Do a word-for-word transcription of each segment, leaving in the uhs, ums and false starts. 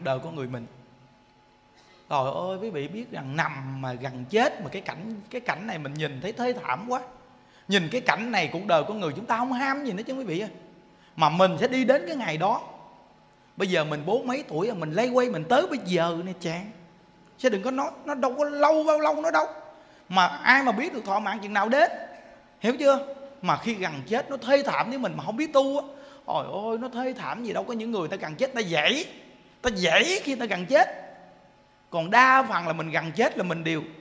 cuộc đời của người mình. Trời ơi quý vị biết rằng nằm mà gần chết mà cái cảnh cái cảnh này mình nhìn thấy thê thảm quá. Nhìn cái cảnh này cuộc đời của người chúng ta không ham gì nữa chứ quý vị ơi. Mà mình sẽ đi đến cái ngày đó. Bây giờ mình bốn mấy tuổi rồi, mình lay quay mình tới bây giờ nè chàng. Chứ đừng có nói nó đâu có lâu bao lâu nó đâu. Mà ai mà biết được thọ mạng chừng nào đến. Hiểu chưa? Mà khi gần chết nó thê thảm với mình mà không biết tu á. Ôi ôi nó thê thảm gì đâu. Có những người ta gần chết ta dãy. Ta dãy khi ta gần chết. Còn đa phần là mình gần chết là mình đều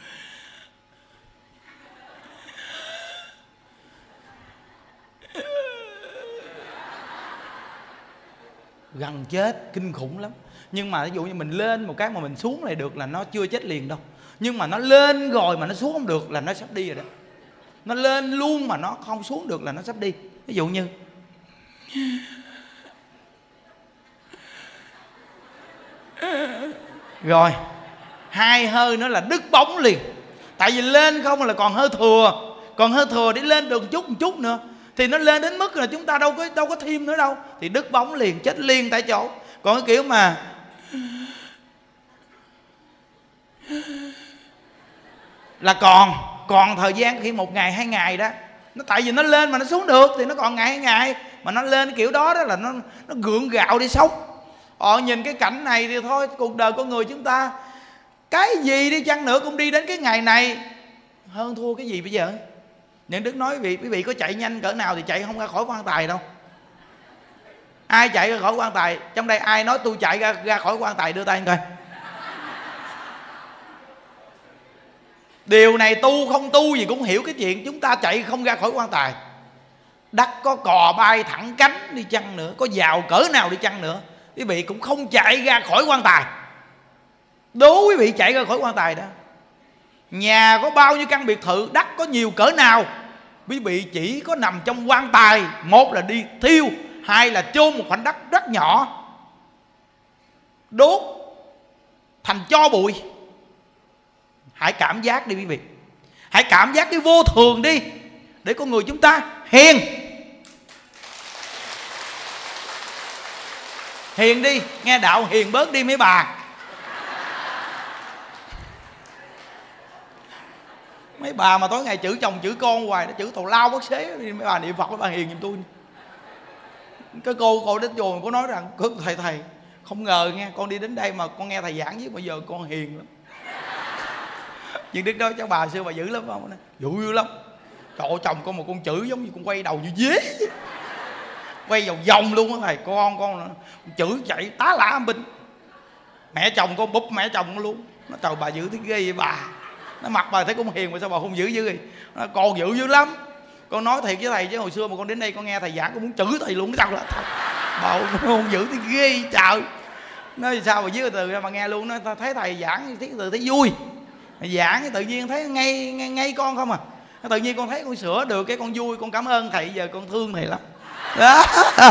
gần chết kinh khủng lắm. Nhưng mà ví dụ như mình lên một cái mà mình xuống này được là nó chưa chết liền đâu. Nhưng mà nó lên rồi mà nó xuống không được là nó sắp đi rồi đó. Nó lên luôn mà nó không xuống được là nó sắp đi. Ví dụ như rồi hai hơi nó là đứt bóng liền. Tại vì lên không là còn hơi thừa. Còn hơi thừa để lên được một chút một chút nữa thì nó lên đến mức là chúng ta đâu có đâu có thêm nữa đâu. Thì đứt bóng liền, chết liền tại chỗ. Còn cái kiểu mà là còn còn thời gian khi một ngày hai ngày đó. Nó tại vì nó lên mà nó xuống được thì nó còn ngày hai ngày. Mà nó lên kiểu đó đó là nó nó gượng gạo đi sống. Ờ nhìn cái cảnh này thì thôi, cuộc đời con người chúng ta cái gì đi chăng nữa cũng đi đến cái ngày này. Hơn thua cái gì bây giờ? Những Đức nói quý vị, quý vị có chạy nhanh cỡ nào thì chạy không ra khỏi quan tài đâu. Ai chạy ra khỏi quan tài? Trong đây ai nói tôi chạy ra, ra khỏi quan tài đưa tay coi. Điều này tu không tu gì cũng hiểu cái chuyện chúng ta chạy không ra khỏi quan tài. Đất có cò bay thẳng cánh đi chăng nữa, có giàu cỡ nào đi chăng nữa, quý vị cũng không chạy ra khỏi quan tài. Đố quý vị chạy ra khỏi quan tài đó. Nhà có bao nhiêu căn biệt thự, đất có nhiều cỡ nào, quý vị chỉ có nằm trong quan tài. Một là đi thiêu, hai là chôn một khoảnh đất rất nhỏ, đốt thành tro bụi. Hãy cảm giác đi quý vị. Hãy cảm giác cái vô thường đi, để con người chúng ta hiền. Hiền đi, nghe đạo hiền bớt đi mấy bà. Mấy bà mà tối ngày chửi chồng chửi con hoài, nó chửi tào lao bớt xế. Mấy bà niệm Phật, mấy bà hiền giùm tôi. Cái cô cô đến chùa có nói rằng thầy thầy không ngờ nghe con đi đến đây mà con nghe thầy giảng với bây giờ con hiền lắm. Nhưng Đức nói cháu bà xưa bà dữ lắm không? Dữ lắm. Trời ơi, chồng con một con chửi giống như con quay đầu như dế, quay vòng vòng luôn á thầy. Con con chửi chạy tá lả âm binh. Mẹ chồng con búp mẹ chồng con luôn. Nó trời bà dữ thế ghê vậy bà. Nó mặt bà thấy cũng hiền mà sao bà không dữ dữ vậy? Nó con dữ dữ lắm. Con nói thiệt với thầy chứ hồi xưa mà con đến đây con nghe thầy giảng con muốn chửi thầy luôn. Sao là bà không dữ thì ghê trời. Nói sao mà dưới từ ra mà nghe luôn. Nó thấy thầy giảng thấy từ thấy vui. Thầy giảng tự nhiên thấy ngay, ngay ngay con không à. Tự nhiên con thấy con sửa được cái con vui, con cảm ơn thầy, giờ con thương thầy lắm. Đó.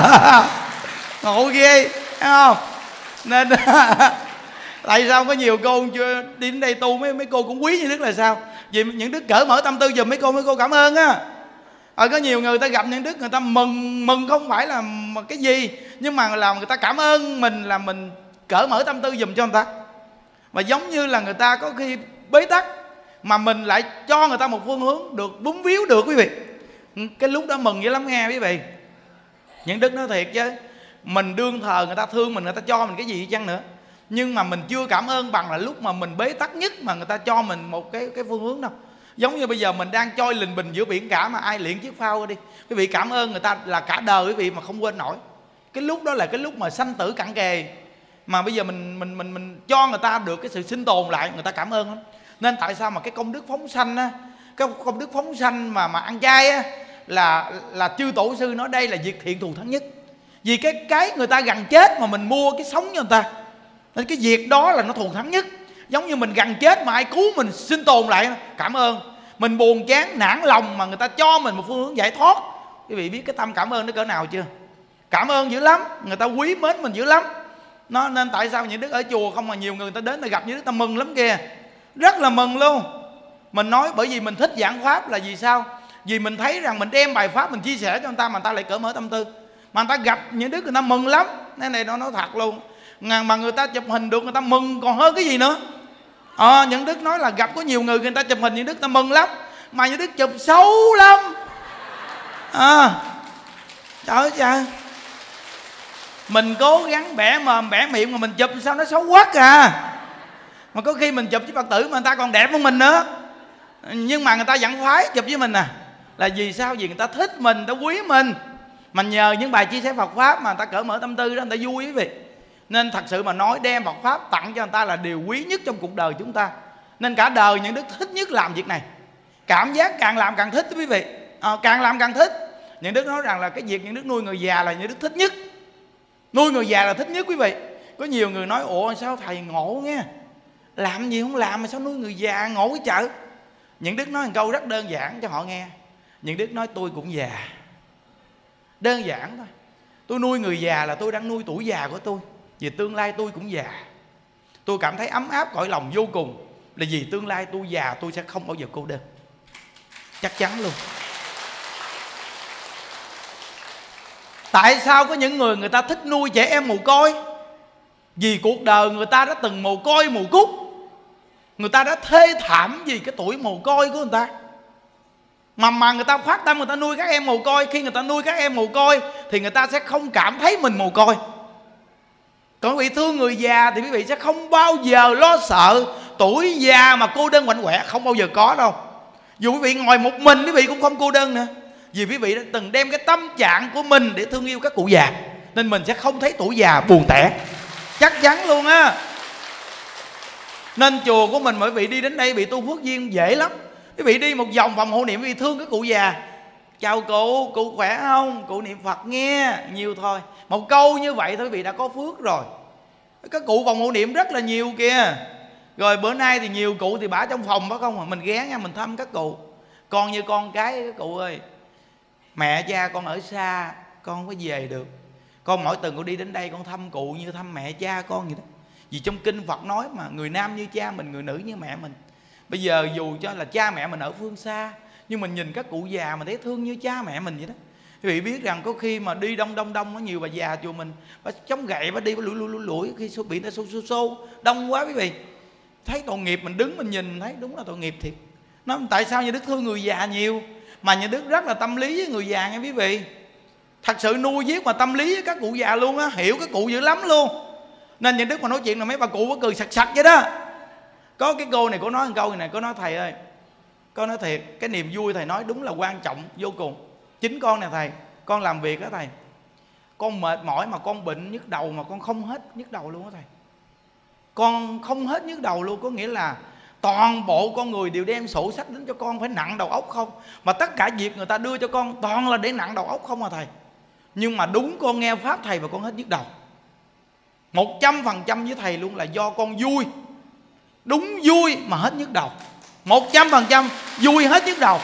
Ngộ ghê, thấy không? Nên tại sao có nhiều cô chưa đi đến đây tu mấy mấy cô cũng quý như Đức là sao? Vì những Đức cởi mở tâm tư giùm mấy cô, mấy cô cảm ơn á. Ờ, có nhiều người ta gặp những Đức người ta mừng, mừng không phải là cái gì, nhưng mà là người ta cảm ơn mình là mình cởi mở tâm tư giùm cho người ta. Và giống như là người ta có khi bế tắc mà mình lại cho người ta một phương hướng được búng víu được quý vị. Cái lúc đó mừng dữ lắm nghe quý vị. Những Đức nói thiệt chứ, mình đương thờ người ta thương mình, người ta cho mình cái gì chăng nữa, nhưng mà mình chưa cảm ơn bằng là lúc mà mình bế tắc nhất mà người ta cho mình một cái cái phương hướng đâu. Giống như bây giờ mình đang trôi lình bình giữa biển cả mà ai luyện chiếc phao đi, quý vị cảm ơn người ta là cả đời quý vị mà không quên nổi. Cái lúc đó là cái lúc mà sanh tử cận kề, mà bây giờ mình mình mình mình cho người ta được cái sự sinh tồn lại, người ta cảm ơn lắm. Nên tại sao mà cái công đức phóng sanh á, cái công đức phóng sanh mà mà ăn chay á, là là chư tổ sư nói đây là việc thiện thù thắng nhất. Vì cái cái người ta gần chết mà mình mua cái sống cho người ta, nên cái việc đó là nó thù thắng nhất. Giống như mình gần chết mà ai cứu mình sinh tồn lại, cảm ơn. Mình buồn chán nản lòng mà người ta cho mình một phương hướng giải thoát, quý vị biết cái tâm cảm ơn nó cỡ nào chưa? Cảm ơn dữ lắm, người ta quý mến mình dữ lắm. Nó nên tại sao những Đức ở chùa không mà nhiều người ta đến ta gặp những Đức ta mừng lắm kìa, rất là mừng luôn. Mình nói bởi vì mình thích giảng pháp là vì sao? Vì mình thấy rằng mình đem bài pháp mình chia sẻ cho người ta mà người ta lại cởi mở tâm tư, mà người ta gặp những Đức người ta mừng lắm. Cái này nó nói thật luôn. mà người ta chụp hình được người ta mừng còn hơn cái gì nữa. Ờ, những Đức nói là gặp có nhiều người người ta chụp hình những Đức ta mừng lắm, mà những Đức chụp xấu lắm. À, trời ơi trời, mình cố gắng bẻ mồm bẻ miệng mà mình chụp sao nó xấu quắc à. Mà có khi mình chụp với Phật tử mà người ta còn đẹp hơn mình nữa, nhưng mà người ta vẫn phái chụp với mình à. Là vì sao? Vì người ta thích mình, người ta quý mình. Mà nhờ những bài chia sẻ Phật Pháp mà người ta cởi mở tâm tư đó, người ta vui quý vị. Nên thật sự mà nói, đem Phật Pháp tặng cho người ta là điều quý nhất trong cuộc đời chúng ta. Nên cả đời những Đức thích nhất làm việc này. Cảm giác càng làm càng thích quý vị, à, càng làm càng thích. Những Đức nói rằng là cái việc những Đức nuôi người già là những Đức thích nhất. Nuôi người già là thích nhất quý vị. Có nhiều người nói ủa sao thầy ngộ nghe, làm gì không làm mà sao nuôi người già ngộ cái chợ. Những Đức nói một câu rất đơn giản cho họ nghe. Những Đức nói tôi cũng già. Đơn giản thôi. Tôi nuôi người già là tôi đang nuôi tuổi già của tôi. Vì tương lai tôi cũng già. Tôi cảm thấy ấm áp cõi lòng vô cùng. Là vì tương lai tôi già tôi sẽ không bao giờ cô đơn. Chắc chắn luôn. Tại sao có những người người ta thích nuôi trẻ em mồ côi? Vì cuộc đời người ta đã từng mồ côi mồ cút. Người ta đã thê thảm vì cái tuổi mồ côi của người ta. Mà mà người ta phát tâm người ta nuôi các em mồ côi. Khi người ta nuôi các em mồ côi thì người ta sẽ không cảm thấy mình mồ côi. Còn quý vị thương người già thì quý vị sẽ không bao giờ lo sợ tuổi già mà cô đơn quạnh quẻ. Không bao giờ có đâu. Dù quý vị ngồi một mình quý vị cũng không cô đơn nữa. Vì quý vị đã từng đem cái tâm trạng của mình để thương yêu các cụ già, nên mình sẽ không thấy tuổi già buồn tẻ. Chắc chắn luôn á. Nên chùa của mình mà quý vị đi đến đây bị tu phước duyên dễ lắm. Quý vị đi một vòng phòng hộ niệm quý vị thương các cụ già. Chào cụ, cụ khỏe không? Cụ niệm Phật nghe, nhiều thôi. Một câu như vậy thôi quý vị đã có phước rồi. Các cụ phòng hộ niệm rất là nhiều kìa. Rồi bữa nay thì nhiều cụ thì bả trong phòng đó không à. Mình ghé nha, mình thăm các cụ. Con như con cái các cụ ơi, mẹ cha con ở xa, con không có về được. Con mỗi tuần con đi đến đây con thăm cụ như thăm mẹ cha con vậy đó. Vì trong kinh Phật nói mà, người nam như cha mình, người nữ như mẹ mình. Bây giờ dù cho là cha mẹ mình ở phương xa, nhưng mình nhìn các cụ già mà thấy thương như cha mẹ mình vậy đó. Quý vị biết rằng có khi mà đi đông đông đông có nhiều bà già chùa mình, bà chống gậy bà đi bà lủi lủi lủi lủi, khi số bị ta xô xô xô đông quá quý vị. Thấy tội nghiệp, mình đứng mình nhìn thấy đúng là tội nghiệp thiệt. Nó tại sao như Đức thương người già nhiều, mà nhà Đức rất là tâm lý với người già nha quý vị. Thật sự nuôi viết mà tâm lý với các cụ già luôn á, hiểu các cụ dữ lắm luôn. Nên nhà Đức mà nói chuyện là mấy bà cụ có cười sặc sặc vậy đó. Có cái cô này cô nói một câu này, cô nói thầy ơi, con nói thiệt, cái niềm vui thầy nói đúng là quan trọng vô cùng. Chính con nè thầy, con làm việc đó thầy, con mệt mỏi mà con bệnh nhức đầu mà con không hết nhức đầu luôn đó thầy. Con không hết nhức đầu luôn, có nghĩa là toàn bộ con người đều đem sổ sách đến cho con phải nặng đầu óc không. Mà tất cả việc người ta đưa cho con toàn là để nặng đầu óc không à thầy. Nhưng mà đúng con nghe pháp thầy và con hết nhức đầu. Một trăm phần trăm với thầy luôn là do con vui. Đúng vui mà hết nhức đầu. Một trăm phần trăm vui hết nhức đầu.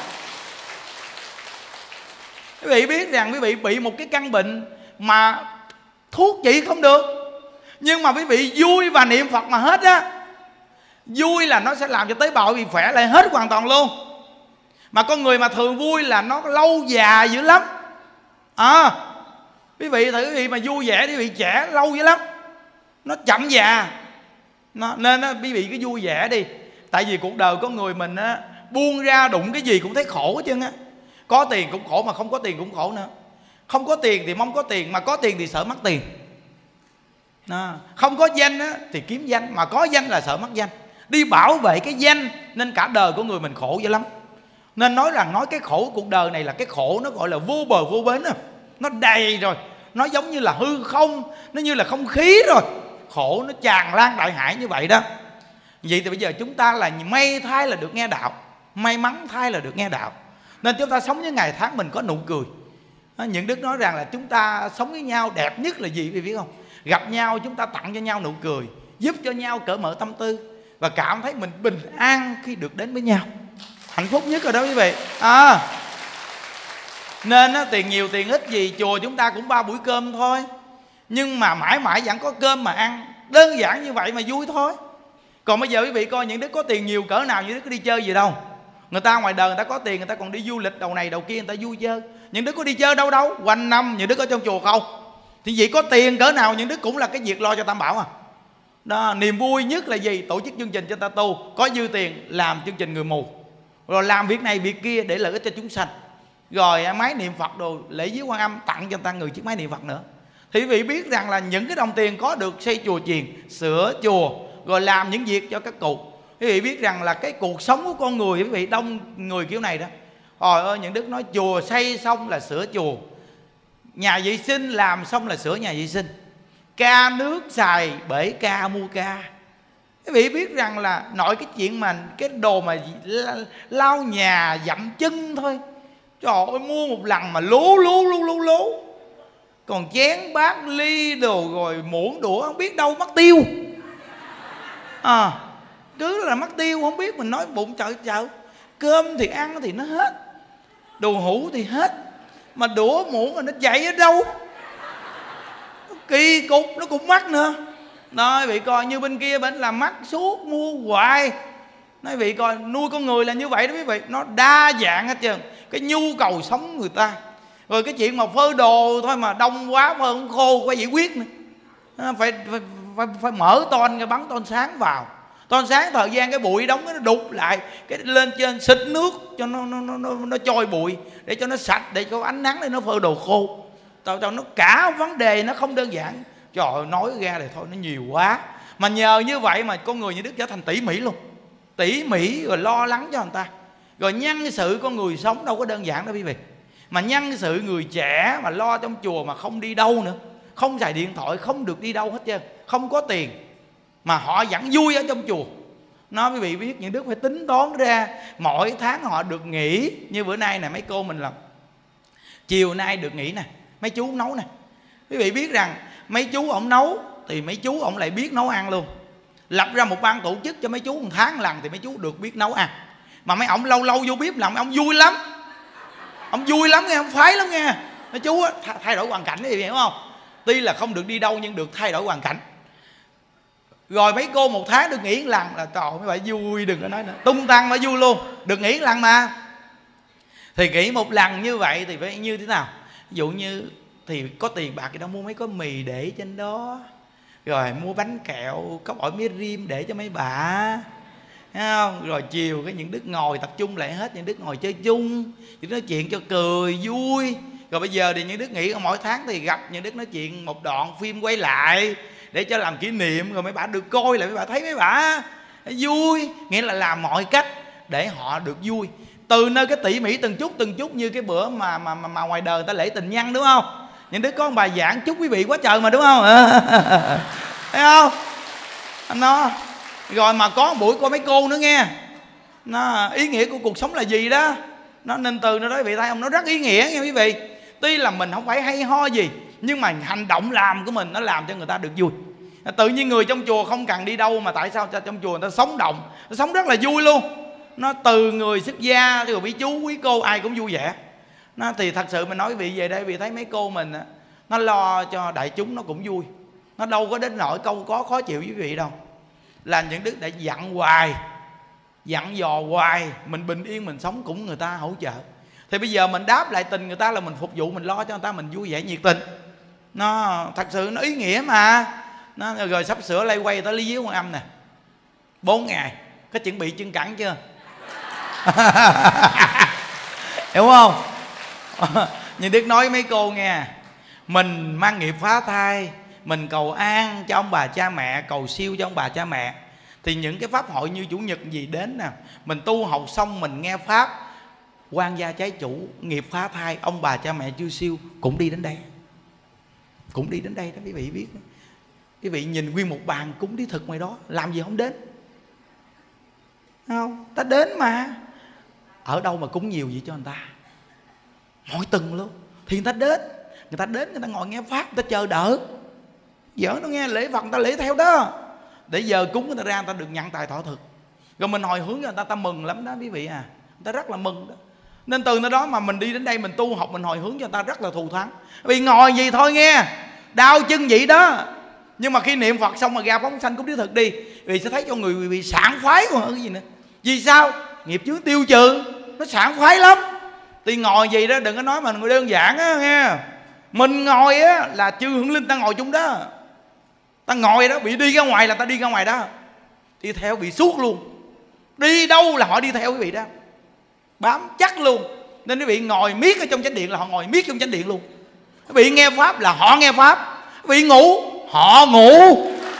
Quý vị biết rằng quý vị bị một cái căn bệnh mà thuốc trị không được, nhưng mà quý vị vui và niệm Phật mà hết á. Vui là nó sẽ làm cho tế bào bị khỏe lại hết hoàn toàn luôn. Mà con người mà thường vui là nó lâu già dữ lắm. À, quý vị thử quý vị mà vui vẻ thì quý vị trẻ lâu dữ lắm. Nó chậm già. Nó, nên á, quý vị cứ vui vẻ đi. Tại vì cuộc đời con người mình á, buông ra đụng cái gì cũng thấy khổ hết trơn á. Có tiền cũng khổ, mà không có tiền cũng khổ nữa. Không có tiền thì mong có tiền, mà có tiền thì sợ mất tiền. À, không có danh á, thì kiếm danh, mà có danh là sợ mất danh. Đi bảo vệ cái danh, nên cả đời của người mình khổ dữ lắm. Nên nói rằng nói cái khổ cuộc đời này là cái khổ nó gọi là vô bờ vô bến á. Nó đầy rồi, nó giống như là hư không, nó như là không khí rồi. Khổ nó tràn lan đại hải như vậy đó. Vậy thì bây giờ chúng ta là may thay là được nghe đạo, may mắn thay là được nghe đạo. Nên chúng ta sống với ngày tháng mình có nụ cười. Những Đức nói rằng là chúng ta sống với nhau đẹp nhất là gì quý vị biết không? Gặp nhau chúng ta tặng cho nhau nụ cười, giúp cho nhau cởi mở tâm tư, và cảm thấy mình bình an khi được đến với nhau. Hạnh phúc nhất rồi đó quý vị. À, nên á, tiền nhiều tiền ít gì, chùa chúng ta cũng ba buổi cơm thôi, nhưng mà mãi mãi vẫn có cơm mà ăn. Đơn giản như vậy mà vui thôi. Còn bây giờ quý vị coi những đứa có tiền nhiều cỡ nào, những đứa có đi chơi gì đâu. Người ta ngoài đời người ta có tiền, người ta còn đi du lịch đầu này đầu kia, người ta vui chơi. Những đứa có đi chơi đâu đâu, quanh năm những đứa ở trong chùa không. Thì vậy có tiền cỡ nào những đức cũng là cái việc lo cho Tam Bảo à. Đó, niềm vui nhất là gì? Tổ chức chương trình cho ta tu, có dư tiền làm chương trình người mù, rồi làm việc này việc kia để lợi ích cho chúng sanh, rồi máy niệm Phật đồ lễ viếng Quan Âm tặng cho người ta người chiếc máy niệm Phật nữa. Thì quý vị biết rằng là những cái đồng tiền có được xây chùa chiền, sửa chùa, rồi làm những việc cho các cụ. Quý vị biết rằng là cái cuộc sống của con người, quý vị đông người kiểu này đó. Trời ơi, những đức nói chùa xây xong là sửa chùa, nhà vệ sinh làm xong là sửa nhà vệ sinh, ca nước xài bể ca mua ca. Quý vị biết rằng là nội cái chuyện mà cái đồ mà lau nhà dặm chân thôi, trời ơi, mua một lần mà lố lố lố lố lố. Còn chén bát ly đồ rồi muỗng đũa không biết đâu mất tiêu à, cứ là mất tiêu không biết. Mình nói bụng chợ chợ cơm thì ăn thì nó hết, đồ hũ thì hết, mà đũa muỗng rồi nó chạy ở đâu, nó kỳ cục, nó cũng mắc nữa. Nói vị coi, như bên kia bên là mắc suốt mua hoài. Nói vị coi, nuôi con người là như vậy đó quý vị, nó đa dạng hết trơn, cái nhu cầu sống người ta. Rồi cái chuyện mà phơi đồ thôi mà đông quá phơi không khô phải giải quyết nữa. Phải, phải, phải, phải mở ton cái bắn ton sáng vào, ton sáng thời gian cái bụi đóng nó đục lại, cái lên trên xịt nước cho nó nó nó nó, nó trôi bụi để cho nó sạch, để cho ánh nắng để nó phơi đồ khô. Tao tao nó cả vấn đề nó không đơn giản. Trời ơi, nói ra thì thôi nó nhiều quá. Mà nhờ như vậy mà con người như Đức trở thành tỉ mỉ luôn, tỉ mỉ rồi lo lắng cho người ta. Rồi nhân sự con người sống đâu có đơn giản đâu quý vị. Mà nhân sự người trẻ mà lo trong chùa mà không đi đâu nữa, không xài điện thoại, không được đi đâu hết trơn, không có tiền, mà họ vẫn vui ở trong chùa. Nói quý vị biết, những đức phải tính toán ra mỗi tháng họ được nghỉ. Như bữa nay nè, mấy cô mình làm chiều nay được nghỉ nè, mấy chú nấu nè. Quý vị biết rằng mấy chú ổng nấu thì mấy chú ổng lại biết nấu ăn luôn. Lập ra một ban tổ chức cho mấy chú một tháng lần thì mấy chú được biết nấu ăn. Mà mấy ổng lâu lâu vô bếp làm mấy ổng vui lắm. Ông vui lắm nghe, ông phái lắm nghe. Nói chú á, thay đổi hoàn cảnh thì hiểu không? Tuy là không được đi đâu nhưng được thay đổi hoàn cảnh. Rồi mấy cô một tháng được nghỉ lần là trời, mấy bạn vui đừng có nói nữa, tung tăng mà vui luôn. Được nghỉ lần mà. Thì nghỉ một lần như vậy thì phải như thế nào? Ví dụ như thì có tiền bạc thì đâu mua mấy có mì để trên đó, rồi mua bánh kẹo, có ổi mía rim để cho mấy bà, thấy không? Rồi chiều cái những đức ngồi tập trung lại hết, những đức ngồi chơi chung, những nói chuyện cho cười vui. Rồi bây giờ thì những đức nghĩ mỗi tháng thì gặp những đức nói chuyện một đoạn phim quay lại để cho làm kỷ niệm, rồi mấy bà được coi lại, mấy bà thấy mấy bà vui. Nghĩa là làm mọi cách để họ được vui, từ nơi cái tỉ mỉ từng chút từng chút. Như cái bữa mà mà mà, mà ngoài đời người ta lễ tình nhân đúng không? Những đứa có một bài giảng chúc quý vị quá trời mà đúng không? Thấy không? Nó rồi mà có một buổi coi mấy cô nữa nghe. Nó ý nghĩa của cuộc sống là gì đó. Nó nên từ nó đó quý vị thấy không? Nó rất ý nghĩa nha quý vị. Tuy là mình không phải hay ho gì, nhưng mà hành động làm của mình nó làm cho người ta được vui. Tự nhiên người trong chùa không cần đi đâu mà tại sao trong chùa người ta sống động, nó sống rất là vui luôn. Nó từ người xuất gia rồi quý chú quý cô ai cũng vui vẻ. Nó thì thật sự mình nói quý vị về đây vì thấy mấy cô mình nó lo cho đại chúng nó cũng vui. Nó đâu có đến nỗi câu có khó chịu với quý vị đâu. Là những đức đã dặn hoài, dặn dò hoài, mình bình yên mình sống cũng người ta hỗ trợ. Thì bây giờ mình đáp lại tình người ta là mình phục vụ, mình lo cho người ta, mình vui vẻ nhiệt tình. Nó thật sự nó ý nghĩa mà. Nó rồi sắp sửa lay quay tới Lý Viếng Quan Âm nè, bốn ngày, có chuẩn bị chân cẳng chưa? Hiểu không? Nhưng Đức nói với mấy cô nghe, mình mang nghiệp phá thai, mình cầu an cho ông bà cha mẹ, cầu siêu cho ông bà cha mẹ, thì những cái pháp hội như chủ nhật gì đến nè, mình tu học xong mình nghe pháp quan gia trái chủ, nghiệp phá thai, ông bà cha mẹ chưa siêu cũng đi đến đây, cũng đi đến đây đó quý vị biết. Quý vị nhìn nguyên một bàn cúng thí thực ngoài đó, làm gì không đến? Không, ta đến mà. Ở đâu mà cúng nhiều vậy cho người ta? Mỗi tuần luôn. Thì người ta đến, người ta đến người ta ngồi nghe pháp, người ta chờ đợi. Dở nó nghe lễ Phật người ta lễ theo đó, để giờ cúng người ta ra người ta được nhận tài thọ thực. Rồi mình hồi hướng cho người ta, ta mừng lắm đó quý vị à. Người ta rất là mừng đó. Nên từ nơi đó mà mình đi đến đây mình tu học, mình hồi hướng cho người ta rất là thù thắng. Vì ngồi gì thôi nghe, đau chân vậy đó. Nhưng mà khi niệm Phật xong mà ra phóng sanh cúng thí thực đi, vì sẽ thấy cho người bị sảng khoái còn hơn cái gì nữa. Vì sao? Nghiệp chướng tiêu trừ, nó sảng khoái lắm. Thì ngồi gì đó đừng có nói mà người đơn giản á nghe. Mình ngồi á là chư hương linh ta ngồi chung đó. Ta ngồi đó, bị đi ra ngoài là ta đi ra ngoài đó. Đi theo bị suốt luôn. Đi đâu là họ đi theo quý vị đó, bám chắc luôn. Nên quý vị ngồi miết ở trong chánh điện là họ ngồi miết trong chánh điện luôn. Quý vị nghe pháp là họ nghe pháp. Quý vị ngủ họ ngủ.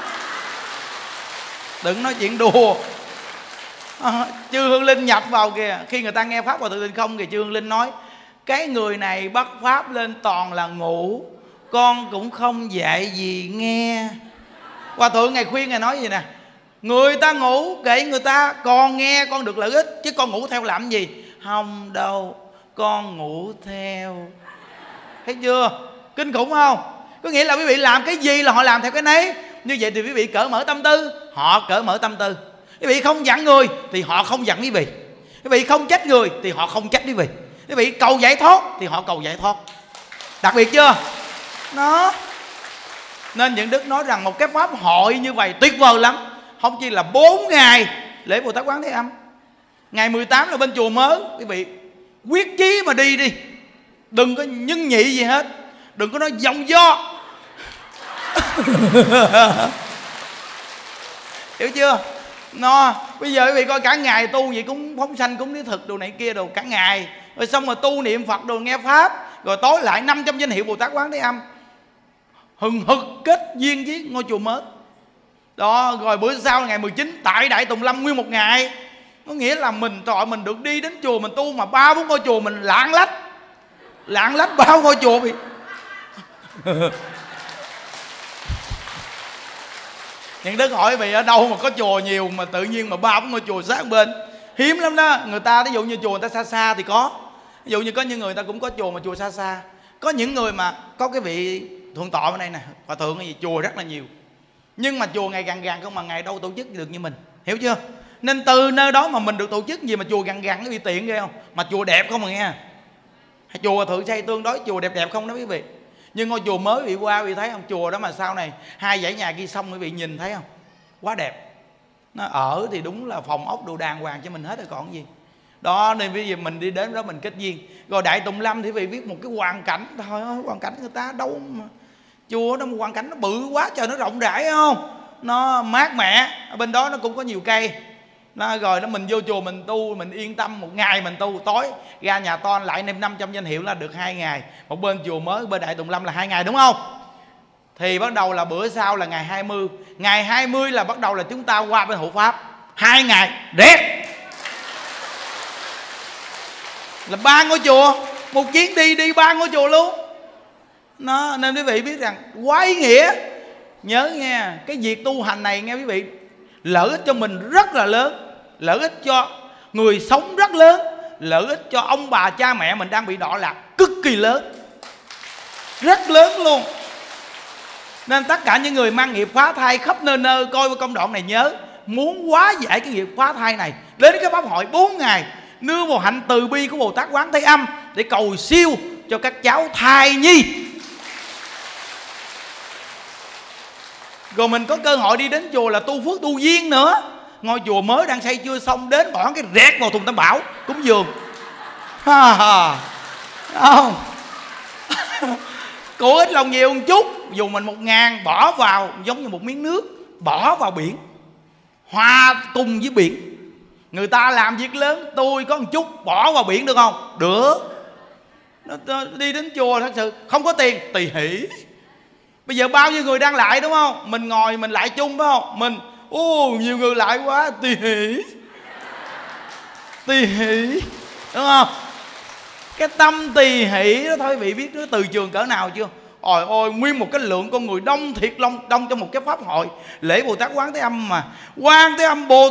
Đừng nói chuyện đùa. à, Chư hương linh nhập vào kìa. Khi người ta nghe pháp vào tự tình không thì chư hương linh nói: cái người này bắt pháp lên toàn là ngủ, con cũng không dạy gì nghe. Hòa thượng ngày khuyên ngài nói gì nè: người ta ngủ kệ người ta, con nghe con được lợi ích, chứ con ngủ theo làm gì? Không đâu, con ngủ theo. Thấy chưa? Kinh khủng không? Có nghĩa là quý vị làm cái gì là họ làm theo cái nấy. Như vậy thì quý vị cởi mở tâm tư, họ cởi mở tâm tư. Quý vị không giận người thì họ không giận quý vị. Quý vị không trách người thì họ không trách quý vị. Quý vị cầu giải thoát thì họ cầu giải thoát. Đặc biệt chưa? Đó. Nên những đức nói rằng một cái pháp hội như vậy tuyệt vời lắm. Không chỉ là bốn ngày lễ Bồ Tát Quán Thế Âm. Ngày mười tám là bên chùa mới. Quý vị quyết chí mà đi đi. Đừng có nhân nhị gì hết. Đừng có nói dòng do. Hiểu chưa? Nó bây giờ quý vị coi cả ngày tu vậy, cúng phóng sanh, cúng lý thực đồ này kia đồ cả ngày. Rồi xong rồi tu niệm Phật đồ nghe pháp. Rồi tối lại năm trăm danh hiệu Bồ Tát Quán Thế Âm. Hừng hực kết duyên với ngôi chùa mới. Đó, rồi bữa sau là ngày mười chín tại Đại Tùng Lâm nguyên một ngày. Có nghĩa là mình trời mình được đi đến chùa mình tu mà ba bốn ngôi chùa mình lạng lách. Lạng lách bao ngôi chùa bị. Những đức hỏi vì ở đâu mà có chùa nhiều mà tự nhiên mà ba bốn ngôi chùa sát bên. Hiếm lắm đó. Người ta ví dụ như chùa người ta xa xa thì có. Ví dụ như có những người ta cũng có chùa mà chùa xa xa. Có những người mà có cái vị thượng tọa bên đây nè, hòa thượng cái gì chùa rất là nhiều. Nhưng mà chùa ngày gần gần không mà ngày đâu tổ chức được như mình. Hiểu chưa? Nên từ nơi đó mà mình được tổ chức gì mà chùa gần gần nó bị tiện ghê không? Mà chùa đẹp không mà nghe. Chùa thượng xây tương đối chùa đẹp đẹp không đó quý vị. Nhưng ngôi chùa mới bị qua quý vị thấy không? Chùa đó mà sau này hai dãy nhà kia xong quý vị nhìn thấy không? Quá đẹp. Nó ở thì đúng là phòng ốc đồ đàng hoàng cho mình hết rồi còn gì. Đó nên bây giờ mình đi đến đó mình kết duyên. Rồi Đại Tùng Lâm thì quý vị biết một cái hoàn cảnh. Thôi hoàn cảnh người ta đâu mà. Chùa nó hoàn cảnh nó bự quá trời, nó rộng rãi không? Nó mát mẻ. Ở bên đó nó cũng có nhiều cây. Nó, rồi nó mình vô chùa mình tu, mình yên tâm một ngày mình tu. Tối ra nhà ton lại thêm năm trăm danh hiệu là được hai ngày. Một bên chùa mới, bên Đại Tùng Lâm là hai ngày đúng không? Thì bắt đầu là bữa sau là ngày hai mươi. Ngày hai mươi là bắt đầu là chúng ta qua bên hộ pháp. Hai ngày đẹp. Là ba ngôi chùa. Một chuyến đi đi ba ngôi chùa luôn. Nó, nên quý vị biết rằng quá ý nghĩa. Nhớ nghe, cái việc tu hành này nghe quý vị, lợi ích cho mình rất là lớn. Lợi ích cho người sống rất lớn. Lợi ích cho ông bà cha mẹ mình đang bị đọa lạc cực kỳ lớn. Rất lớn luôn. Nên tất cả những người mang nghiệp phá thai khắp nơi nơi coi công đoạn này nhớ, muốn hóa giải cái nghiệp phá thai này, đến cái pháp hội bốn ngày nương vào hạnh từ bi của Bồ Tát Quán Thế Âm để cầu siêu cho các cháu thai nhi. Rồi mình có cơ hội đi đến chùa là tu phước tu duyên nữa. Ngôi chùa mới đang xây chưa xong đến bỏ cái rẹt vào thùng tam bảo cúng dường. Ha ha. Không. Cô ít lòng nhiều một chút, dùng mình một ngàn bỏ vào giống như một miếng nước, bỏ vào biển, hòa cùng với biển. Người ta làm việc lớn, tôi có một chút bỏ vào biển được không? Được. Nó đi đến chùa thật sự không có tiền, tùy hỷ. Bây giờ bao nhiêu người đang lại đúng không? Mình ngồi mình lại chung phải không? Mình, ô nhiều người lại quá, tùy hỷ. Tùy hỷ. Đúng không? Cái tâm tùy hỷ đó thôi vị biết nó từ trường cỡ nào chưa? Ôi ôi, nguyên một cái lượng con người đông thiệt long đông trong một cái pháp hội lễ Bồ Tát Quán Thế Âm mà. Quán Thế Âm Bồ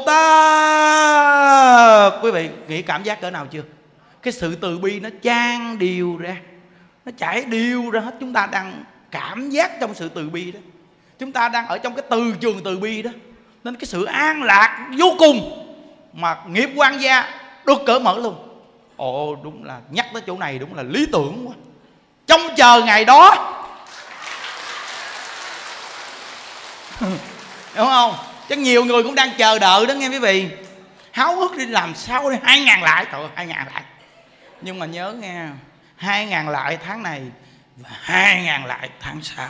Tát. Quý vị nghĩ cảm giác cỡ nào chưa? Cái sự từ bi nó chan điều ra, nó chảy điều ra hết. Chúng ta đang cảm giác trong sự từ bi đó. Chúng ta đang ở trong cái từ trường từ bi đó. Nên cái sự an lạc vô cùng. Mà nghiệp quan gia được cỡ mở luôn. Ồ đúng là nhắc tới chỗ này đúng là lý tưởng quá. Trông chờ ngày đó. Đúng không? Chứ nhiều người cũng đang chờ đợi đó nghe quý vị. Háo hức đi làm sao đi hai ngàn lại. Trời ơi hai ngàn lại. Nhưng mà nhớ nghe, hai ngàn lại tháng này và hai ngàn lại tháng sau.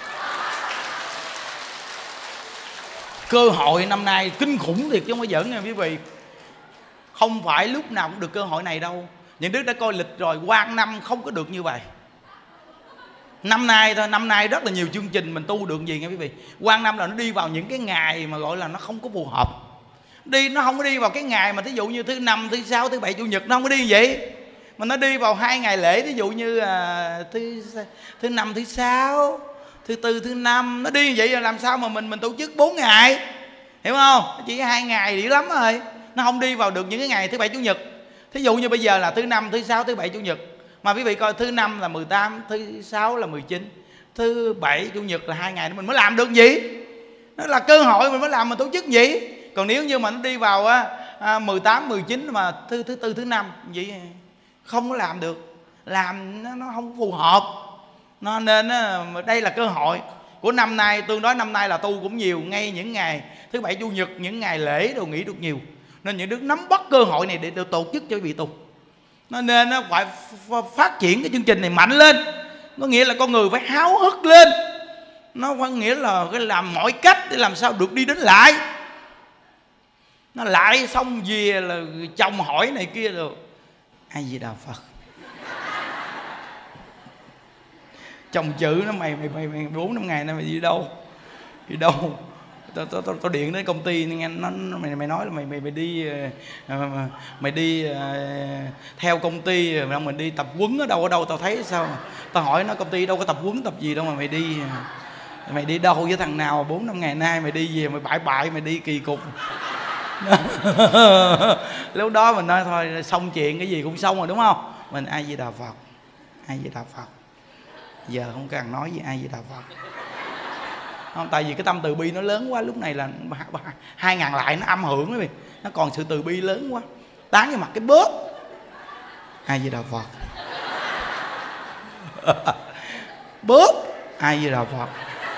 Cơ hội năm nay kinh khủng thiệt chứ không phải giỡn nha quý vị. Không phải lúc nào cũng được cơ hội này đâu. Những đứa đã coi lịch rồi, quang năm không có được như vậy. Năm nay thôi, năm nay rất là nhiều chương trình mình tu được gì nghe quý vị. Quang năm là nó đi vào những cái ngày mà gọi là nó không có phù hợp. Đi nó không có đi vào cái ngày mà thí dụ như thứ năm, thứ sáu, thứ bảy, chủ nhật, nó không có đi vậy. Mà nó đi vào hai ngày lễ, ví dụ như à, thứ thứ năm, thứ sáu, thứ tư, thứ năm. Nó đi vậy là làm sao mà mình mình tổ chức bốn ngày, hiểu không? Chỉ hai ngày dữ lắm rồi. Nó không đi vào được những cái ngày thứ bảy, chủ nhật. Thí dụ như bây giờ là thứ năm, thứ sáu, thứ bảy, chủ nhật. Mà quý vị coi thứ năm là mười tám, thứ sáu là mười chín, thứ bảy, chủ nhật là hai ngày đó mình mới làm được gì. Nó là cơ hội mình mới làm, mình tổ chức gì. Còn nếu như mà nó đi vào á, mười tám, mười chín mà thứ thứ tư, thứ năm vậy không có làm được. Làm nó, nó không phù hợp. Nó nên á, đây là cơ hội của năm nay. Tương đối năm nay là tu cũng nhiều, ngay những ngày thứ bảy, chủ nhật, những ngày lễ đồ nghỉ được nhiều. Nên những đứa nắm bắt cơ hội này để được tổ chức cho vị tu. Nó nên nó phải phát triển cái chương trình này mạnh lên. Có nghĩa là con người phải háo hức lên. Nó có nghĩa là cái làm mọi cách để làm sao được đi đến lại. Nó lại xong về là chồng hỏi này kia rồi. A Di Đà Phật. Chồng chữ nó mày mày mày mày bốn năm ngày nay mày đi đâu? Đi đâu? Tao tao tao điện đến công ty nghe nó mày mày nói là mày mày mày đi mày đi uh, theo công ty rồi mình đi tập huấn ở đâu ở đâu tao thấy sao? Tao hỏi nó công ty đâu có tập huấn tập gì đâu mà mày đi mày đi đâu với thằng nào bốn năm ngày nay mày đi về mày bại bại mày đi kỳ cục. Lúc đó mình nói thôi xong chuyện cái gì cũng xong rồi đúng không? Mình A Di Đà Phật, A Di Đà Phật. Giờ không cần nói gì A Di Đà Phật. Không, tại vì cái tâm từ bi nó lớn quá. Lúc này là hai ngàn lại nó âm hưởng đó. Nó còn sự từ bi lớn quá. Tán vào mặt cái bớt A Di Đà Phật. Bớt A Di Đà Phật.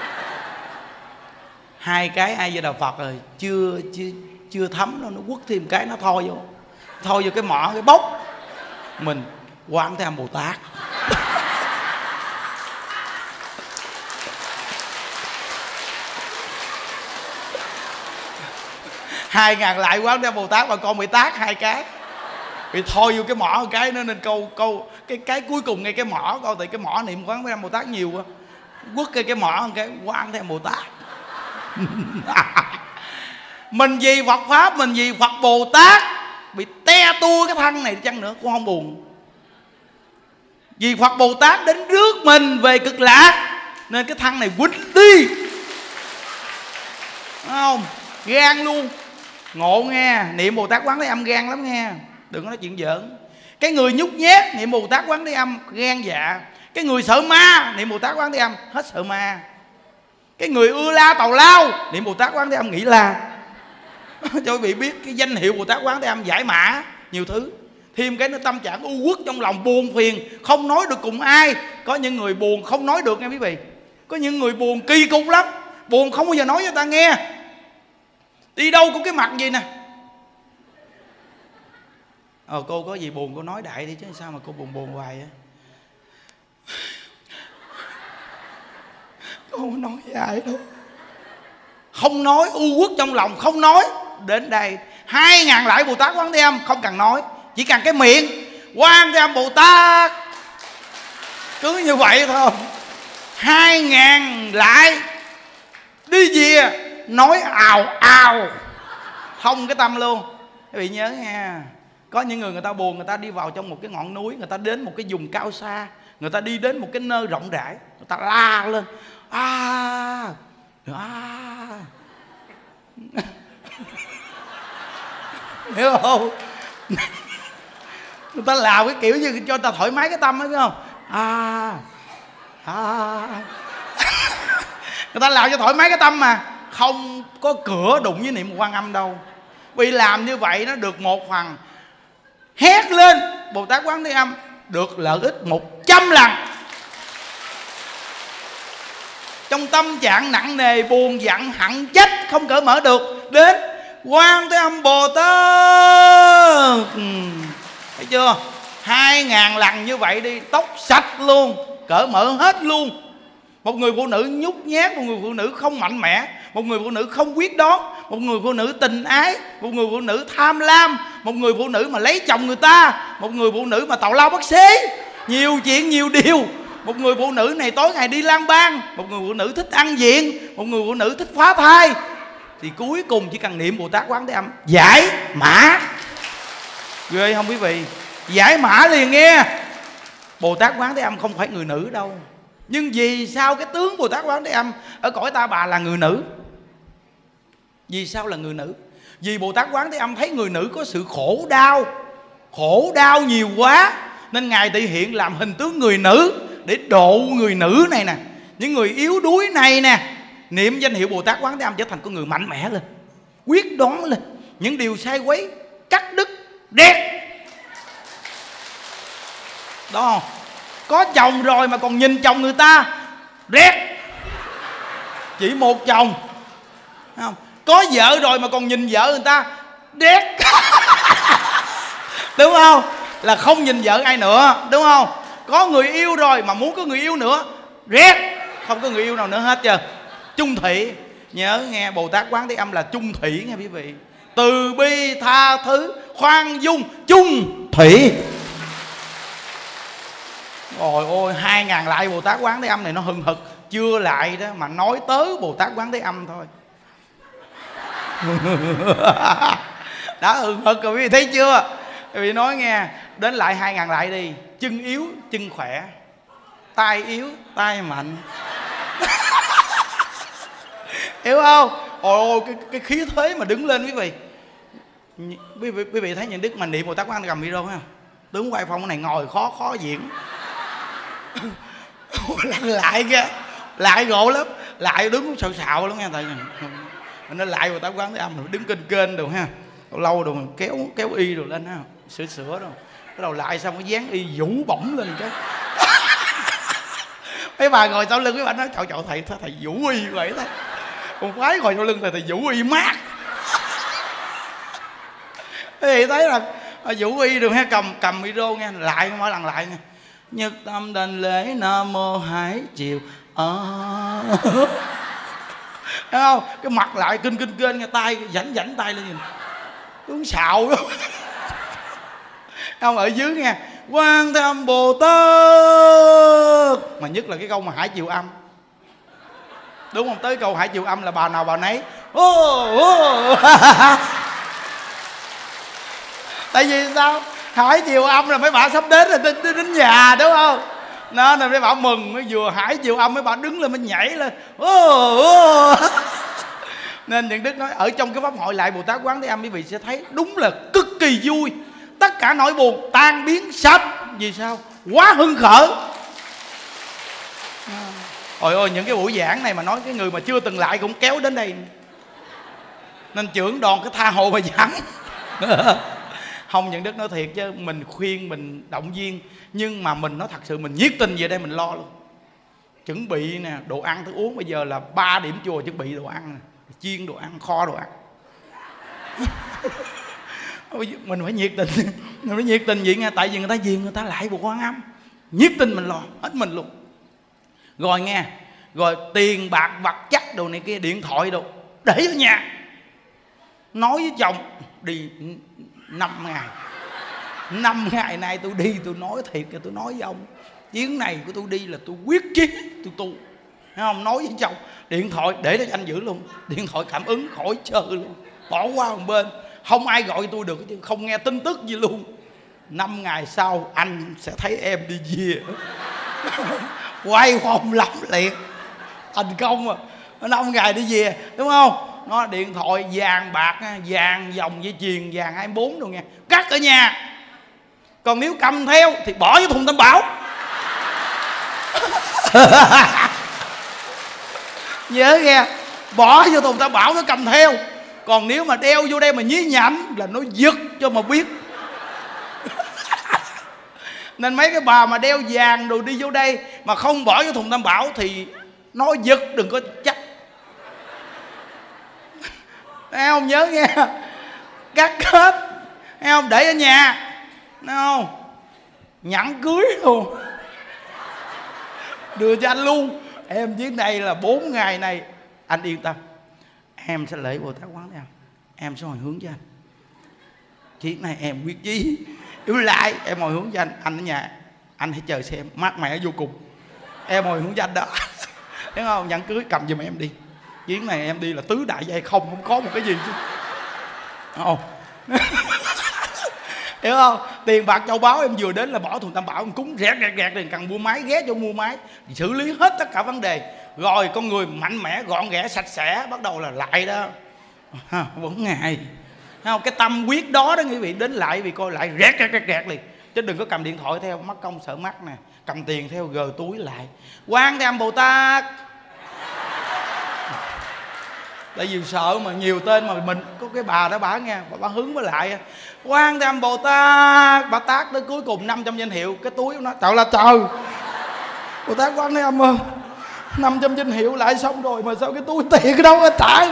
Hai cái A Di Đà Phật rồi chưa chưa chưa thấm đâu, nó quất thêm cái nó thôi vô thôi vô cái mỏ cái bốc mình Quán Thế Âm Bồ Tát. Hai ngàn lại Quán Thế Âm Bồ Tát mà con bị tát hai cái bị thôi vô cái mỏ một cái nữa. Nên câu câu cái cái cuối cùng ngay cái mỏ coi tại cái mỏ niệm Quán Thế Âm Bồ Tát nhiều quá, quất cái cái mỏ một cái Quán Thế Âm Bồ Tát. Mình vì Phật Pháp, mình vì Phật Bồ Tát bị te tua cái thân này chăng nữa cũng không buồn. Vì Phật Bồ Tát đến rước mình về cực lạc nên cái thân này quýnh đi. Đúng không? Gan luôn. Ngộ nghe. Niệm Bồ Tát Quán Thế Âm gan lắm nghe. Đừng có nói chuyện giỡn. Cái người nhút nhát niệm Bồ Tát Quán Thế Âm gan dạ. Cái người sợ ma niệm Bồ Tát Quán Thế Âm hết sợ ma. Cái người ưa la tào lao niệm Bồ Tát Quán Thế Âm nghĩ la. Cho quý vị biết cái danh hiệu Bồ Tát Quán Thế Âm giải mã nhiều thứ. Thêm cái nó tâm trạng u uất trong lòng buồn phiền, không nói được cùng ai. Có những người buồn không nói được nghe quý vị. Có những người buồn kỳ cục lắm, buồn không bao giờ nói cho ta nghe. Đi đâu cũng cái mặt gì nè. Ờ cô có gì buồn cô nói đại đi chứ sao mà cô buồn buồn hoài á. Cô không nói với ai đâu. Không nói, u uất trong lòng không nói. Đến đây hai ngàn lại Bồ Tát Quán Thế Âm không cần nói, chỉ cần cái miệng Quán Thế Âm Bồ Tát, cứ như vậy thôi. Hai ngàn lại đi về nói ào ào thông cái tâm luôn. Các vị nhớ nha, có những người người ta buồn, người ta đi vào trong một cái ngọn núi, người ta đến một cái vùng cao xa, người ta đi đến một cái nơi rộng rãi, người ta la lên a à. Hiểu không? Người ta làm cái kiểu như cho người ta thoải mái cái tâm ấy, biết không? À, à. Người ta làm cho thoải mái cái tâm mà không có cửa đụng với niệm Quan Âm đâu. Vì làm như vậy nó được một phần hét lên Bồ Tát Quán Thế Âm được lợi ích một trăm lần. Trong tâm trạng nặng nề buồn giận hận trách không cởi mở được, đến Quán Thế Âm Bồ Tát. Thấy chưa? Hai ngàn lần như vậy đi, tóc sạch luôn. cởi mở hết luôn. Một người phụ nữ nhút nhát, một người phụ nữ không mạnh mẽ, một người phụ nữ không quyết đoán, một người phụ nữ tình ái, một người phụ nữ tham lam, một người phụ nữ mà lấy chồng người ta, một người phụ nữ mà tào lao bắt xế, nhiều chuyện nhiều điều. Một người phụ nữ này tối ngày đi lang bang, một người phụ nữ thích ăn diện, một người phụ nữ thích phá thai, thì cuối cùng chỉ cần niệm Bồ Tát Quán Thế Âm giải mã. Ghê không quý vị? Giải mã liền nghe. Bồ Tát Quán Thế Âm không phải người nữ đâu. Nhưng vì sao cái tướng Bồ Tát Quán Thế Âm ở cõi Ta Bà là người nữ? Vì sao là người nữ? Vì Bồ Tát Quán Thế Âm thấy người nữ có sự khổ đau, khổ đau nhiều quá, nên Ngài thị hiện làm hình tướng người nữ để độ người nữ này nè, những người yếu đuối này nè. Niệm danh hiệu Bồ Tát Quán Thế Âm trở thành con người mạnh mẽ lên, quyết đoán lên, những điều sai quấy cắt đứt đét. Đó không? Có chồng rồi mà còn nhìn chồng người ta rét. Chỉ một chồng. Không? Có vợ rồi mà còn nhìn vợ người ta đét. Đúng không? Là không nhìn vợ ai nữa. Đúng không? Có người yêu rồi mà muốn có người yêu nữa rét. Không có người yêu nào nữa hết chưa? Chung thủy. Nhớ nghe, Bồ Tát Quán Thế Âm là chung thủy nghe quý vị. Từ bi tha thứ khoan dung chung thủy. Ôi ôi, hai ngàn lại Bồ Tát Quán Thế Âm này nó hừng hực. Chưa lại đó mà nói tới Bồ Tát Quán Thế Âm thôi. Đã hừng hực rồi quý vị thấy chưa? Quý vị nói nghe, đến lại hai ngàn lại đi. Chân yếu, chân khỏe. Tai yếu, tai mạnh. Hiểu không? Ôi ôi, cái, cái khí thế mà đứng lên quý vị. Quý vị, quý vị thấy những đức mà niệm Bồ Tát Quán cầm micro không? Tướng quay phong cái này ngồi khó khó diễn. Lại kìa, lại gỗ lắm, lại đứng xạo xạo lắm nghe. Tại nó lại Bồ Tát Quán Thế Âm đứng kênh kênh đồ ha, lâu lâu đồ kéo kéo y đồ lên ha, sửa sửa đồ, cái đầu lại xong cái dán y vũ bổng lên cái. Mấy bà ngồi sau lưng mấy bà nói trời trời thầy thầy vũ y vậy đó, còn phái ngồi sau lưng thầy thầy vũ y mát. Thì thấy là vũ y được ha, cầm cầm micro nghe, lại mỗi lần lại nghe. Nhất tâm đảnh lễ Nam Mô Hải Triều. Ờ thấy không? Cái mặt lại kinh kinh kênh nghe, tay rảnh rảnh tay lên nhìn tướng xạo đó. Không, ở dưới nghe Quan Thế Âm Bồ Tát. Mà nhất là cái câu mà Hải Triều Âm, đúng không? Tới câu Hải Triều Âm là bà nào bà nấy. Oh, oh. Tại vì sao? Hải Triều Âm là mấy bà sắp đến rồi, đến, đến nhà đúng không? Nó nên mấy bà mừng, mới vừa Hải Triều Âm mấy bà đứng lên mới nhảy lên. Oh, oh. Nên những đức nói ở trong cái pháp hội lại Bồ Tát Quán Thế Âm quý vị sẽ thấy đúng là cực kỳ vui. Tất cả nỗi buồn tan biến sạch. Vì sao? Quá hưng khởi. Ôi ôi, những cái buổi giảng này mà nói cái người mà chưa từng lại cũng kéo đến đây. Nên trưởng đoàn cái tha hồ mà giảng. Không, những đức nói thiệt chứ mình khuyên, mình động viên, nhưng mà mình nói thật sự mình nhiệt tình về đây mình lo luôn. Chuẩn bị nè, đồ ăn thức uống, bây giờ là ba điểm chùa chuẩn bị đồ ăn nè, chiên đồ ăn, kho đồ ăn. Mình phải nhiệt tình, mình phải nhiệt tình vậy nghe, tại vì người ta gì người ta lại Bồ Quan Âm, nhiệt tình mình lo hết mình luôn. Rồi nghe, rồi tiền bạc vật chất đồ này kia, điện thoại đồ để ở nhà. Nói với chồng đi năm ngày, năm ngày nay tôi đi, tôi nói thiệt kìa, tôi nói với ông chuyến này của tôi đi là tôi quyết chí tôi tu, thấy không? Nói với chồng điện thoại để cho anh giữ luôn, điện thoại cảm ứng khỏi chơi luôn, bỏ qua một bên, không ai gọi tôi được, không nghe tin tức gì luôn. Năm ngày sau anh sẽ thấy em đi về. Quay phòng lắm liền, thành công à. Năm ngày đi về đúng không? Nó điện thoại vàng bạc, vàng dòng dây chuyền vàng hai mươi bốn rồi nghe, cắt ở nhà. Còn nếu cầm theo thì bỏ vô thùng tam bảo. Nhớ nghe, bỏ vô thùng tam bảo nó cầm theo. Còn nếu mà đeo vô đây mà nhí nhảnh là nó giật cho mà biết. Nên mấy cái bà mà đeo vàng rồi đi vô đây mà không bỏ vô thùng tam bảo thì nó giật, đừng có chắc. Thấy không? Nhớ nghe, cắt hết, thấy không? Để ở nhà, thấy không? Nhẫn cưới luôn. đưa cho anh luôn. Em chuyến này là bốn ngày này anh yên tâm, em sẽ lễ Bồ Tát Quán Thế Âm, em sẽ hồi hướng cho anh. Chuyến này em quyết chí yếu lại, em hồi hướng cho anh. Anh ở nhà anh hãy chờ xem, mát mẻ vô cùng. Em hồi hướng cho anh đó. Đúng không? Nhẫn cưới cầm giùm em đi. Chuyến này em đi là tứ đại giai không, không có một cái gì chứ. Không. Hiểu không? Tiền bạc châu báu em vừa đến là bỏ thùng tam bảo em cúng rẹt rẹt rẹt, tiền cần mua máy ghé cho mua máy, xử lý hết tất cả vấn đề. Rồi con người mạnh mẽ gọn ghẽ sạch sẽ, bắt đầu là lại đó. À, bốn ngày. Không, cái tâm quyết đó đó quý vị, đến lại vì coi lại rẹt rẹt rẹt rẹt liền. Chứ đừng có cầm điện thoại theo, mất công sợ mắt nè. Cầm tiền theo gờ túi lại. Quan Thế Âm Bồ Tát. Tại vì sợ mà nhiều tên mà mình có cái bà đó bả nghe, bà, bà hướng với lại Quan Thế Âm Bồ Tát, bà tác tới cuối cùng năm trăm danh hiệu, cái túi nó trời là trời. Bồ Tát Quan Thế Âm năm trăm danh hiệu lại xong rồi mà sao cái túi tiền cái đâu hết trời.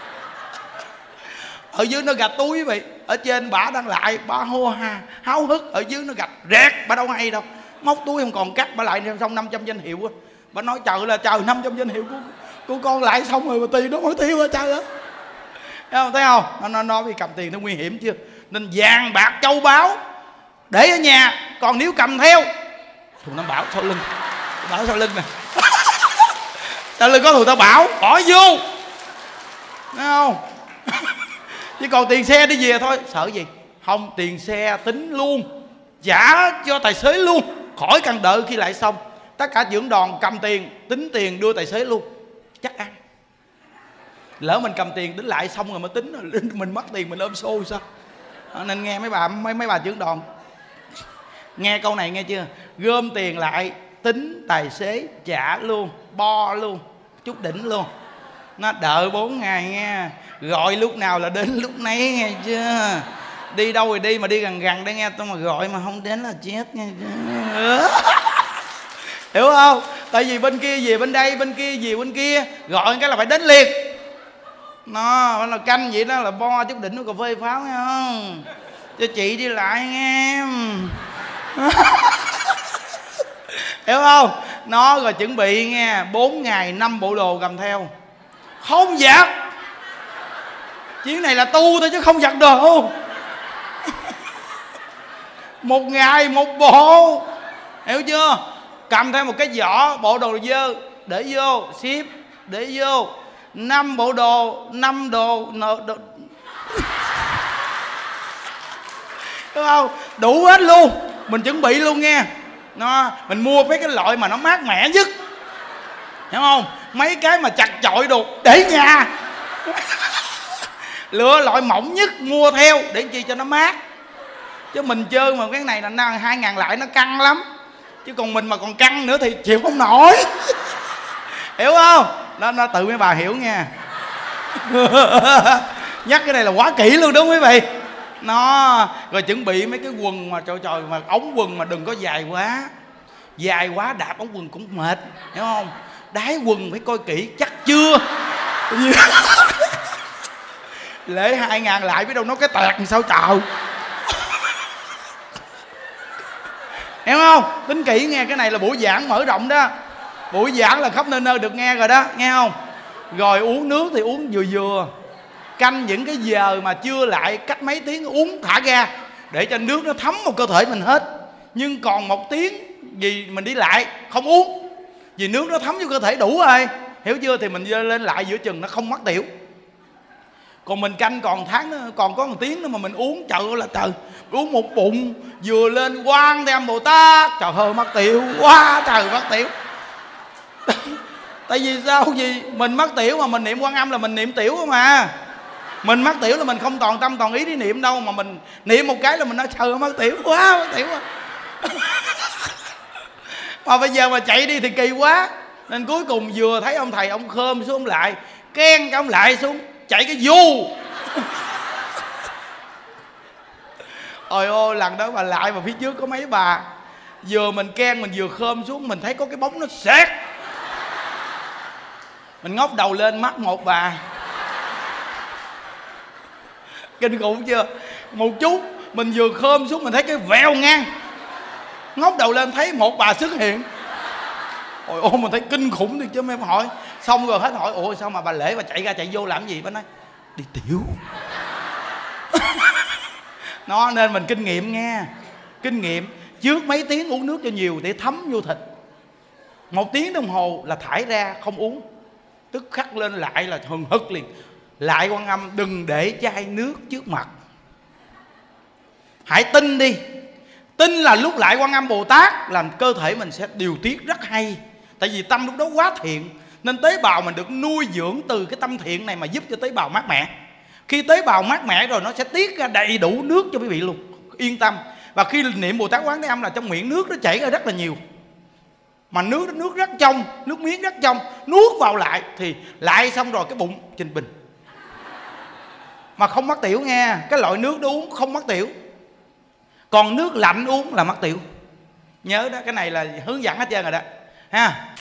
Ở dưới nó gạch túi quý vị, ở trên bả đang lại, bả hô ha háo hức, ở dưới nó gạch rẹt, bả đâu hay đâu. Móc túi không còn cắt, bả lại xong năm trăm danh hiệu á. Bả nói trời là trời, năm trăm danh hiệu của, của con lại xong rồi mà tiền nó mới tiêu hết trời á. Thấy không? Thấy không? Nó, nó nói vì cầm tiền nó nguy hiểm chưa. Nên vàng bạc châu báu để ở nhà, còn nếu cầm theo thùng tam bảo sau lưng, bảo sau lưng nè. Sau lưng có thùng tam bảo bỏ vô. Thấy không? Chứ còn tiền xe đi về thôi, sợ gì. Không, tiền xe tính luôn, trả cho tài xế luôn, khỏi cần đợi khi lại xong. Tất cả trưởng đoàn cầm tiền, tính tiền đưa tài xế luôn, chắc ăn. Lỡ mình cầm tiền tính lại xong rồi mới tính, mình mất tiền mình ôm xô sao. Nên nghe mấy bà mấy mấy bà trưởng đoàn, nghe câu này nghe chưa? Gom tiền lại, tính tài xế trả luôn, bo luôn, chút đỉnh luôn. Nó đợi bốn ngày nghe, gọi lúc nào là đến lúc nấy nghe chưa. Đi đâu rồi đi mà đi gần gần đây nghe, tôi mà gọi mà không đến là chết nghe chưa. Hiểu không? Tại vì bên kia về bên đây, bên kia về bên kia, gọi cái là phải đến liền. Nó là canh vậy đó, là bo chút đỉnh của cà phê pháo nghe không? Cho chị đi lại nghe em. Hiểu không? Nó rồi chuẩn bị nghe, bốn ngày năm bộ đồ cầm theo. Không giặt. Chuyến này là tu thôi chứ không giặt đồ. Một ngày một bộ. Hiểu chưa? Cầm theo một cái giỏ, bộ đồ dơ để vô, ship để vô. Năm bộ đồ, năm đồ, đồ, đồ. Đúng không? Đủ hết luôn. Mình chuẩn bị luôn nghe. Nó, mình mua mấy cái loại mà nó mát mẻ nhất. Hiểu không? Mấy cái mà chặt chội đồ để nhà. Lựa loại mỏng nhất mua theo để chi cho nó mát. Chứ mình chơi mà cái này là hai ngàn lại nó căng lắm. Chứ còn mình mà còn căng nữa thì chịu không nổi. Hiểu không? Nó, nó tự mấy bà hiểu nha. Nhắc cái này là quá kỹ luôn đúng không quý vị? Nó rồi chuẩn bị mấy cái quần mà trời trời mà ống quần mà đừng có dài quá. Dài quá đạp ống quần cũng mệt, hiểu không? Đáy quần phải coi kỹ chắc chưa. Lễ hai ngàn lại biết đâu nó cái tẹt làm sao trời. Hiểu không? Tính kỹ nghe, cái này là buổi giảng mở rộng đó. Buổi giảng là khắp nơi nơi được nghe rồi đó, nghe không? Rồi uống nước thì uống vừa vừa. Canh những cái giờ mà chưa lại, cách mấy tiếng uống thả ga để cho nước nó thấm vào cơ thể mình hết. Nhưng còn một tiếng gì mình đi lại không uống, vì nước nó thấm vô cơ thể đủ rồi. Hiểu chưa? Thì mình lên lại giữa chừng nó không mất tiểu. Còn mình canh còn tháng còn có một tiếng nữa mà mình uống trời ơi là trời, uống một bụng vừa lên Quan Thế Âm Bồ Tát, trời ơi mất tiểu quá trời mất tiểu. Tại vì sao? Vì mình mất tiểu mà mình niệm Quan Âm là mình niệm tiểu không à. Mình mất tiểu là mình không toàn tâm toàn ý đi niệm đâu, mà mình niệm một cái là mình nói trời ơi mất tiểu quá, mất tiểu quá. Mà bây giờ mà chạy đi thì kỳ quá. Nên cuối cùng vừa thấy ông thầy ông khơm xuống lại, khen cái ông lại xuống, chạy cái du. Ôi ôi lần đó mà lại mà phía trước có mấy bà, vừa mình khen mình vừa khơm xuống, mình thấy có cái bóng nó xẹt. Mình ngóc đầu lên mắt một bà. Kinh khủng chưa? Một chút mình vừa khơm xuống mình thấy cái vèo ngang, ngóc đầu lên thấy một bà xuất hiện. Ôi ôi mình thấy kinh khủng thì chứ em hỏi. Xong rồi hết hỏi ủa sao mà bà Lễ bà chạy ra chạy vô làm gì? Bà nói đi tiểu. Nó nên mình kinh nghiệm nghe. Kinh nghiệm trước mấy tiếng uống nước cho nhiều để thấm vô thịt. Một tiếng đồng hồ là thải ra không uống, tức khắc lên lại là hừng hực liền. Lại Quan Âm đừng để chai nước trước mặt. Hãy tin đi. Tin là lúc Lại Quan Âm Bồ Tát làm cơ thể mình sẽ điều tiết rất hay. Tại vì tâm lúc đó quá thiện, nên tế bào mình được nuôi dưỡng từ cái tâm thiện này mà giúp cho tế bào mát mẻ. Khi tế bào mát mẻ rồi nó sẽ tiết ra đầy đủ nước cho quý vị luôn. Yên tâm. Và khi niệm Bồ Tát Quán Thế Âm là trong miệng nước nó chảy ra rất là nhiều. Mà nước nước rất trong, nước miếng rất trong, nuốt vào lại thì lại xong rồi cái bụng trình bình. Mà không mắc tiểu nghe. Cái loại nước đó uống không mắc tiểu. Còn nước lạnh uống là mắc tiểu. Nhớ đó, cái này là hướng dẫn hết trơn rồi đó ha.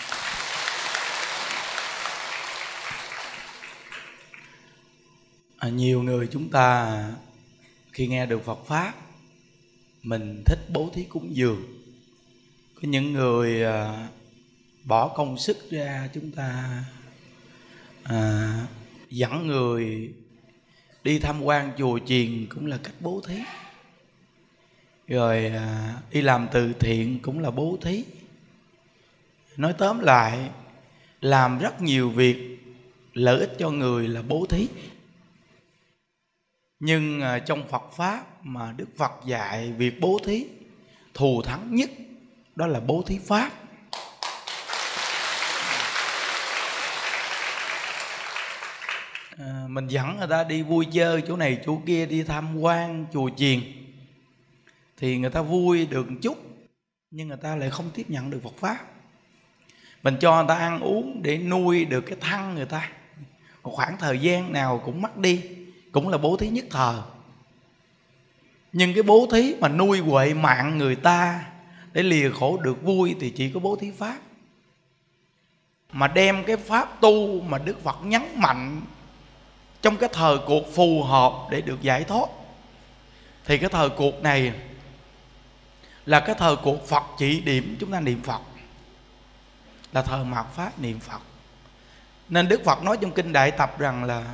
À, nhiều người chúng ta khi nghe được Phật Pháp mình thích bố thí cúng dường. Có những người à, bỏ công sức ra, chúng ta à, dẫn người đi tham quan chùa chiền cũng là cách bố thí. Rồi à, đi làm từ thiện cũng là bố thí. Nói tóm lại, làm rất nhiều việc lợi ích cho người là bố thí. Nhưng à, trong Phật Pháp mà Đức Phật dạy việc bố thí thù thắng nhất đó là bố thí Pháp. À, mình dẫn người ta đi vui chơi chỗ này chỗ kia, đi tham quan chùa chiền thì người ta vui được một chút, nhưng người ta lại không tiếp nhận được Phật Pháp. Mình cho người ta ăn uống để nuôi được cái thân người ta, một khoảng thời gian nào cũng mất đi, cũng là bố thí nhất thời. Nhưng cái bố thí mà nuôi huệ mạng người ta để lìa khổ được vui thì chỉ có bố thí Pháp. Mà đem cái Pháp tu mà Đức Phật nhấn mạnh trong cái thời cuộc phù hợp để được giải thoát, thì cái thời cuộc này là cái thời cuộc Phật chỉ điểm chúng ta niệm Phật, là thời mạt Pháp niệm Phật. Nên Đức Phật nói trong Kinh Đại Tập rằng là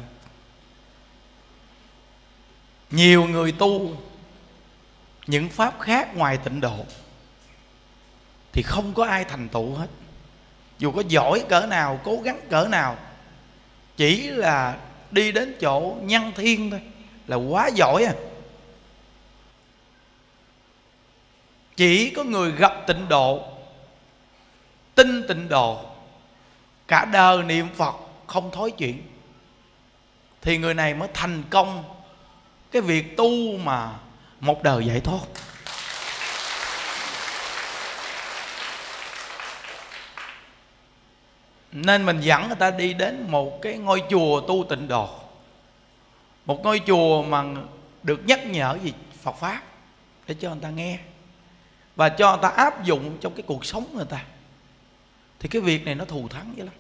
nhiều người tu những Pháp khác ngoài tịnh độ thì không có ai thành tựu hết. Dù có giỏi cỡ nào, cố gắng cỡ nào, chỉ là đi đến chỗ nhân thiên thôi là quá giỏi à. Chỉ có người gặp tịnh độ, tin tịnh độ, cả đời niệm Phật không thối chuyện, thì người này mới thành công cái việc tu mà một đời giải thoát. Nên mình dẫn người ta đi đến một cái ngôi chùa tu tịnh độ, một ngôi chùa mà được nhắc nhở về Phật Pháp, để cho người ta nghe và cho người ta áp dụng trong cái cuộc sống người ta. Thì cái việc này nó thù thắng dữ lắm.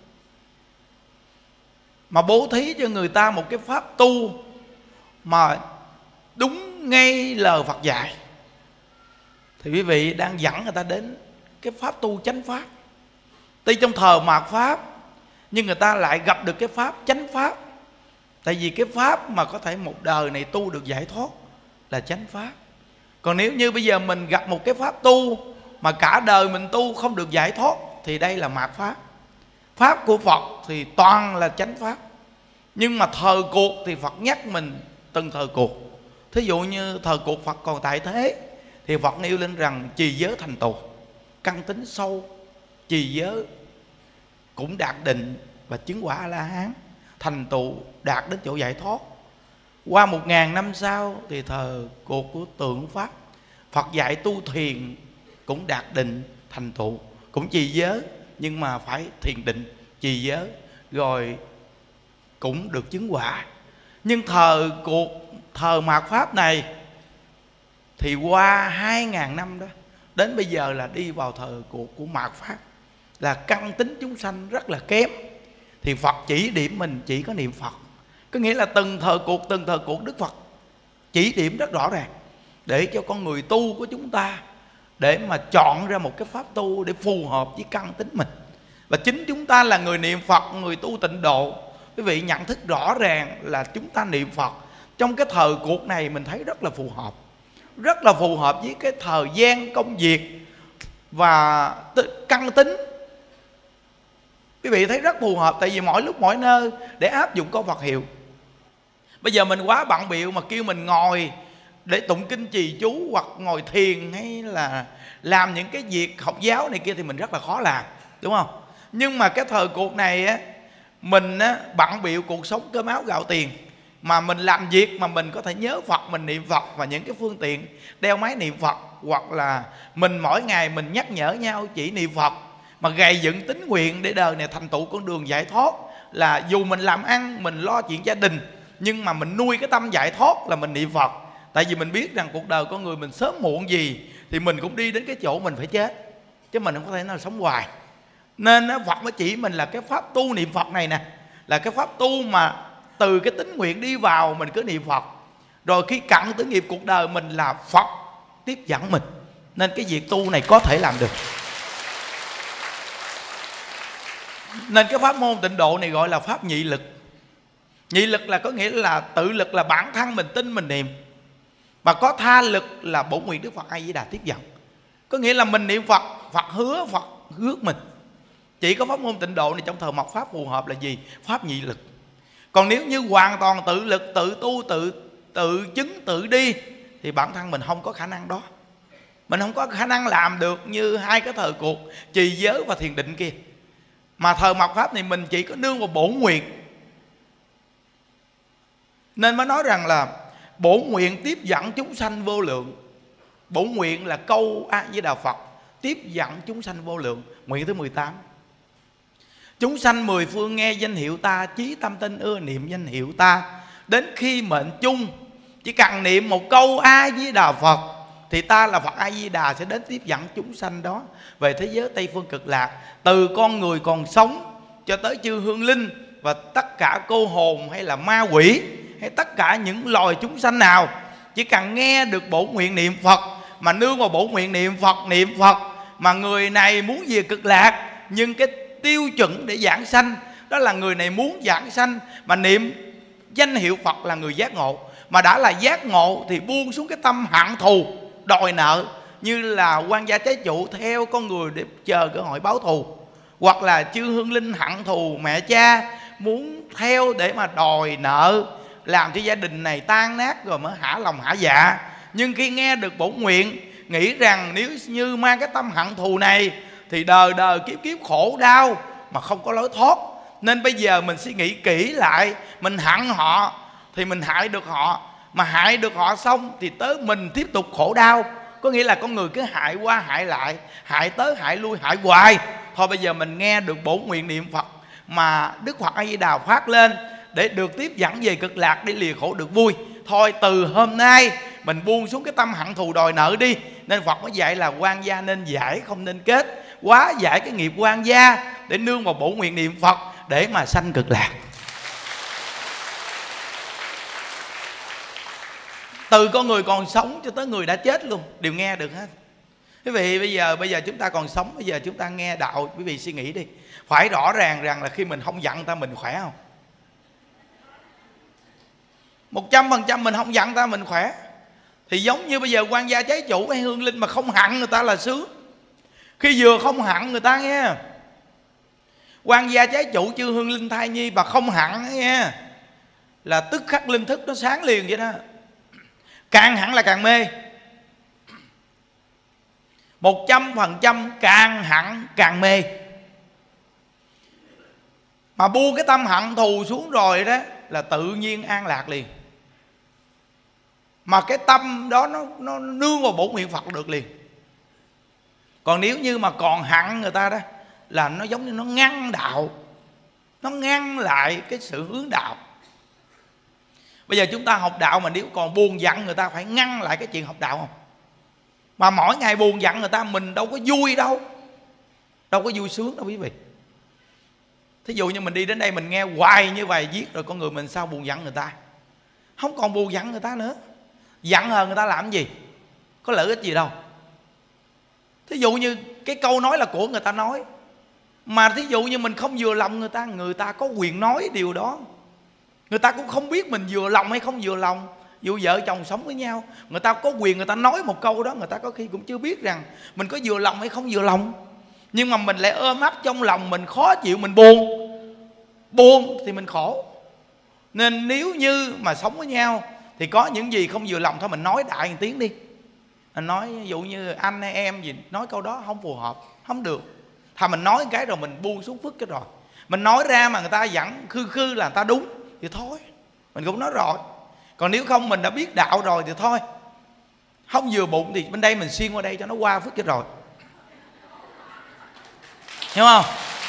Mà bố thí cho người ta một cái pháp tu mà đúng ngay lời Phật dạy, thì quý vị đang dẫn người ta đến cái pháp tu chánh pháp. Tuy trong thời mạt Pháp nhưng người ta lại gặp được cái pháp chánh pháp. Tại vì cái pháp mà có thể một đời này tu được giải thoát là chánh pháp. Còn nếu như bây giờ mình gặp một cái pháp tu mà cả đời mình tu không được giải thoát thì đây là mạt Pháp. Pháp của Phật thì toàn là chánh pháp. Nhưng mà thời cuộc thì Phật nhắc mình từng thời cuộc. Thí dụ như thời cuộc Phật còn tại thế thì Phật nêu lên rằng trì giới thành tựu, căn tính sâu, trì giới cũng đạt định và chứng quả A-la-hán, thành tựu đạt đến chỗ giải thoát. Qua một ngàn năm sau thì thời cuộc của Tượng Pháp, Phật dạy tu thiền cũng đạt định thành tựu, cũng trì giới nhưng mà phải thiền định trì giới rồi cũng được chứng quả. Nhưng thời cuộc thời mạt Pháp này thì qua hai ngàn năm đó, đến bây giờ là đi vào thời cuộc của mạt Pháp, là căn tính chúng sanh rất là kém. Thì Phật chỉ điểm mình chỉ có niệm Phật. Có nghĩa là từng thời cuộc từng thời cuộc Đức Phật chỉ điểm rất rõ ràng, để cho con người tu của chúng ta để mà chọn ra một cái pháp tu để phù hợp với căn tính mình. Và chính chúng ta là người niệm Phật, người tu tịnh độ, quý vị nhận thức rõ ràng là chúng ta niệm Phật trong cái thời cuộc này mình thấy rất là phù hợp, rất là phù hợp với cái thời gian công việc và căn tính. Quý vị thấy rất phù hợp, tại vì mỗi lúc mỗi nơi để áp dụng câu Phật hiệu. Bây giờ mình quá bận bịu mà kêu mình ngồi để tụng kinh trì chú, hoặc ngồi thiền, hay là làm những cái việc học giáo này kia thì mình rất là khó làm, đúng không? Nhưng mà cái thời cuộc này á, mình á, bận bịu cuộc sống cơm áo gạo tiền, mà mình làm việc mà mình có thể nhớ Phật, mình niệm Phật, và những cái phương tiện đeo máy niệm Phật, hoặc là mình mỗi ngày mình nhắc nhở nhau chỉ niệm Phật, mà gầy dựng tín nguyện để đời này thành tựu con đường giải thoát. Là dù mình làm ăn, mình lo chuyện gia đình, nhưng mà mình nuôi cái tâm giải thoát là mình niệm Phật. Tại vì mình biết rằng cuộc đời con người mình sớm muộn gì thì mình cũng đi đến cái chỗ mình phải chết, chứ mình không có thể nào sống hoài. Nên Phật mới chỉ mình là cái pháp tu niệm Phật này nè, là cái pháp tu mà từ cái tín nguyện đi vào mình cứ niệm Phật, rồi khi cận tử nghiệp cuộc đời mình là Phật tiếp dẫn mình. Nên cái việc tu này có thể làm được. Nên cái pháp môn tịnh độ này gọi là pháp nhị lực. Nhị lực là có nghĩa là tự lực là bản thân mình tin mình niệm, và có tha lực là bổn nguyện Đức Phật A Di Đà tiếp dẫn. Có nghĩa là mình niệm Phật, Phật hứa, Phật hứa mình. Chỉ có pháp môn tịnh độ này trong thời mạt pháp phù hợp là gì? Pháp nhị lực. Còn nếu như hoàn toàn tự lực, tự tu, tự tự chứng, tự đi thì bản thân mình không có khả năng đó. Mình không có khả năng làm được như hai cái thời cuộc trì giới và thiền định kia. Mà thời mạt pháp này mình chỉ có nương vào bổn nguyện. Nên mới nói rằng là bổn nguyện tiếp dẫn chúng sanh vô lượng. Bổn nguyện là câu A Di Đà Phật tiếp dẫn chúng sanh vô lượng. Nguyện thứ mười tám. Chúng sanh mười phương nghe danh hiệu ta, chí tâm tinh ưa niệm danh hiệu ta, đến khi mệnh chung chỉ cần niệm một câu A Di Đà Phật thì ta là Phật A Di Đà sẽ đến tiếp dẫn chúng sanh đó về thế giới Tây phương cực lạc. Từ con người còn sống cho tới chư hương linh và tất cả cô hồn hay là ma quỷ, hay tất cả những loài chúng sanh nào chỉ cần nghe được bổn nguyện niệm Phật, mà nương vào bổn nguyện niệm Phật, niệm Phật mà người này muốn về cực lạc, nhưng cái tiêu chuẩn để giảng sanh đó là người này muốn giảng sanh mà niệm danh hiệu Phật là người giác ngộ. Mà đã là giác ngộ thì buông xuống cái tâm hận thù đòi nợ, như là quan gia trái chủ theo con người để chờ cơ hội báo thù, hoặc là chư hương linh hận thù mẹ cha muốn theo để mà đòi nợ, làm cho gia đình này tan nát rồi mới hả lòng hả dạ. Nhưng khi nghe được bổn nguyện, nghĩ rằng nếu như mang cái tâm hận thù này thì đời đời kiếp kiếp khổ đau mà không có lối thoát. Nên bây giờ mình suy nghĩ kỹ lại, mình hận họ thì mình hại được họ, mà hại được họ xong thì tới mình tiếp tục khổ đau. Có nghĩa là con người cứ hại qua hại lại, hại tới hại lui, hại hoài. Thôi bây giờ mình nghe được bổn nguyện niệm Phật mà Đức Phật A Di Đà phát lên để được tiếp dẫn về cực lạc, để lìa khổ được vui. Thôi từ hôm nay mình buông xuống cái tâm hận thù đòi nợ đi. Nên Phật mới dạy là quan gia nên giải không nên kết, quá giải cái nghiệp quan gia để nương vào bổn nguyện niệm Phật để mà sanh cực lạc. Từ con người còn sống cho tới người đã chết luôn đều nghe được hết. Quý vị bây giờ bây giờ chúng ta còn sống, bây giờ chúng ta nghe đạo, quý vị suy nghĩ đi. Phải rõ ràng rằng là khi mình không giận ta mình khỏe không? Một trăm phần trăm mình không giận ta mình khỏe. Thì giống như bây giờ quan gia trái chủ hay hương linh mà không hận người ta là sướng. Khi vừa không hận người ta nghe, quan gia trái chủ chư hương linh thai nhi mà không hận nghe, là tức khắc linh thức nó sáng liền vậy đó. Càng hẳn là càng mê. Một trăm phần trăm càng hẳn càng mê. Mà buông cái tâm hận thù xuống rồi đó là tự nhiên an lạc liền. Mà cái tâm đó nó, nó nương vào bổn nguyện Phật được liền. Còn nếu như mà còn hận người ta đó là nó giống như nó ngăn đạo, nó ngăn lại cái sự hướng đạo. Bây giờ chúng ta học đạo mà nếu còn buồn giận người ta phải ngăn lại cái chuyện học đạo không? Mà mỗi ngày buồn giận người ta mình đâu có vui đâu. Đâu có vui sướng đâu quý vị. Thí dụ như mình đi đến đây mình nghe hoài như vậy viết rồi con người mình sao buồn giận người ta. Không còn buồn giận người ta nữa. Giận hờn người ta làm gì? Có lợi ích gì đâu. Thí dụ như cái câu nói là của người ta nói, Mà thí dụ như mình không vừa lòng người ta, người ta có quyền nói điều đó. Người ta cũng không biết mình vừa lòng hay không vừa lòng. Dù vợ chồng sống với nhau, người ta có quyền người ta nói một câu đó, người ta có khi cũng chưa biết rằng mình có vừa lòng hay không vừa lòng. Nhưng mà mình lại ôm ấp trong lòng, mình khó chịu, mình buồn. Buồn thì mình khổ. Nên nếu như mà sống với nhau thì có những gì không vừa lòng thôi mình nói đại một tiếng đi. Mình nói ví dụ như anh hay em gì, nói câu đó không phù hợp, không được. Thà mình nói cái rồi mình buông xuống phức cái rồi. Mình nói ra mà người ta vẫn khư khư là người ta đúng thì thôi, mình cũng nói rồi. Còn nếu không mình đã biết đạo rồi thì thôi, không vừa bụng thì bên đây mình xuyên qua đây cho nó qua phức cái rồi. Hiểu không?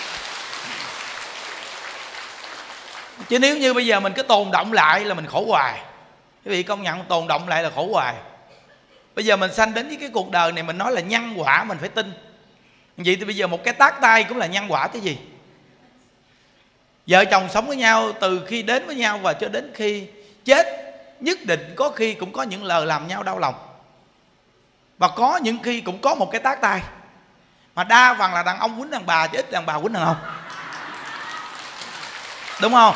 Chứ nếu như bây giờ mình cứ tồn động lại là mình khổ hoài. Quý vị công nhận tồn động lại là khổ hoài. Bây giờ mình sanh đến với cái cuộc đời này, mình nói là nhân quả mình phải tin. Vậy thì bây giờ một cái tát tay cũng là nhân quả cái gì? Vợ chồng sống với nhau từ khi đến với nhau và cho đến khi chết, nhất định có khi cũng có những lời làm nhau đau lòng. Và có những khi cũng có một cái tát tay. Mà đa phần là đàn ông quýnh đàn bà chứ ít đàn bà quýnh đàn ông. Đúng không?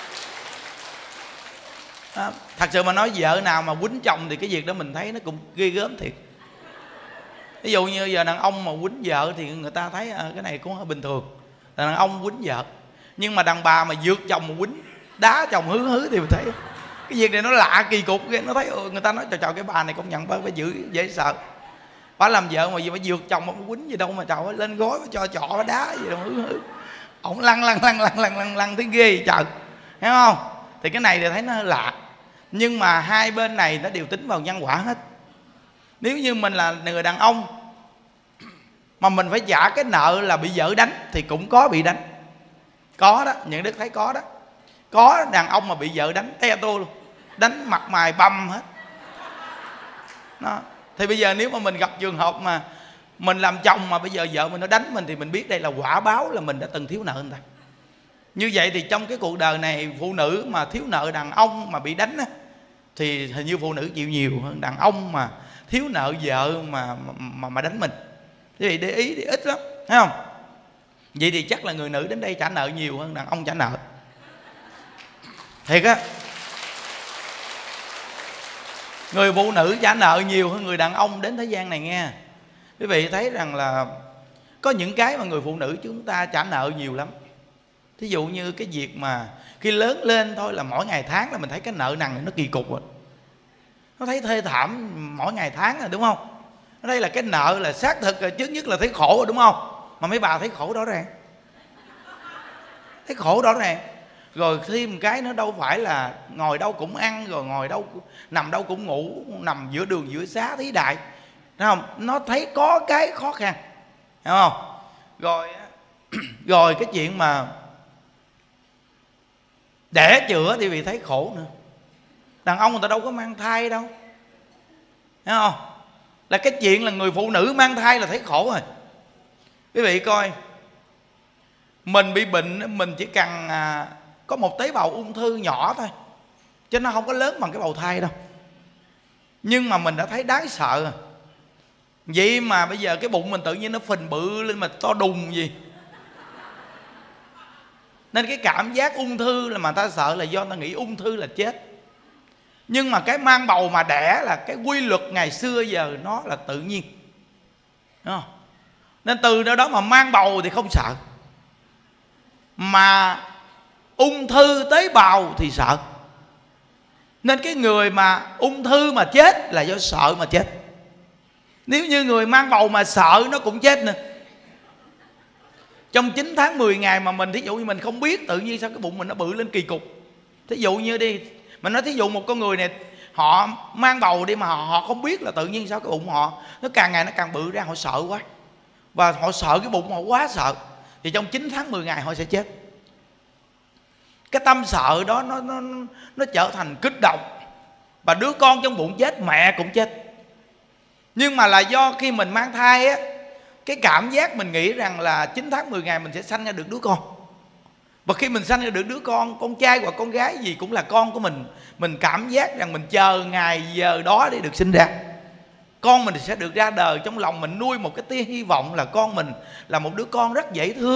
À, thật sự mà nói vợ nào mà quýnh chồng thì cái việc đó mình thấy nó cũng ghê gớm thiệt. Ví dụ như giờ đàn ông mà quýnh vợ thì người ta thấy à, cái này cũng hơi bình thường, đàn ông quýnh vợ. Nhưng mà đàn bà mà vượt chồng mà quýnh, đá chồng hứ hứ thì mình thấy cái việc này nó lạ kỳ cục. Nó thấy người ta nói trời trời cái bà này công nhận phải giữ dễ sợ. Bà làm vợ mà gì phải vượt chồng mà quýnh gì đâu mà trời ơi, lên gối cho trọ đá gì đâu hứ hứ. Ổng lăn lăn lăn lăn lăn lăn lăn thấy ghê trời. Thấy không? Thì cái này thì thấy nó hơi lạ. Nhưng mà hai bên này nó đều tính vào nhân quả hết. Nếu như mình là người đàn ông mà mình phải trả cái nợ là bị vợ đánh thì cũng có bị đánh. Có đó, những đức thấy có đó. Có đàn ông mà bị vợ đánh te tô luôn, đánh mặt mày bầm hết đó. Thì bây giờ nếu mà mình gặp trường hợp mà mình làm chồng mà bây giờ vợ mình nó đánh mình thì mình biết đây là quả báo là mình đã từng thiếu nợ người ta. Như vậy thì trong cái cuộc đời này, phụ nữ mà thiếu nợ đàn ông mà bị đánh á, thì hình như phụ nữ chịu nhiều hơn đàn ông mà thiếu nợ vợ mà mà, mà đánh mình. Thế thì để ý thì ít lắm, thấy không? Vậy thì chắc là người nữ đến đây trả nợ nhiều hơn đàn ông trả nợ. Thiệt á. Người phụ nữ trả nợ nhiều hơn người đàn ông đến thế gian này nghe. Quý vị thấy rằng là có những cái mà người phụ nữ chúng ta trả nợ nhiều lắm. Thí dụ như cái việc mà khi lớn lên thôi là mỗi ngày tháng là mình thấy cái nợ nần này nó kỳ cục rồi. Nó thấy thê thảm mỗi ngày tháng rồi, đúng không? Ở đây là cái nợ là xác thực rồi, trước nhất là thấy khổ rồi, đúng không? Mà mấy bà thấy khổ rõ ràng, thấy khổ rõ ràng. Rồi thêm một cái nữa, đâu phải là ngồi đâu cũng ăn, rồi ngồi đâu nằm đâu cũng ngủ, nằm giữa đường giữa xá thí đại, thấy không? Nó thấy có cái khó khăn, hiểu không? Rồi rồi cái chuyện mà đẻ chữa thì vì thấy khổ nữa. Đàn ông người ta đâu có mang thai đâu, thấy không? Là cái chuyện là người phụ nữ mang thai là thấy khổ rồi. Quý vị coi, mình bị bệnh, mình chỉ cần à, có một tế bào ung thư nhỏ thôi, chứ nó không có lớn bằng cái bào thai đâu. Nhưng mà mình đã thấy đáng sợ rồi. Vậy mà bây giờ cái bụng mình tự nhiên nó phình bự lên mà to đùng gì. Nên cái cảm giác ung thư là mà ta sợ là do ta nghĩ ung thư là chết. Nhưng mà cái mang bầu mà đẻ là cái quy luật ngày xưa giờ nó là tự nhiên, đúng không? Nên từ đó đó mà mang bầu thì không sợ, mà ung thư tế bào thì sợ. Nên cái người mà ung thư mà chết là do sợ mà chết. Nếu như người mang bầu mà sợ nó cũng chết nữa. Trong chín tháng mười ngày mà mình thí dụ như mình không biết tự nhiên sao cái bụng mình nó bự lên kỳ cục. Thí dụ như đi, mình nói thí dụ một con người này họ mang bầu đi mà họ, họ không biết là tự nhiên sao cái bụng họ nó càng ngày nó càng bự ra, họ sợ quá. Và họ sợ cái bụng họ quá sợ, thì trong chín tháng mười ngày họ sẽ chết. Cái tâm sợ đó nó, nó, nó trở thành kích động. Và đứa con trong bụng chết, mẹ cũng chết. Nhưng mà là do khi mình mang thai á, cái cảm giác mình nghĩ rằng là chín tháng mười ngày mình sẽ sanh ra được đứa con. Và khi mình sanh ra được đứa con, con trai hoặc con gái gì cũng là con của mình, mình cảm giác rằng mình chờ ngày giờ đó để được sinh ra. Con mình sẽ được ra đời, trong lòng mình nuôi một cái tia hy vọng là con mình là một đứa con rất dễ thương,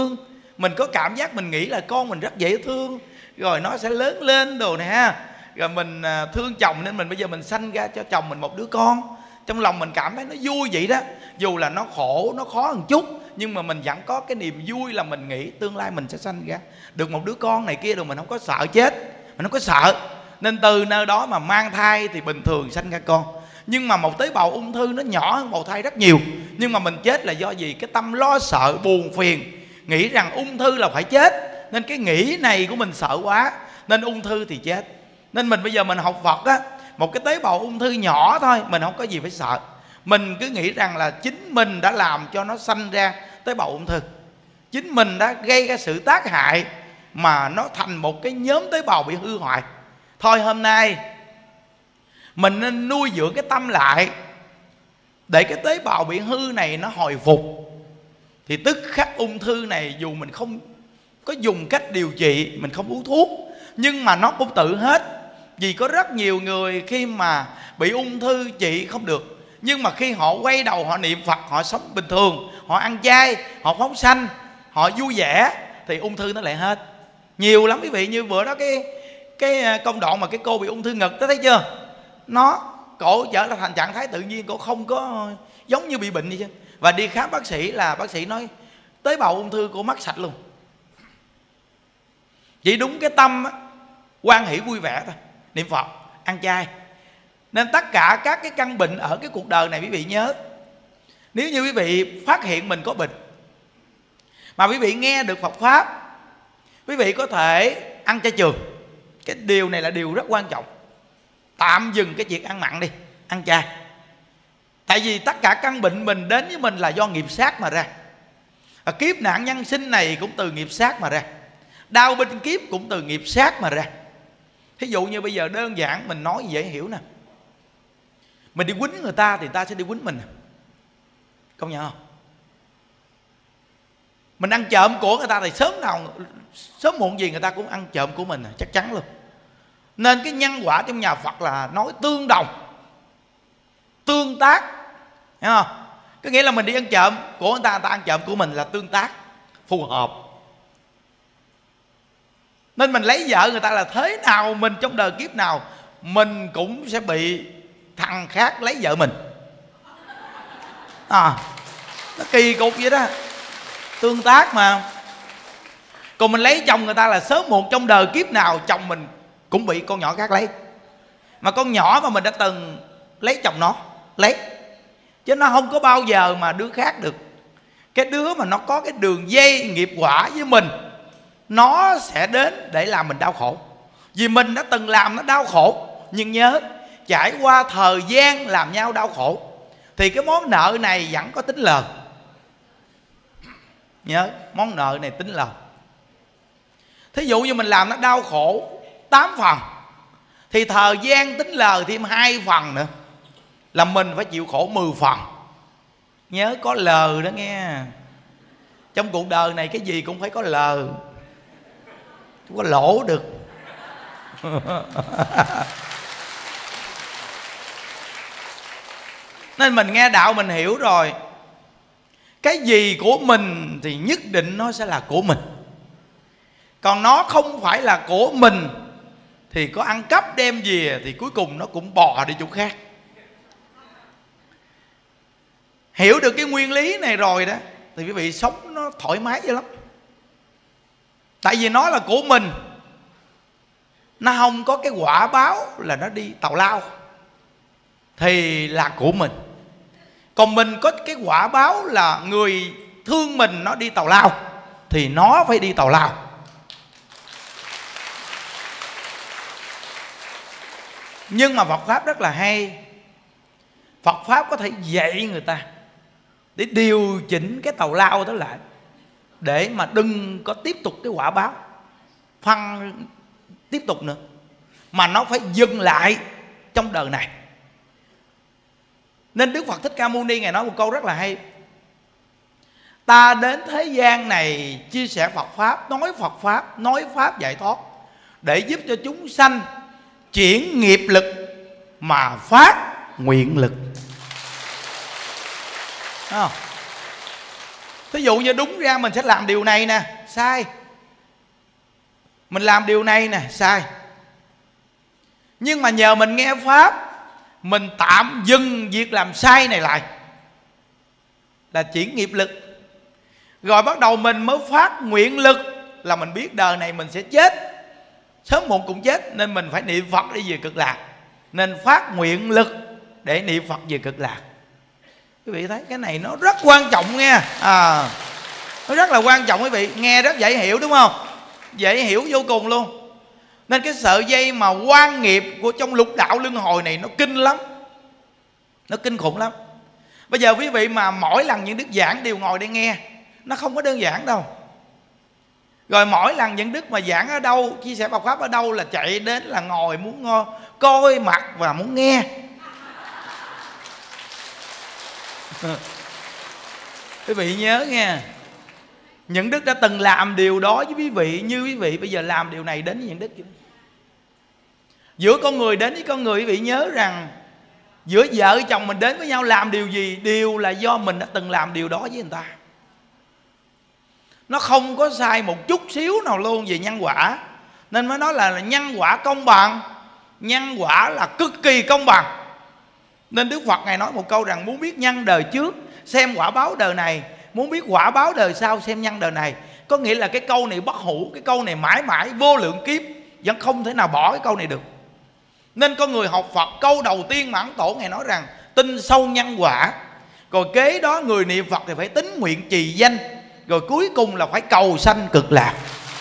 Mình có cảm giác mình nghĩ là con mình rất dễ thương, rồi nó sẽ lớn lên đồ nè ha. Rồi mình thương chồng nên mình bây giờ mình sanh ra cho chồng mình một đứa con. Trong lòng mình cảm thấy nó vui vậy đó. Dù là nó khổ, nó khó một chút, nhưng mà mình vẫn có cái niềm vui là mình nghĩ tương lai mình sẽ sanh ra được một đứa con này kia, rồi mình không có sợ chết, mình không có sợ. Nên từ nơi đó mà mang thai thì bình thường sanh ra con. Nhưng mà một tế bào ung thư nó nhỏ hơn bào thai rất nhiều. Nhưng mà mình chết là do gì? Cái tâm lo sợ, buồn phiền, nghĩ rằng ung thư là phải chết. Nên cái nghĩ này của mình sợ quá, nên ung thư thì chết. Nên mình bây giờ mình học Phật á, một cái tế bào ung thư nhỏ thôi, mình không có gì phải sợ. Mình cứ nghĩ rằng là chính mình đã làm cho nó sanh ra tế bào ung thư, chính mình đã gây ra sự tác hại mà nó thành một cái nhóm tế bào bị hư hoại. Thôi hôm nay mình nên nuôi dưỡng cái tâm lại, để cái tế bào bị hư này nó hồi phục. Thì tức khắc ung thư này dù mình không có dùng cách điều trị, mình không uống thuốc, nhưng mà nó cũng tự hết. Vì có rất nhiều người khi mà bị ung thư trị không được, nhưng mà khi họ quay đầu họ niệm Phật, họ sống bình thường, họ ăn chay, họ phóng sanh, họ vui vẻ, thì ung thư nó lại hết. Nhiều lắm quý vị. Như bữa đó cái cái công đoạn mà cái cô bị ung thư ngực đó, thấy chưa? Nó cổ trở lại thành trạng thái tự nhiên, cổ không có giống như bị bệnh gì chứ. Và đi khám bác sĩ là bác sĩ nói tế bào ung thư của mất sạch luôn. Chỉ đúng cái tâm á, hoan hỷ vui vẻ thôi, niệm Phật, ăn chay. Nên tất cả các cái căn bệnh ở cái cuộc đời này quý vị nhớ, nếu như quý vị phát hiện mình có bệnh mà quý vị nghe được Phật Pháp, quý vị có thể ăn chay trường. Cái điều này là điều rất quan trọng. Tạm dừng cái việc ăn mặn đi, ăn chay. Tại vì tất cả căn bệnh mình đến với mình là do nghiệp sát mà ra. Và kiếp nạn nhân sinh này cũng từ nghiệp sát mà ra. Đau binh kiếp cũng từ nghiệp sát mà ra. Thí dụ như bây giờ đơn giản mình nói dễ hiểu nè, mình đi quýnh người ta thì người ta sẽ đi quýnh mình, công nhận không? Mình ăn trộm của người ta thì sớm nào sớm muộn gì người ta cũng ăn trộm của mình, chắc chắn luôn. Nên cái nhân quả trong nhà Phật là nói tương đồng, tương tác, hiểu không? Có nghĩa là mình đi ăn trộm của người ta, người ta ăn trộm của mình là tương tác, phù hợp. Nên mình lấy vợ người ta là thế nào mình trong đời kiếp nào mình cũng sẽ bị thằng khác lấy vợ mình. À, nó kỳ cục vậy đó, tương tác mà. Còn mình lấy chồng người ta là sớm muộn trong đời kiếp nào chồng mình cũng bị con nhỏ khác lấy. Mà con nhỏ mà mình đã từng lấy chồng nó, lấy, chứ nó không có bao giờ mà đứa khác được. Cái đứa mà nó có cái đường dây nghiệp quả với mình, nó sẽ đến để làm mình đau khổ. Vì mình đã từng làm nó đau khổ. Nhưng nhớ, trải qua thời gian làm nhau đau khổ thì cái món nợ này vẫn có tính lời. Nhớ, món nợ này tính lời. Thí dụ như mình làm nó đau khổ tám phần, thì thời gian tính lời thêm hai phần nữa, là mình phải chịu khổ mười phần. Nhớ có lời đó nghe. Trong cuộc đời này cái gì cũng phải có lời, không có lỗ được. Nên mình nghe đạo mình hiểu rồi, cái gì của mình thì nhất định nó sẽ là của mình. Còn nó không phải là của mình thì có ăn cắp đem về thì cuối cùng nó cũng bò đi chỗ khác. Hiểu được cái nguyên lý này rồi đó thì quý vị sống nó thoải mái dữ lắm. Tại vì nó là của mình, nó không có cái quả báo là nó đi tào lao thì là của mình. Còn mình có cái quả báo là người thương mình nó đi tào lao thì nó phải đi tào lao. Nhưng mà Phật Pháp rất là hay. Phật Pháp có thể dạy người ta để điều chỉnh cái tào lao đó lại, để mà đừng có tiếp tục cái quả báo phân tiếp tục nữa, mà nó phải dừng lại trong đời này. Nên Đức Phật Thích Ca Mâu Ni Ngài nói một câu rất là hay: ta đến thế gian này chia sẻ Phật Pháp, nói Phật Pháp, nói Pháp giải thoát, để giúp cho chúng sanh chuyển nghiệp lực mà phát nguyện lực. Đúng không? Thí dụ như đúng ra mình sẽ làm điều này nè, sai. Mình làm điều này nè, sai. Nhưng mà nhờ mình nghe Pháp, mình tạm dừng việc làm sai này lại, là chuyển nghiệp lực. Rồi bắt đầu mình mới phát nguyện lực, là mình biết đời này mình sẽ chết, sớm muộn cũng chết, nên mình phải niệm Phật để về cực lạc. Nên phát nguyện lực để niệm Phật về cực lạc. Quý vị thấy cái này nó rất quan trọng nha. à, Nó rất là quan trọng quý vị. Nghe rất dễ hiểu đúng không? Dễ hiểu vô cùng luôn. Nên cái sợi dây mà quan nghiệp của trong lục đạo luân hồi này nó kinh lắm, nó kinh khủng lắm. Bây giờ quý vị mà mỗi lần những đức giảng đều ngồi để nghe, nó không có đơn giản đâu. Rồi mỗi lần những đức mà giảng ở đâu, chia sẻ Phật Pháp ở đâu là chạy đến là ngồi muốn ngồi, coi mặt và muốn nghe. Quý vị nhớ nha, những đức đã từng làm điều đó với quý vị, như quý vị bây giờ làm điều này đến với những đức. Giữa con người đến với con người, quý vị nhớ rằng giữa vợ chồng mình đến với nhau làm điều gì đều là do mình đã từng làm điều đó với người ta. Nó không có sai một chút xíu nào luôn về nhân quả. Nên mới nói là, là nhân quả công bằng. Nhân quả là cực kỳ công bằng. Nên Đức Phật Ngài nói một câu rằng muốn biết nhân đời trước, xem quả báo đời này. Muốn biết quả báo đời sau, xem nhân đời này. Có nghĩa là cái câu này bất hủ, cái câu này mãi mãi vô lượng kiếp vẫn không thể nào bỏ cái câu này được. Nên con người học Phật, câu đầu tiên mà Ấn Tổ Ngài nói rằng tin sâu nhân quả. Rồi kế đó người niệm Phật thì phải tín nguyện trì danh. Rồi cuối cùng là phải cầu sanh cực lạc.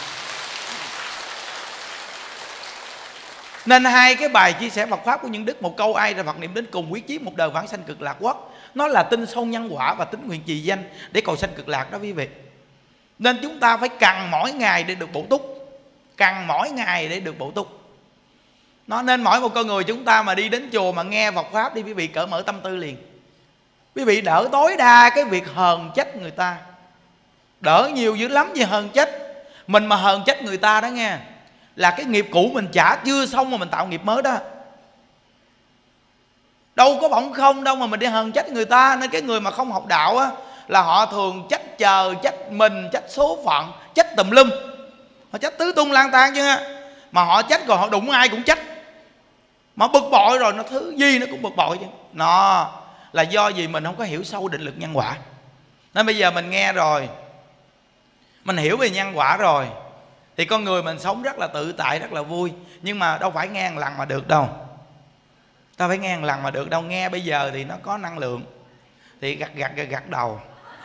Nên hai cái bài chia sẻ Phật Pháp của những đức, một câu ai là Phật niệm đến cùng, quyết chí một đời vãng sanh cực lạc quốc, nó là tin sâu nhân quả và tín nguyện trì danh để cầu sanh cực lạc đó quý vị. Nên chúng ta phải cần mỗi ngày để được bổ túc, cần mỗi ngày để được bổ túc. Nó nên mỗi một con người chúng ta mà đi đến chùa mà nghe Phật Pháp đi, quý vị cởi mở tâm tư liền. Quý vị đỡ tối đa cái việc hờn trách người ta. Đỡ nhiều dữ lắm về hờn trách. Mình mà hờn trách người ta đó nghe, là cái nghiệp cũ mình trả chưa xong mà mình tạo nghiệp mới đó. Đâu có bỗng không đâu mà mình đi hờn trách người ta. Nên cái người mà không học đạo á, là họ thường trách chờ, trách mình, trách số phận, trách tùm lum. Họ trách tứ tung lang tan chứ. Mà họ trách rồi họ đụng ai cũng trách. Mà bực bội rồi nó thứ gì nó cũng bực bội chứ. Nó là do gì mình không có hiểu sâu định lực nhân quả. Nên bây giờ mình nghe rồi, mình hiểu về nhân quả rồi, thì con người mình sống rất là tự tại, rất là vui. Nhưng mà đâu phải nghe một lần mà được đâu. Đâu phải nghe một lần mà được đâu. Nghe bây giờ thì nó có năng lượng, thì gật gật gật gật đầu.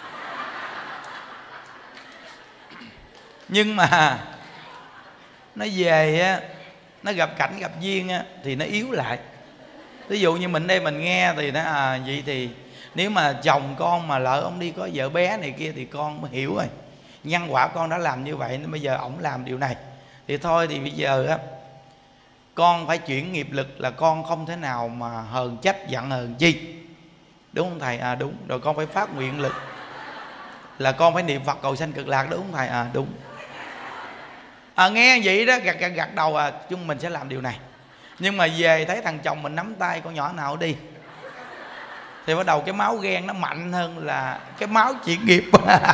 Nhưng mà nó về á, nó gặp cảnh gặp duyên á, thì nó yếu lại. Ví dụ như mình đây mình nghe thì nó à vậy thì nếu mà chồng con mà lỡ ông đi có vợ bé này kia thì con mới hiểu rồi. Nhân quả con đã làm như vậy nên bây giờ ổng làm điều này. Thì thôi thì bây giờ á, con phải chuyển nghiệp lực, là con không thể nào mà hờn trách giận hờn chi. Đúng không thầy? À đúng. Rồi con phải phát nguyện lực, là con phải niệm Phật cầu sanh cực lạc. Đúng không thầy? À đúng. À, nghe vậy đó gật gật gật đầu, à chúng mình sẽ làm điều này. Nhưng mà về thấy thằng chồng mình nắm tay con nhỏ nào đi, thì bắt đầu cái máu ghen nó mạnh hơn là cái máu chuyển nghiệp.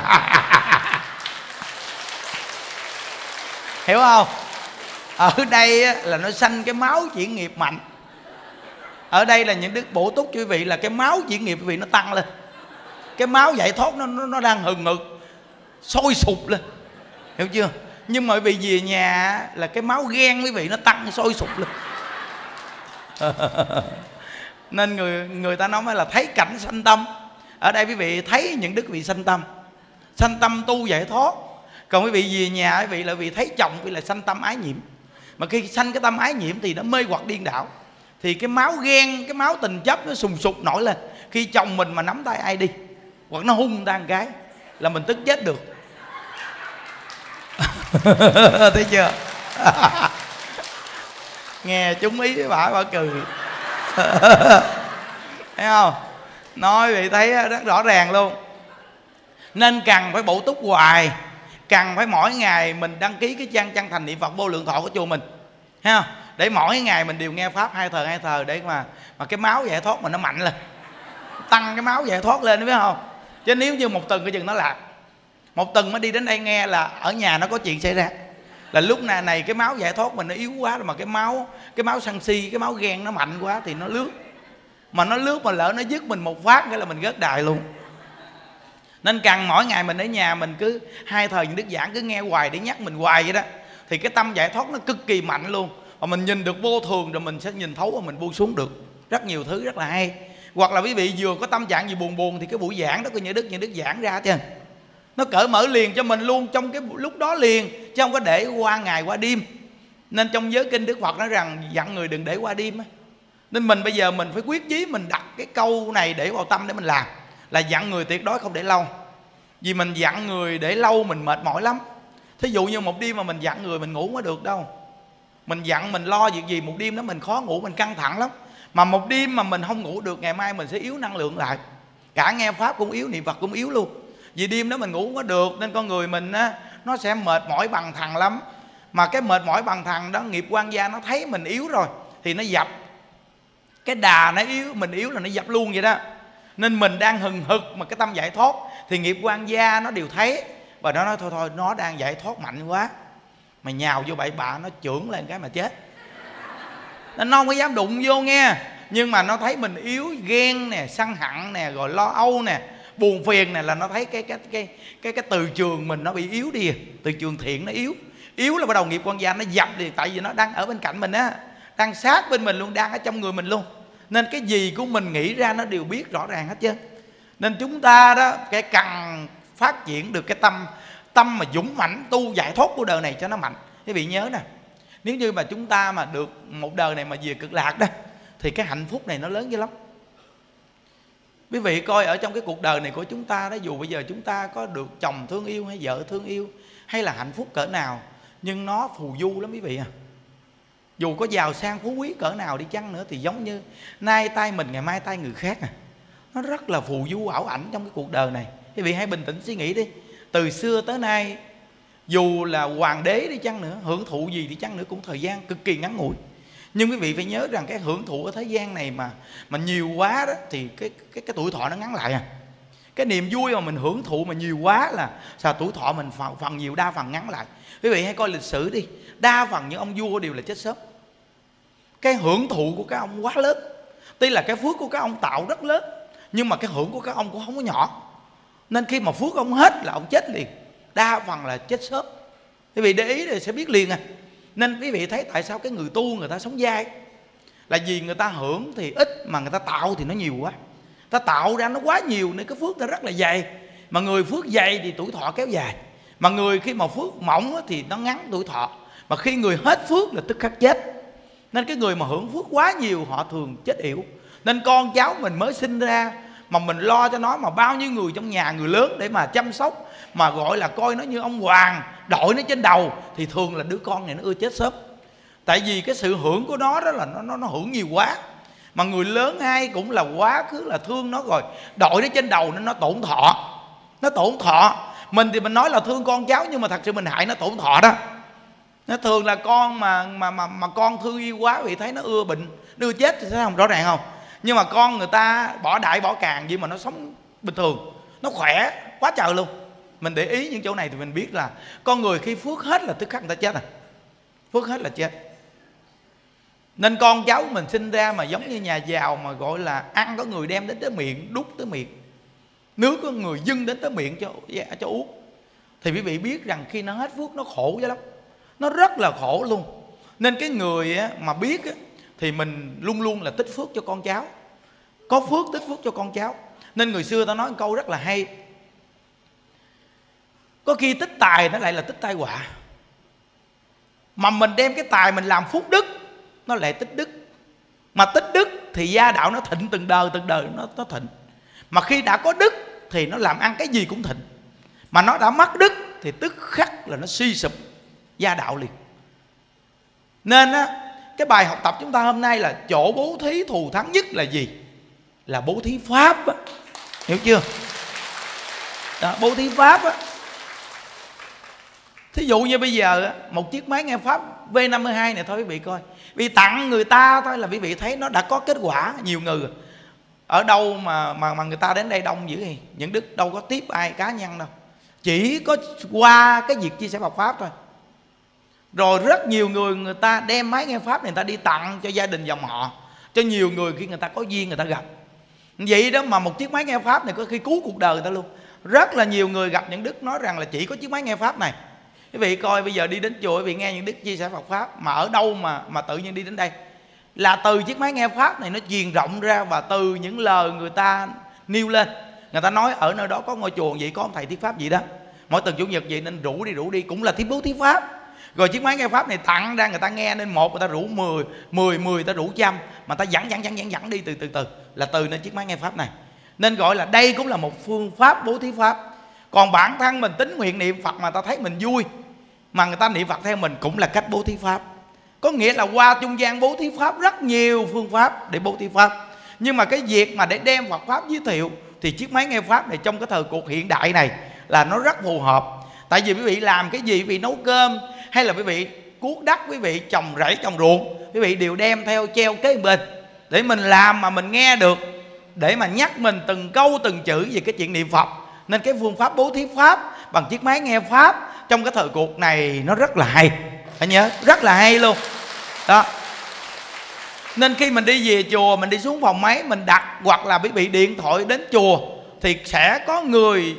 Hiểu không? Ở đây á, là nó sanh cái máu chuyển nghiệp mạnh. Ở đây là những đức bổ túc cho quý vị, là cái máu chuyển nghiệp quý vị nó tăng lên. Cái máu giải thoát nó, nó, nó đang hừng hực sôi sục lên. Hiểu chưa? Nhưng mà vì về nhà là cái máu ghen quý vị nó tăng sôi sục lên. Nên người người ta nói là thấy cảnh sanh tâm. Ở đây quý vị thấy những đức vị sanh tâm, sanh tâm tu giải thoát. Còn quý vị về nhà quý vị là vì thấy chồng quý vị là sanh tâm ái nhiễm. Mà khi sanh cái tâm ái nhiễm thì nó mê hoặc điên đảo. Thì cái máu ghen, cái máu tình chấp nó sùng sục nổi lên. Khi chồng mình mà nắm tay ai đi, hoặc nó hung ta một cái, là mình tức chết được. Thấy chưa? Nghe chúng ý với bà, bà cười. Thấy không? Nói vậy thấy rất rõ ràng luôn. Nên cần phải bổ túc hoài, cần phải mỗi ngày mình đăng ký cái trang chân thành niệm Phật vô lượng thọ của chùa mình, thấy không? Để mỗi ngày mình đều nghe pháp hai thời hai thời, để mà mà cái máu giải thoát mình nó mạnh lên, tăng cái máu giải thoát lên, biết không? Chứ nếu như một tuần cái chừng nó lạc, Một tuần mới đi đến đây nghe là ở nhà nó có chuyện xảy ra. Là lúc này này cái máu giải thoát mình nó yếu quá, mà cái máu cái máu sân si, cái máu ghen nó mạnh quá thì nó lướt. Mà nó lướt mà lỡ nó dứt mình một phát cái là mình gớt đài luôn. Nên cần mỗi ngày mình ở nhà mình cứ hai thời những đức giảng cứ nghe hoài để nhắc mình hoài vậy đó, thì cái tâm giải thoát nó cực kỳ mạnh luôn. Và mình nhìn được vô thường rồi mình sẽ nhìn thấu và mình buông xuống được rất nhiều thứ rất là hay. Hoặc là quý vị vừa có tâm trạng gì buồn buồn thì cái buổi giảng đó của những đức những đức giảng ra chứ, nó cởi mở liền cho mình luôn trong cái lúc đó liền, chứ không có để qua ngày qua đêm. Nên trong giới kinh Đức Phật nói rằng dặn người đừng để qua đêm á. Nên mình bây giờ mình phải quyết chí mình đặt cái câu này để vào tâm để mình làm, là dặn người tuyệt đối không để lâu. Vì mình dặn người để lâu mình mệt mỏi lắm. Thí dụ như một đêm mà mình dặn người mình ngủ không có được đâu. Mình dặn mình lo việc gì một đêm đó mình khó ngủ, mình căng thẳng lắm. Mà một đêm mà mình không ngủ được, ngày mai mình sẽ yếu năng lượng lại. Cả nghe Pháp cũng yếu, niệm Phật cũng yếu luôn. Vì đêm đó mình ngủ không có được, nên con người mình á, nó sẽ mệt mỏi bằng thằng lắm. Mà cái mệt mỏi bằng thằng đó, nghiệp quan gia nó thấy mình yếu rồi thì nó dập. Cái đà nó yếu, mình yếu là nó dập luôn vậy đó. Nên mình đang hừng hực mà cái tâm giải thoát thì nghiệp quan gia nó đều thấy. Và nó nói thôi thôi nó đang giải thoát mạnh quá, mà nhào vô bậy bạ nó chưởng lên cái mà chết. Nên nó không có dám đụng vô nghe. Nhưng mà nó thấy mình yếu, ghen nè, sân hận nè, rồi lo âu nè, buồn phiền nè, là nó thấy cái cái cái cái cái từ trường mình nó bị yếu đi, từ trường thiện nó yếu. Yếu là bắt đầu nghiệp quan gia nó dập liền, tại vì nó đang ở bên cạnh mình á, đang sát bên mình luôn, đang ở trong người mình luôn. Nên cái gì của mình nghĩ ra nó đều biết rõ ràng hết chứ. Nên chúng ta đó cái cần phát triển được cái tâm tâm mà dũng mãnh tu giải thoát của đời này cho nó mạnh. Quý vị nhớ nè, nếu như mà chúng ta mà được một đời này mà về cực lạc đó, thì cái hạnh phúc này nó lớn dữ lắm. Quý vị coi ở trong cái cuộc đời này của chúng ta đó, dù bây giờ chúng ta có được chồng thương yêu hay vợ thương yêu hay là hạnh phúc cỡ nào, nhưng nó phù du lắm quý vị à. Dù có giàu sang phú quý cỡ nào đi chăng nữa thì giống như nay tay mình ngày mai tay người khác à. Nó rất là phù du ảo ảnh trong cái cuộc đời này. Quý vị hãy bình tĩnh suy nghĩ đi. Từ xưa tới nay, dù là hoàng đế đi chăng nữa, hưởng thụ gì đi chăng nữa cũng thời gian cực kỳ ngắn ngủi. Nhưng quý vị phải nhớ rằng cái hưởng thụ ở thế gian này mà mà nhiều quá đó thì cái cái cái tuổi thọ nó ngắn lại à. Cái niềm vui mà mình hưởng thụ mà nhiều quá là sao tuổi thọ mình phần, phần nhiều đa phần ngắn lại. Quý vị hãy coi lịch sử đi, đa phần những ông vua đều là chết sớm. Cái hưởng thụ của các ông quá lớn. Tuy là cái phước của các ông tạo rất lớn, nhưng mà cái hưởng của các ông cũng không có nhỏ. Nên khi mà phước ông hết là ông chết liền, đa phần là chết sớm. Quý vị để ý thì sẽ biết liền à. Nên quý vị thấy tại sao cái người tu người ta sống dai, là vì người ta hưởng thì ít mà người ta tạo thì nó nhiều quá. Ta tạo ra nó quá nhiều nên cái phước ta rất là dày. Mà người phước dày thì tuổi thọ kéo dài. Mà người khi mà phước mỏng thì nó ngắn tuổi thọ. Mà khi người hết phước là tức khắc chết. Nên cái người mà hưởng phước quá nhiều họ thường chết yểu. Nên con cháu mình mới sinh ra mà mình lo cho nó, mà bao nhiêu người trong nhà, người lớn để mà chăm sóc, mà gọi là coi nó như ông hoàng, đội nó trên đầu, thì thường là đứa con này nó ưa chết sớm. Tại vì cái sự hưởng của nó đó là nó, nó, nó hưởng nhiều quá. Mà người lớn ai cũng là quá khứ là thương nó rồi, đội nó trên đầu nên nó tổn thọ. Nó tổn thọ. Mình thì mình nói là thương con cháu, nhưng mà thật sự mình hại nó tổn thọ đó. Nó thường là con mà mà mà, mà con thương yêu quá vì thấy nó ưa bệnh, nó ưa chết thì sẽ không rõ ràng không. Nhưng mà con người ta bỏ đại bỏ càng gì mà nó sống bình thường, nó khỏe quá trời luôn. Mình để ý những chỗ này thì mình biết là con người khi phước hết là tức khắc người ta chết à. Phước hết là chết. Nên con cháu mình sinh ra mà giống như nhà giàu mà gọi là ăn có người đem đến tới miệng, đút tới miệng, nước có người dâng đến tới miệng cho, cho uống, thì quý vị biết rằng khi nó hết phước nó khổ dữ lắm. Nó rất là khổ luôn. Nên cái người mà biết thì mình luôn luôn là tích phước cho con cháu. Có phước tích phước cho con cháu. Nên người xưa ta nói một câu rất là hay: có khi tích tài nó lại là tích tai họa. Mà mình đem cái tài mình làm phúc đức, nó lại tích đức. Mà tích đức thì gia đạo nó thịnh từng đời từng đời nó, nó thịnh. Mà khi đã có đức thì nó làm ăn cái gì cũng thịnh. Mà nó đã mất đức thì tức khắc là nó suy sụp gia đạo liền. Nên á, cái bài học tập chúng ta hôm nay là chỗ bố thí thù thắng nhất là gì? Là bố thí pháp á. Hiểu chưa? Đó, bố thí pháp á. Thí dụ như bây giờ một chiếc máy nghe pháp V năm mươi hai này thôi quý vị coi, vì tặng người ta thôi là quý vị thấy nó đã có kết quả. Nhiều người ở đâu mà mà mà người ta đến đây đông dữ gì, những đức đâu có tiếp ai cá nhân đâu, chỉ có qua cái việc chia sẻ Phật pháp thôi. Rồi rất nhiều người người ta đem máy nghe pháp này người ta đi tặng cho gia đình dòng họ, cho nhiều người khi người ta có duyên người ta gặp. Vậy đó mà một chiếc máy nghe pháp này có khi cứu cuộc đời người ta luôn. Rất là nhiều người gặp những đức nói rằng là chỉ có chiếc máy nghe pháp này. Quý vị coi bây giờ đi đến chùa, quý vị nghe những đức chia sẻ Phật pháp, mà ở đâu mà mà tự nhiên đi đến đây, là từ chiếc máy nghe pháp này nó truyền rộng ra, và từ những lời người ta nêu lên. Người ta nói ở nơi đó có ngôi chùa vậy, có ông thầy thuyết pháp gì đó, mỗi tuần chủ nhật vậy nên rủ đi rủ đi, cũng là thuyết bố thuyết pháp. Rồi chiếc máy nghe pháp này tặng ra người ta nghe, nên một người ta rủ mười, mười mười người ta rủ trăm, mà ta dẫn dẫn dẫn dẫn dẫn đi từ từ từ là từ nên chiếc máy nghe pháp này. Nên gọi là đây cũng là một phương pháp bố thí pháp. Còn bản thân mình tín nguyện niệm Phật mà ta thấy mình vui, mà người ta niệm Phật theo mình, cũng là cách bố thí pháp. Có nghĩa là qua trung gian bố thí pháp rất nhiều phương pháp để bố thí pháp. Nhưng mà cái việc mà để đem Phật pháp giới thiệu thì chiếc máy nghe pháp này trong cái thời cuộc hiện đại này là nó rất phù hợp. Tại vì quý vị làm cái gì, quý vị nấu cơm hay là quý vị cuốc đất, quý vị trồng rẫy trồng ruộng, quý vị đều đem theo treo kế bên để mình làm mà mình nghe được, để mà nhắc mình từng câu từng chữ về cái chuyện niệm Phật. Nên cái phương pháp bố thí pháp bằng chiếc máy nghe pháp trong cái thời cuộc này nó rất là hay. Phải nhớ, rất là hay luôn đó. Nên khi mình đi về chùa, mình đi xuống phòng máy mình đặt, hoặc là quý vị điện thoại đến chùa, thì sẽ có người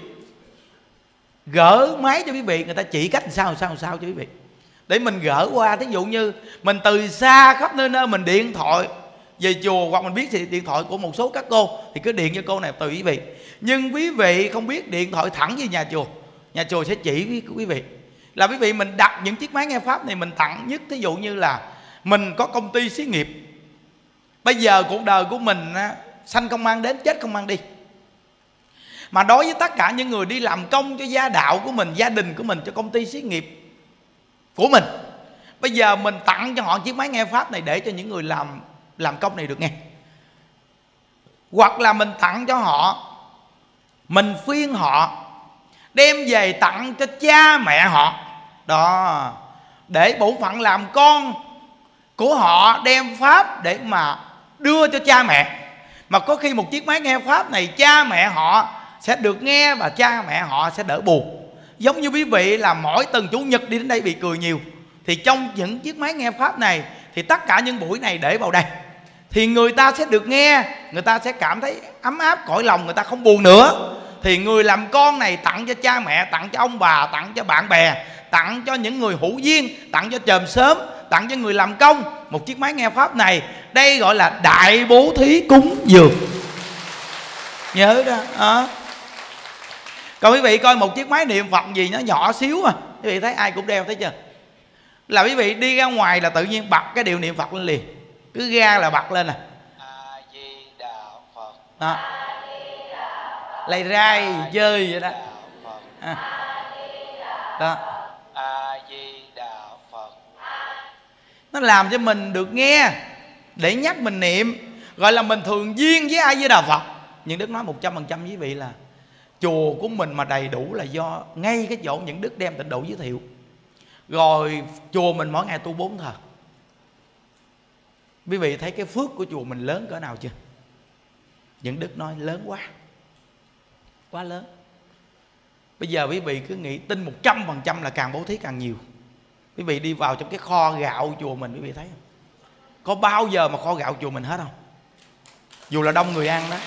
gỡ máy cho quý vị, người ta chỉ cách làm sao làm sao làm sao cho quý vị, để mình gỡ qua. Thí dụ như mình từ xa khắp nơi nơi mình điện thoại về chùa, hoặc mình biết thì điện thoại của một số các cô thì cứ điện cho cô này tùy quý vị. Nhưng quý vị không biết điện thoại thẳng về nhà chùa, nhà chùa sẽ chỉ với quý vị là quý vị mình đặt những chiếc máy nghe pháp này mình tặng nhất. Thí dụ như là mình có công ty xí nghiệp, bây giờ cuộc đời của mình sanh không mang đến, chết không mang đi. Mà đối với tất cả những người đi làm công cho gia đạo của mình, gia đình của mình, cho công ty xí nghiệp của mình, bây giờ mình tặng cho họ chiếc máy nghe pháp này để cho những người làm làm công này được nghe. Hoặc là mình tặng cho họ, mình khuyên họ đem về tặng cho cha mẹ họ đó, để bổn phận làm con của họ đem pháp để mà đưa cho cha mẹ. Mà có khi một chiếc máy nghe pháp này cha mẹ họ sẽ được nghe, và cha mẹ họ sẽ đỡ buồn. Giống như quý vị là mỗi tuần chủ nhật đi đến đây bị cười nhiều, thì trong những chiếc máy nghe pháp này thì tất cả những buổi này để vào đây thì người ta sẽ được nghe, người ta sẽ cảm thấy ấm áp cõi lòng, người ta không buồn nữa. Thì người làm con này tặng cho cha mẹ, tặng cho ông bà, tặng cho bạn bè, tặng cho những người hữu duyên, tặng cho chòm xóm, tặng cho người làm công một chiếc máy nghe pháp này. Đây gọi là đại bố thí cúng dường, nhớ đó à. Còn quý vị coi một chiếc máy niệm Phật gì nó nhỏ xíu à, quý vị thấy ai cũng đeo, thấy chưa? Là quý vị đi ra ngoài là tự nhiên bật cái điệu niệm Phật lên liền, cứ ra là bật lên nè, A Di Đà Phật đó, lầy rai chơi vậy đó à. Đó, A Di Đà Phật, nó làm cho mình được nghe để nhắc mình niệm, gọi là mình thường duyên với A Di Đà Phật. Những đức nói một trăm phần trăm với quý vị là chùa của mình mà đầy đủ là do ngay cái chỗ những đức đem tịnh độ giới thiệu. Rồi chùa mình mỗi ngày tu bốn thờ. Quý vị thấy cái phước của chùa mình lớn cỡ nào chưa? Những đức nói lớn quá, quá lớn. Bây giờ quý vị cứ nghĩ tin một trăm phần trăm là càng bố thí càng nhiều. Quý vị đi vào trong cái kho gạo chùa mình, quý vị thấy không? Có bao giờ mà kho gạo chùa mình hết không? Dù là đông người ăn đó,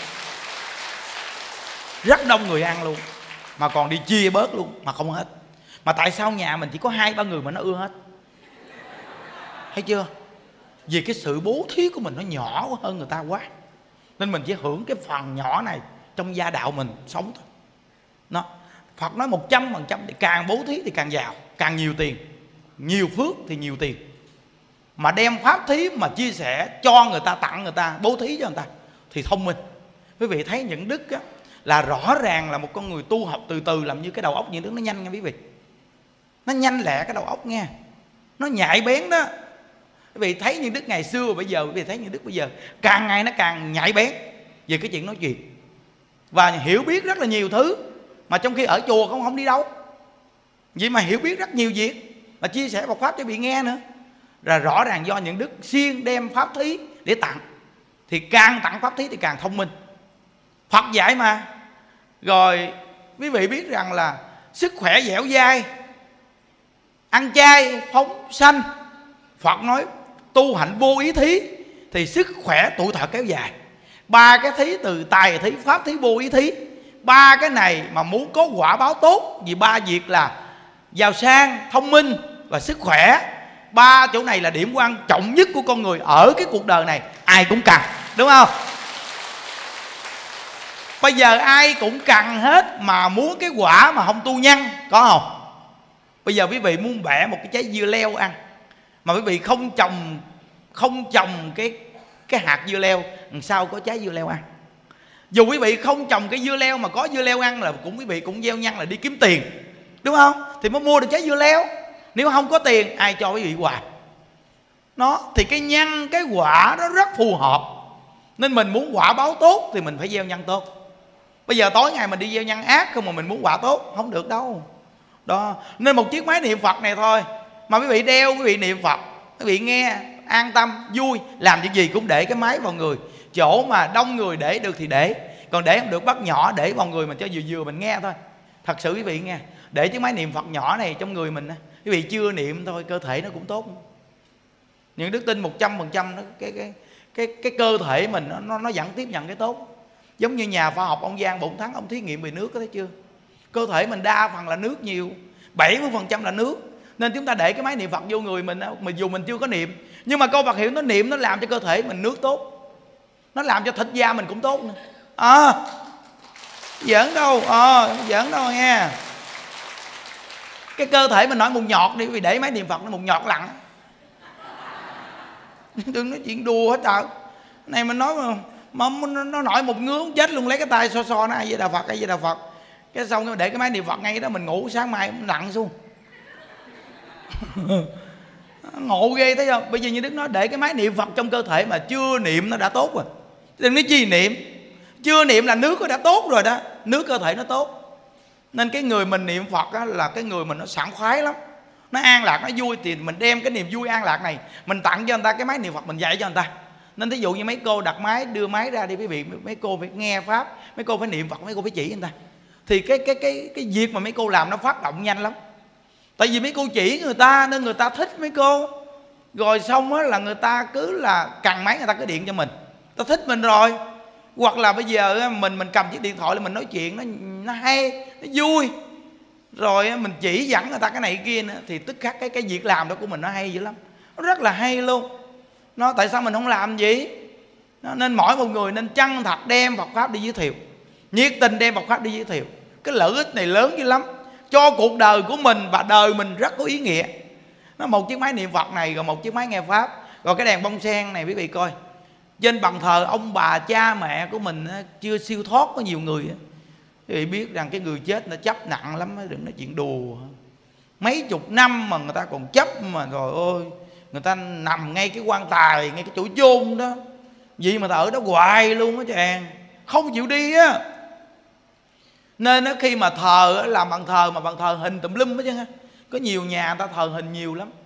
rất đông người ăn luôn, mà còn đi chia bớt luôn mà không hết. Mà tại sao nhà mình chỉ có hai ba người mà nó ưa hết? Thấy chưa? Vì cái sự bố thí của mình nó nhỏ hơn người ta quá, nên mình chỉ hưởng cái phần nhỏ này trong gia đạo mình sống thôi. Nó Phật nói một trăm phần trăm thì càng bố thí thì càng giàu, càng nhiều tiền, nhiều phước thì nhiều tiền. Mà đem pháp thí mà chia sẻ cho người ta, tặng người ta, bố thí cho người ta thì thông minh. Quý vị thấy những đức á, là rõ ràng là một con người tu học từ từ, làm như cái đầu óc những đức nó nhanh nha quý vị. Nó nhanh lẹ cái đầu óc nghe, nó nhạy bén đó. Quý vị thấy những đức ngày xưa và bây giờ, quý vị thấy những đức bây giờ càng ngày nó càng nhạy bén về cái chuyện nói chuyện, và hiểu biết rất là nhiều thứ. Mà trong khi ở chùa không không đi đâu, vậy mà hiểu biết rất nhiều việc, mà chia sẻ một pháp cho bị nghe nữa. Là rõ ràng do những đức siêng đem pháp thí để tặng, thì càng tặng pháp thí thì càng thông minh. Phật dạy mà. Rồi quý vị biết rằng là sức khỏe dẻo dai, ăn chay phóng sanh. Phật nói tu hạnh vô ý thí thì sức khỏe tuổi thọ kéo dài. Ba cái thí từ tài thí, pháp thí, vô ý thí, ba cái này mà muốn có quả báo tốt, vì ba việc là giàu sang, thông minh và sức khỏe. Ba chỗ này là điểm quan trọng nhất của con người ở cái cuộc đời này, ai cũng cần, đúng không? Bây giờ ai cũng cần hết, mà muốn cái quả mà không tu nhân, có không? Bây giờ quý vị muốn bẻ một cái trái dưa leo ăn, mà quý vị không trồng không trồng cái cái hạt dưa leo, làm sao có trái dưa leo ăn? Dù quý vị không trồng cái dưa leo mà có dưa leo ăn là cũng quý vị cũng gieo nhân là đi kiếm tiền, đúng không? Thì mới mua được trái dưa leo. Nếu không có tiền ai cho quý vị quả? Nó thì cái nhân cái quả nó rất phù hợp. Nên mình muốn quả báo tốt thì mình phải gieo nhân tốt. Bây giờ tối ngày mình đi gieo nhân ác không mà mình muốn quả tốt, không được đâu. Đó. Nên một chiếc máy niệm Phật này thôi mà quý vị đeo, quý vị niệm Phật, quý vị nghe an tâm, vui. Làm việc gì cũng để cái máy vào người. Chỗ mà đông người để được thì để, còn để không được bắt nhỏ để vào người mình cho vừa vừa mình nghe thôi. Thật sự quý vị nghe, để chiếc máy niệm Phật nhỏ này trong người mình, quý vị chưa niệm thôi cơ thể nó cũng tốt. Những đức tin một trăm phần trăm cái, cái, cái, cái cơ thể mình nó, nó vẫn tiếp nhận cái tốt. Giống như nhà khoa học ông Giang Bổn Thắng, ông thí nghiệm về nước, có thấy chưa? Cơ thể mình đa phần là nước nhiều, bảy mươi phần trăm là nước. Nên chúng ta để cái máy niệm Phật vô người mình, mình dù mình chưa có niệm, nhưng mà câu Phật hiệu nó niệm, nó làm cho cơ thể mình nước tốt, nó làm cho thịt da mình cũng tốt nữa. À, giỡn đâu, ờ, à, giỡn đâu nghe. Cái cơ thể mình nói một nhọt đi, vì để máy niệm Phật nó một nhọt lặng. Đừng nói chuyện đùa hết trời. Này mình nói mà, mà nó, nó nổi một ngứa chết luôn, lấy cái tay so so nó ai với Đạo Phật, ai với Đạo Phật. Cái xong rồi để cái máy niệm Phật ngay đó, mình ngủ sáng mai nó lặng xuống. Ngộ ghê thấy không? Bây giờ như Đức nói để cái máy niệm Phật trong cơ thể mà chưa niệm nó đã tốt rồi. Đừng nói chi niệm. Chưa niệm là nước nó đã tốt rồi đó. Nước cơ thể nó tốt. Nên cái người mình niệm Phật á, là cái người mình nó sảng khoái lắm, nó an lạc, nó vui. Thì mình đem cái niềm vui an lạc này mình tặng cho người ta cái máy niệm Phật, mình dạy cho người ta. Nên thí dụ như mấy cô đặt máy, đưa máy ra đi quý vị, mấy cô phải nghe Pháp, mấy cô phải niệm Phật, mấy cô phải chỉ người ta. Thì cái cái cái cái việc mà mấy cô làm nó phát động nhanh lắm. Tại vì mấy cô chỉ người ta nên người ta thích mấy cô. Rồi xong á là người ta cứ là cần máy người ta cứ điện cho mình, ta thích mình rồi. Hoặc là bây giờ mình mình cầm chiếc điện thoại là mình nói chuyện nó nó hay, nó vui. Rồi mình chỉ dẫn người ta cái này cái kia nữa, thì tức khắc cái cái việc làm đó của mình nó hay dữ lắm. Nó rất là hay luôn. Nó tại sao mình không làm gì? Nó, nên mỗi một người nên chân thật đem Phật Pháp đi giới thiệu, nhiệt tình đem Phật Pháp đi giới thiệu. Cái lợi ích này lớn dữ lắm, cho cuộc đời của mình và đời mình rất có ý nghĩa. Nó một chiếc máy niệm Phật này, rồi một chiếc máy nghe Pháp, rồi cái đèn bông sen này quý vị coi. Trên bàn thờ ông bà cha mẹ của mình chưa siêu thoát có nhiều người. Quý vị biết rằng cái người chết nó chấp nặng lắm, đừng nói chuyện đùa. Mấy chục năm mà người ta còn chấp mà rồi ôi, người ta nằm ngay cái quan tài, ngay cái chỗ chôn đó. Vì mà ta ở đó hoài luôn á chàng, không chịu đi á. Nên đó, khi mà thờ làm bàn thờ mà bàn thờ hình tùm lum hết chứ ha. Có nhiều nhà người ta thờ hình nhiều lắm,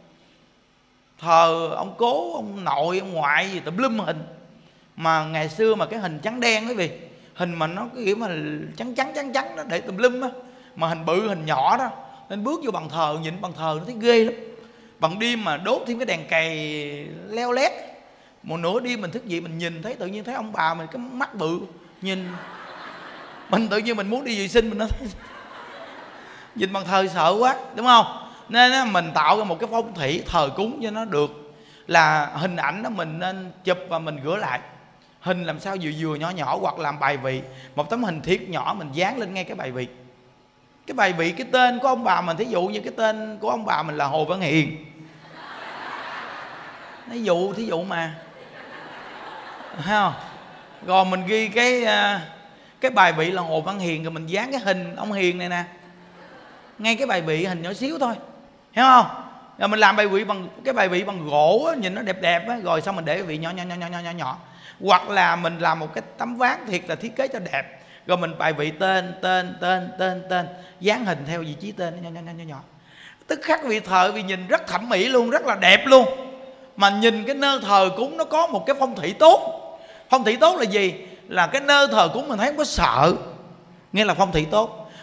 thờ ông cố, ông nội, ông ngoại gì tùm lum hình. Mà ngày xưa mà cái hình trắng đen quý vị, hình mà nó cái kiểu mà trắng trắng trắng trắng đó, để tùm lum á. Mà hình bự hình nhỏ đó, nên bước vô bàn thờ nhìn bàn thờ nó thấy ghê lắm. Bằng đêm mà đốt thêm cái đèn cầy leo lét, một nửa đêm mình thức dậy mình nhìn thấy tự nhiên thấy ông bà mình cái mắt bự, nhìn mình tự nhiên mình muốn đi vệ sinh, mình nói nhìn bàn thờ sợ quá, đúng không? Nên mình tạo ra một cái phong thủy thờ cúng cho nó được, là hình ảnh đó mình nên chụp và mình rửa lại. Hình làm sao vừa vừa nhỏ nhỏ, hoặc làm bài vị, một tấm hình thiết nhỏ mình dán lên ngay cái bài vị. Cái bài vị cái tên của ông bà mình, thí dụ như cái tên của ông bà mình là Hồ Văn Hiền, thí dụ thí dụ mà thấy không? Rồi mình ghi cái cái bài vị là Hồ Văn Hiền, rồi mình dán cái hình ông Hiền này nè ngay cái bài vị, hình nhỏ xíu thôi, hiểu không? Rồi mình làm bài vị bằng cái bài vị bằng gỗ á, nhìn nó đẹp đẹp á, rồi xong mình để cái vị nhỏ nhỏ nhỏ nhỏ nhỏ nhỏ. Hoặc là mình làm một cái tấm ván thiệt là thiết kế cho đẹp, rồi mình bài vị tên tên tên tên tên dán hình theo vị trí tên nhỏ nhỏ nhỏ nhỏ nhỏ. Tức khắc vị thờ vì nhìn rất thẩm mỹ luôn, rất là đẹp luôn. Mà nhìn cái nơi thờ cúng nó có một cái phong thủy tốt. Phong thủy tốt là gì? Là cái nơi thờ cúng mình thấy không có sợ, nghĩa là phong thủy tốt.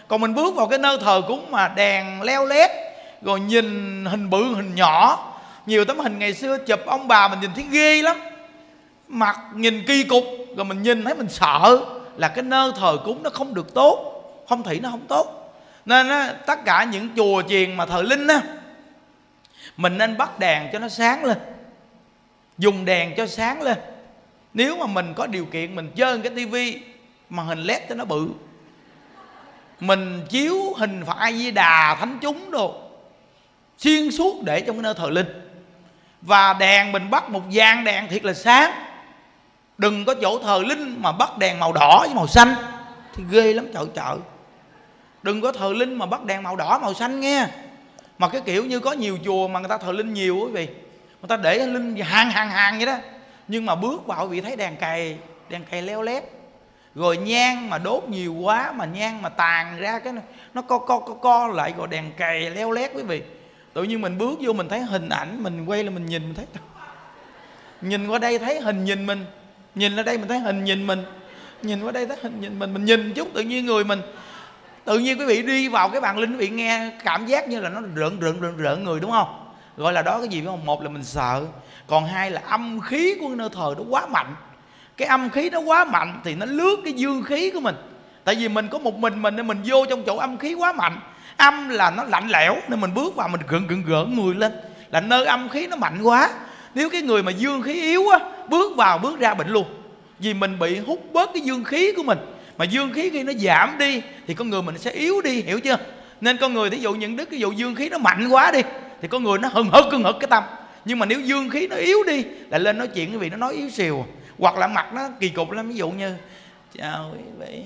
Còn mình bước vào cái nơi thờ cúng mà đèn leo lét, rồi nhìn hình bự hình nhỏ, nhiều tấm hình ngày xưa chụp ông bà mình nhìn thấy ghê lắm, mặt nhìn kỳ cục, rồi mình nhìn thấy mình sợ, là cái nơi thờ cúng nó không được tốt, phong thủy nó không tốt. Nên á, tất cả những chùa chiền mà thờ linh á, mình nên bắt đèn cho nó sáng lên, dùng đèn cho sáng lên. Nếu mà mình có điều kiện mình chơi cái tivi màn hình led cho nó bự, mình chiếu hình Phật A Di Đà, thánh chúng đồ xuyên suốt để trong cái nơi thờ linh. Và đèn mình bắt một dàn đèn thiệt là sáng. Đừng có chỗ thờ linh mà bắt đèn màu đỏ với màu xanh thì ghê lắm chợ chợ. Đừng có thờ linh mà bắt đèn màu đỏ màu xanh nghe. Mà cái kiểu như có nhiều chùa mà người ta thờ linh nhiều quý vị, người ta để linh hàng hàng hàng vậy đó, nhưng mà bước vào quý vị thấy đèn cày, đèn cày leo lét, rồi nhang mà đốt nhiều quá, mà nhang mà tàn ra cái nó co co co, co lại, rồi đèn cày leo lét quý vị. Tự nhiên mình bước vô mình thấy hình ảnh, mình quay là mình nhìn, mình thấy nhìn qua đây thấy hình nhìn mình, nhìn ở đây mình thấy hình nhìn mình, nhìn qua đây thấy hình nhìn mình, mình nhìn chút tự nhiên người mình, tự nhiên quý vị đi vào cái bàn linh quý vị nghe cảm giác như là nó rợn rợn rợn rợn người, đúng không? Gọi là đó cái gì phải không? Một là mình sợ, còn hai là âm khí của nơi thờ nó quá mạnh. Cái âm khí nó quá mạnh thì nó lướt cái dương khí của mình. Tại vì mình có một mình mình nên mình vô trong chỗ âm khí quá mạnh. Âm là nó lạnh lẽo nên mình bước vào mình gượng gượng gượng người lên, là nơi âm khí nó mạnh quá. Nếu cái người mà dương khí yếu á, bước vào bước ra bệnh luôn. Vì mình bị hút bớt cái dương khí của mình. Mà dương khí khi nó giảm đi thì con người mình sẽ yếu đi, hiểu chưa? Nên con người thí dụ những đức, ví dụ dương khí nó mạnh quá đi thì con người nó hừng hực hừng hực cái tâm. Nhưng mà nếu dương khí nó yếu đi là lên nói chuyện cái vị nó nói yếu xìu, hoặc là mặt nó kỳ cục lắm. Ví dụ như chào quý vị,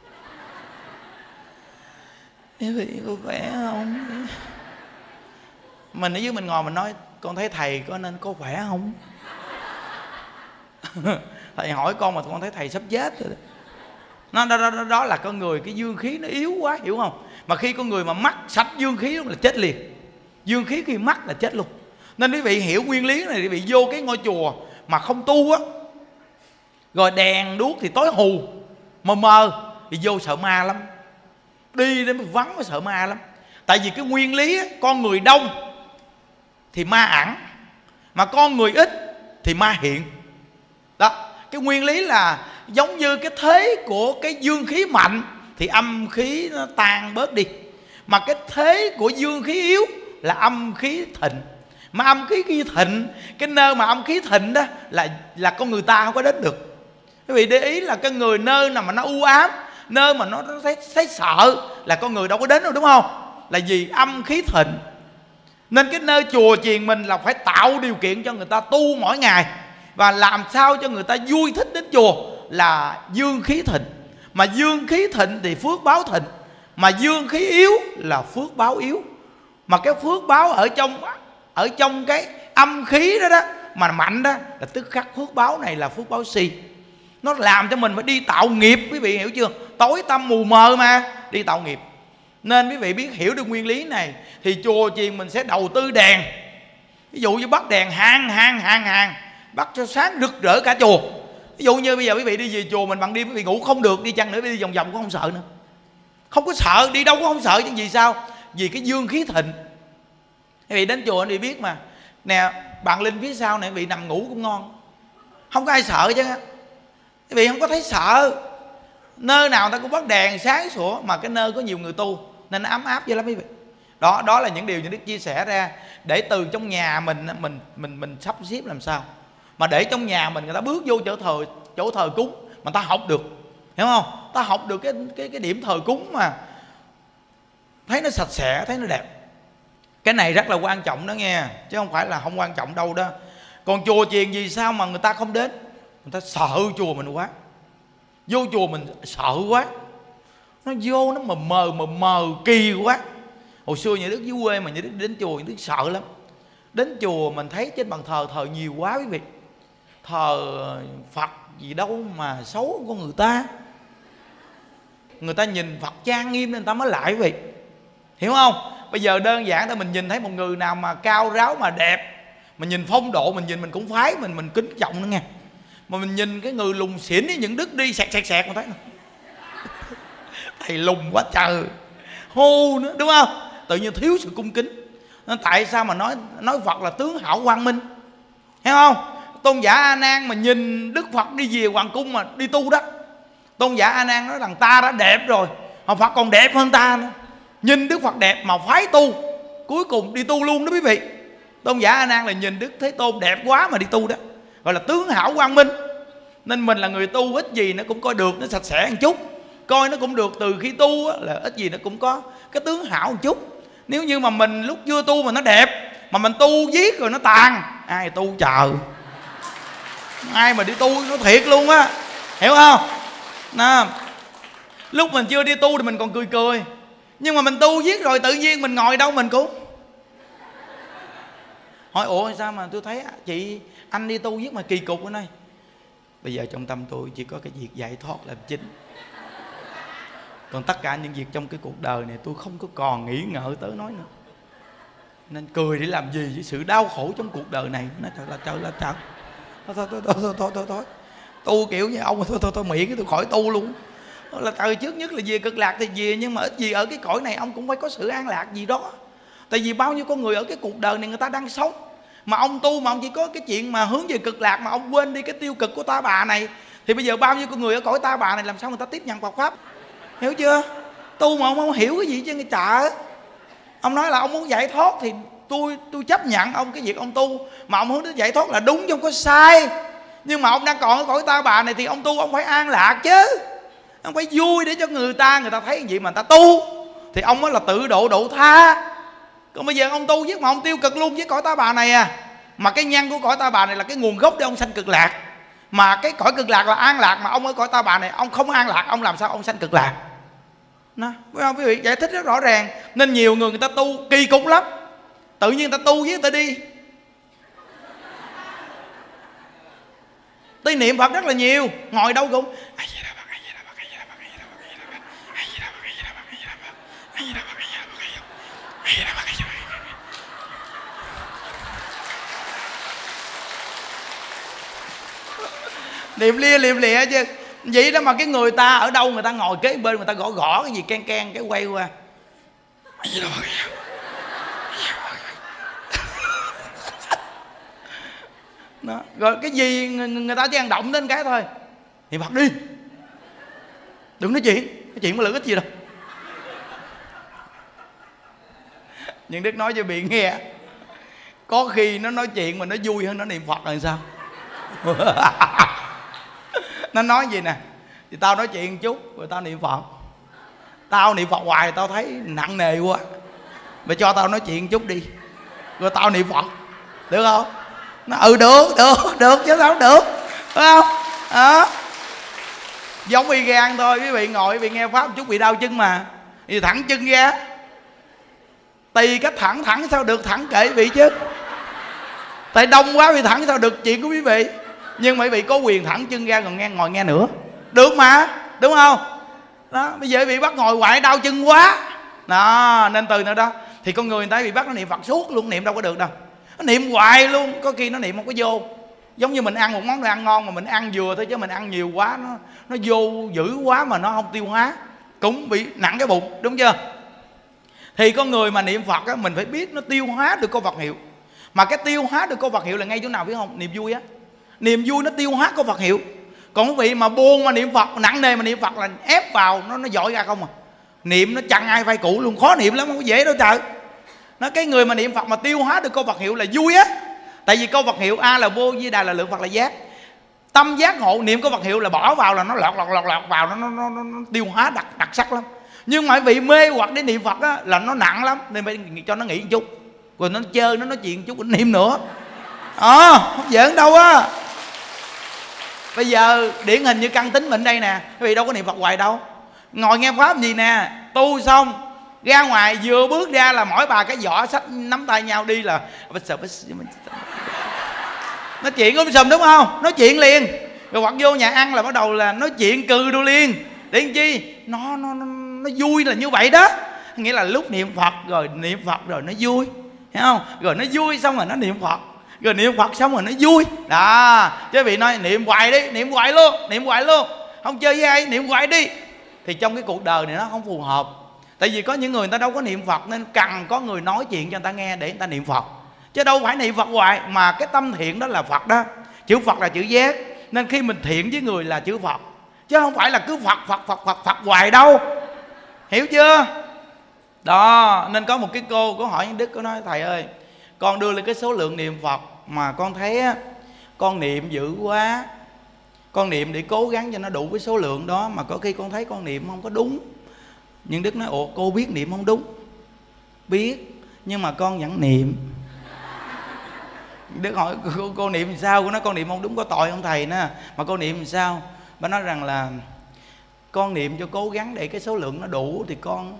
quý vị có khỏe không? Mình ở dưới mình ngồi mình nói con thấy thầy có nên có khỏe không? Thầy hỏi con mà con thấy thầy sắp chết rồi đó. Nó, đó, đó, đó là con người cái dương khí nó yếu quá, hiểu không? Mà khi con người mà mắc sạch dương khí là chết liền. Dương khí khi mắc là chết luôn. Nên quý vị hiểu nguyên lý này, quý vị vô cái ngôi chùa mà không tu á, rồi đèn đuốc thì tối hù mờ mờ thì vô sợ ma lắm. Đi đến vắng mới sợ ma lắm. Tại vì cái nguyên lý á, con người đông thì ma ẩn, mà con người ít thì ma hiện. Đó, cái nguyên lý là giống như cái thế của cái dương khí mạnh thì âm khí nó tan bớt đi, mà cái thế của dương khí yếu là âm khí thịnh. Mà âm khí khi thịnh, cái nơi mà âm khí thịnh đó là là con người ta không có đến được. Quý vị để ý là cái người nơi nào mà nó u ám, nơi mà nó thấy, thấy sợ là con người đâu có đến đâu, đúng không? Là vì âm khí thịnh. Nên cái nơi chùa chiền mình là phải tạo điều kiện cho người ta tu mỗi ngày, và làm sao cho người ta vui thích đến chùa là dương khí thịnh. Mà dương khí thịnh thì phước báo thịnh, mà dương khí yếu là phước báo yếu. Mà cái phước báo ở trong ở trong cái âm khí đó đó mà mạnh đó là tức khắc phước báo này là phước báo si. Nó làm cho mình phải đi tạo nghiệp, quý vị hiểu chưa? Tối tăm mù mờ mà đi tạo nghiệp. Nên quý vị biết hiểu được nguyên lý này thì chùa chiền mình sẽ đầu tư đèn. Ví dụ như bắt đèn hàng hàng hàng hàng, bắt cho sáng rực rỡ cả chùa. Ví dụ như bây giờ quý vị đi về chùa mình ban đêm quý vị ngủ không được, đi chăng nữa đi vòng vòng cũng không sợ nữa. Không có sợ, đi đâu cũng không sợ. Chứ vì sao? Vì cái dương khí thịnh. Quý vị đến chùa quý vị biết mà. Nè, bạn Linh phía sau này quý vị nằm ngủ cũng ngon, không có ai sợ chứ. Quý vị không có thấy sợ. Nơi nào ta cũng bắt đèn sáng sủa, mà cái nơi có nhiều người tu nên nó ấm áp dữ lắm quý vị. Đó, đó là những điều những Đức chia sẻ ra để từ trong nhà mình mình mình mình sắp xếp làm sao mà để trong nhà mình người ta bước vô chỗ thờ chỗ thờ cúng mà ta học được, hiểu không? Ta học được cái cái cái điểm thờ cúng mà thấy nó sạch sẽ, thấy nó đẹp. Cái này rất là quan trọng đó nghe, chứ không phải là không quan trọng đâu đó. Còn chùa chiền vì sao mà người ta không đến? Người ta sợ chùa mình quá. Vô chùa mình sợ quá, nó vô nó mờ mờ mờ mờ kỳ quá. Hồi xưa nhà Đức dưới quê mà nhà Đức đến chùa nhà Đức sợ lắm. Đến chùa mình thấy trên bàn thờ thờ nhiều quá quý vị. Thờ Phật gì đâu mà xấu con người ta. Người ta nhìn Phật trang nghiêm nên người ta mới lại quý vị, hiểu không? Bây giờ đơn giản là mình nhìn thấy một người nào mà cao ráo mà đẹp, mà nhìn phong độ mình nhìn mình cũng phái, mình mình kính trọng nữa nghe. Mà mình nhìn cái người lùng xỉn với những Đức đi sẹt sẹt sẹt mà thấy thầy lùng quá trời, hô nữa, đúng không? Tự nhiên thiếu sự cung kính. Nên tại sao mà nói nói Phật là tướng hảo quang minh, hiểu không? Tôn giả A Nan mà nhìn Đức Phật đi về hoàng cung mà đi tu đó, Tôn giả A Nan nói rằng ta đã đẹp rồi, họ Phật còn đẹp hơn ta nữa. Nhìn Đức Phật đẹp mà phái tu, cuối cùng đi tu luôn đó quý vị. Tôn giả A Nan là nhìn Đức Thế Tôn đẹp quá mà đi tu đó, gọi là tướng hảo quang minh. Nên mình là người tu, ít gì nó cũng coi được, nó sạch sẽ một chút, coi nó cũng được. Từ khi tu á, là ít gì nó cũng có cái tướng hảo một chút. Nếu như mà mình lúc chưa tu mà nó đẹp, mà mình tu giết rồi nó tàn, ai tu chờ, ai mà đi tu nó thiệt luôn á, hiểu không? Nè, lúc mình chưa đi tu thì mình còn cười cười, nhưng mà mình tu giết rồi tự nhiên mình ngồi đâu mình cũng hỏi ủa sao mà tôi thấy chị anh đi tu giết mà kỳ cục ở đây. Bây giờ trong tâm tôi chỉ có cái việc giải thoát làm chính, còn tất cả những việc trong cái cuộc đời này tôi không có còn nghĩ ngợi tới nói nữa. Nên cười để làm gì với sự đau khổ trong cuộc đời này. Nói thật là trời là trời, thôi thôi thôi thôi thôi thôi, thôi. Tu kiểu như ông thôi thôi thôi miệng cái tôi khỏi tu luôn. Là trời, trước nhất là về cực lạc thì về, nhưng mà ít gì ở cái cõi này ông cũng phải có sự an lạc gì đó. Tại vì bao nhiêu con người ở cái cuộc đời này người ta đang sống, mà ông tu mà ông chỉ có cái chuyện mà hướng về cực lạc, mà ông quên đi cái tiêu cực của ta bà này, thì bây giờ bao nhiêu con người ở cõi ta bà này làm sao người ta tiếp nhận Phật pháp, hiểu chưa? Tu mà ông không hiểu cái gì chứ người chợ. Ông nói là ông muốn giải thoát thì tôi tôi chấp nhận ông cái việc ông tu, mà ông hướng đến giải thoát là đúng chứ không có sai. Nhưng mà ông đang còn ở cõi ta bà này thì ông tu ông phải an lạc chứ, ông phải vui để cho người ta người ta thấy cái gì mà người ta tu, thì ông mới là tự độ độ tha. Còn bây giờ ông tu giết mà ông tiêu cực luôn với cõi ta bà này à. Mà cái nhân của cõi ta bà này là cái nguồn gốc để ông sanh cực lạc, mà cái cõi cực lạc là an lạc, mà ông ở cõi ta bà này ông không an lạc, ông làm sao ông sanh cực lạc? Nó, phải không quý vị? Giải thích rất rõ ràng. Nên nhiều người người ta tu kỳ cục lắm, tự nhiên người ta tu với người ta đi tới niệm Phật rất là nhiều, ngồi đâu cũng niệm lia liệm lịa chứ. Vậy đó mà cái người ta ở đâu người ta ngồi kế bên, người ta gõ gõ cái gì ken ken cái quay qua đó. Rồi cái gì người, người ta chỉ ăn động đến cái thôi, niệm Phật đi, đừng nói chuyện, cái chuyện mà lợi ích gì đâu. Nhưng Đức nói cho bị nghe, có khi nó nói chuyện mà nó vui hơn nó niệm Phật rồi sao? Nó nói gì nè, thì tao nói chuyện một chút rồi tao niệm Phật. Tao niệm Phật hoài tao thấy nặng nề quá, mày cho tao nói chuyện một chút đi rồi tao niệm Phật, được không? Nó ừ được được được chứ sao không được, phải không? Đó, giống y gan thôi. Quý vị ngồi quý vị nghe pháp một chút bị đau chân mà thì thẳng chân ra, tùy cách thẳng thẳng sao được thẳng kệ vị chứ, tại đông quá bị thẳng sao được chuyện của quý vị. Nhưng mà quý vị có quyền thẳng chân ra còn nghe ngồi nghe nữa được mà, đúng không? Đó, bây giờ bị bắt ngồi hoài đau chân quá đó, nên từ nữa đó thì con người người ta bị bắt nó niệm Phật suốt luôn, niệm đâu có được đâu, nó niệm hoài luôn, có khi nó niệm không có vô. Giống như mình ăn một món đồ ăn ngon mà mình ăn vừa thôi, chứ mình ăn nhiều quá nó nó vô dữ quá mà nó không tiêu hóa, cũng bị nặng cái bụng, đúng chưa? Thì con người mà niệm Phật á, mình phải biết nó tiêu hóa được câu Phật hiệu. Mà cái tiêu hóa được câu Phật hiệu là ngay chỗ nào biết không? Niềm vui á, niềm vui nó tiêu hóa câu Phật hiệu. Còn quý vị mà buồn mà niệm Phật, nặng nề mà niệm Phật là ép vào nó nó dội ra không à. Niệm nó chặn ai vai cũ luôn, khó niệm lắm, không có dễ đâu trời. Nó cái người mà niệm Phật mà tiêu hóa được câu Phật hiệu là vui á. Tại vì câu Phật hiệu A là vô, Di Đà là lượng Phật là giác. Tâm giác ngộ, niệm câu Phật hiệu là bỏ vào là nó lọt lọt lọt lọt vào, nó nó, nó, nó, nó tiêu hóa đặc đặc sắc lắm. Nhưng mà vị mê hoặc để niệm Phật á là nó nặng lắm, nên phải cho nó nghỉ một chút, rồi nó chơi nó nói chuyện một chút nó niệm nữa. Ờ à, không giỡn đâu á. Bây giờ điển hình như căn tính mình đây nè, quý vị đâu có niệm Phật hoài đâu, ngồi nghe pháp gì nè, tu xong ra ngoài vừa bước ra là mỗi bà cái giỏ sách nắm tay nhau đi là nói chuyện um sùm, đúng không? Nói chuyện liền, rồi hoặc vô nhà ăn là bắt đầu là nói chuyện cừ đô liền. Để làm chi? Nó nó nó nó vui là như vậy đó. Nghĩa là lúc niệm Phật rồi niệm Phật rồi nó vui, hiểu không? Rồi nó vui xong rồi nó niệm Phật, rồi niệm Phật xong rồi nó vui đó. Chứ vị nói niệm hoài đi, niệm hoài luôn, niệm hoài luôn, không chơi với ai, niệm hoài đi, thì trong cái cuộc đời này nó không phù hợp. Tại vì có những người người ta đâu có niệm Phật, nên cần có người nói chuyện cho người ta nghe để người ta niệm Phật, chứ đâu phải niệm Phật hoài. Mà cái tâm thiện đó là Phật đó, chữ Phật là chữ giác. Nên khi mình thiện với người là chữ Phật, chứ không phải là cứ Phật Phật Phật Phật Phật hoài đâu, hiểu chưa? Đó, nên có một cái cô có hỏi Đức, có nói thầy ơi, con đưa lên cái số lượng niệm Phật mà con thấy á, con niệm dữ quá, con niệm để cố gắng cho nó đủ cái số lượng đó, mà có khi con thấy con niệm không có đúng. Nhưng Đức nói ủa cô biết niệm không đúng? Biết, nhưng mà con vẫn niệm. Đức hỏi cô, cô niệm làm sao? Cô nói con niệm không đúng có tội không thầy nè, mà cô niệm làm sao? Bà nói rằng là con niệm cho cố gắng để cái số lượng nó đủ thì con...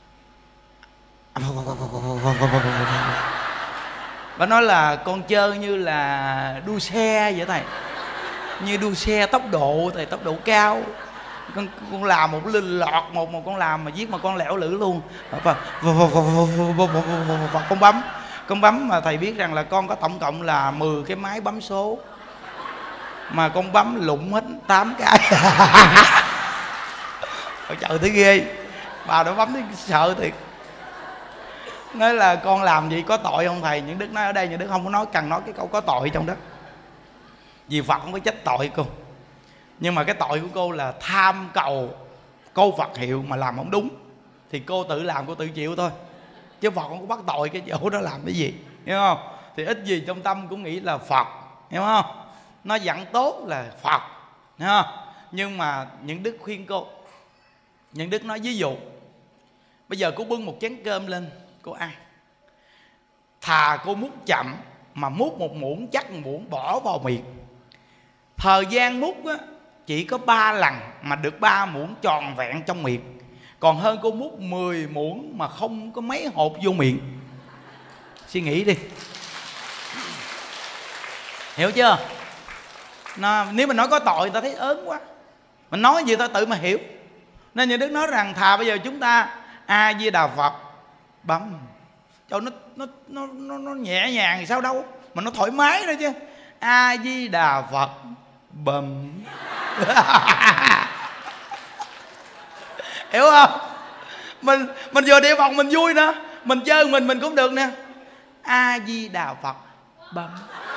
Bà nói là con chơi như là đua xe vậy thầy, như đua xe tốc độ thầy, tốc độ cao. Con, con làm một linh lọt một một con làm mà giết mà con lẻo lử luôn. Và, và con bấm con bấm mà thầy biết rằng là con có tổng cộng là mười cái máy bấm số, mà con bấm lụng hết tám cái. Ôi trời thấy ghê, bà đã bấm thấy sợ thiệt. Nói là con làm gì có tội không thầy? Những Đức nói ở đây, những Đức không có nói cần nói cái câu có tội trong đó, vì Phật không có trách tội cô. Nhưng mà cái tội của cô là tham cầu câu Phật hiệu mà làm không đúng, thì cô tự làm cô tự chịu thôi, chứ Phật không có bắt tội cái chỗ đó làm cái gì, hiểu không? Thì ít gì trong tâm cũng nghĩ là Phật, hiểu không? Nó dặn tốt là Phật, hiểu không? Nhưng mà những Đức khuyên cô, những Đức nói ví dụ bây giờ cô bưng một chén cơm lên cô ăn, thà cô múc chậm mà múc một muỗng chắc một muỗng bỏ vào miệng, thời gian múc á, chỉ có ba lần mà được ba muỗng tròn vẹn trong miệng, còn hơn cô múc mười muỗng mà không có mấy hột vô miệng. Suy nghĩ đi, hiểu chưa? Nó, nếu mình nói có tội người ta thấy ớn quá, mình nói gì ta tự mà hiểu. Nên như Đức nói rằng thà bây giờ chúng ta A Di Đà Phật bấm cho nó nó nó nó, nó nhẹ nhàng thì sao đâu, mà nó thoải mái đó chứ. A Di Đà Phật bấm. Hiểu không? Mình mình vừa niệm Phật mình vui nữa, mình chơi mình mình cũng được nè. A Di Đà Phật bấm.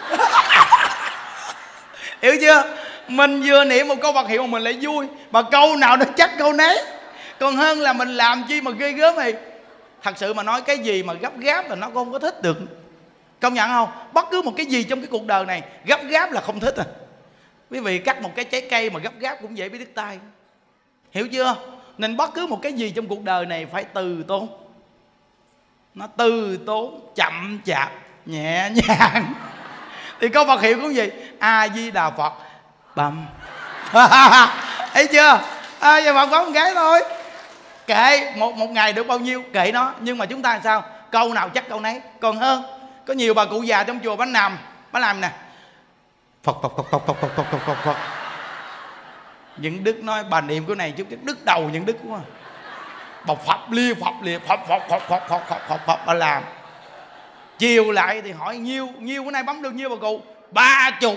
Hiểu chưa? Mình vừa niệm một câu Phật hiệu mà mình lại vui, mà câu nào nó chắc câu nấy. Còn hơn là mình làm chi mà ghê gớm này. Thật sự mà nói cái gì mà gấp gáp là nó không có thích được. Công nhận không? Bất cứ một cái gì trong cái cuộc đời này gấp gáp là không thích à. Quý vị cắt một cái trái cây mà gấp gáp cũng dễ bị đứt tay, hiểu chưa? Nên bất cứ một cái gì trong cuộc đời này phải từ tốn, nó từ tốn, chậm chạp, nhẹ nhàng. Thì câu Phật hiệu cũng gì? A Di Đà Phật bấm. Thấy chưa? A Di Đà Phật bấm một cái thôi. Kệ một một ngày được bao nhiêu kệ nó, nhưng mà chúng ta làm sao? Câu nào chắc câu nấy. Còn hơn có nhiều bà cụ già trong chùa bà nằm, bà làm nè, Phật Phật Phật Phật Phật Phật Phật Phật Phật Phật. Những Đức nói bà niệm cái này chút cái đứt đầu những Đức quá. Bà Phật lia Phật lia Phật Phật Phật Phật Phật Phật Phật Phật bà làm. Chiều lại thì hỏi nhiêu nhiêu cái này bấm được nhiêu bà cụ? Ba chục.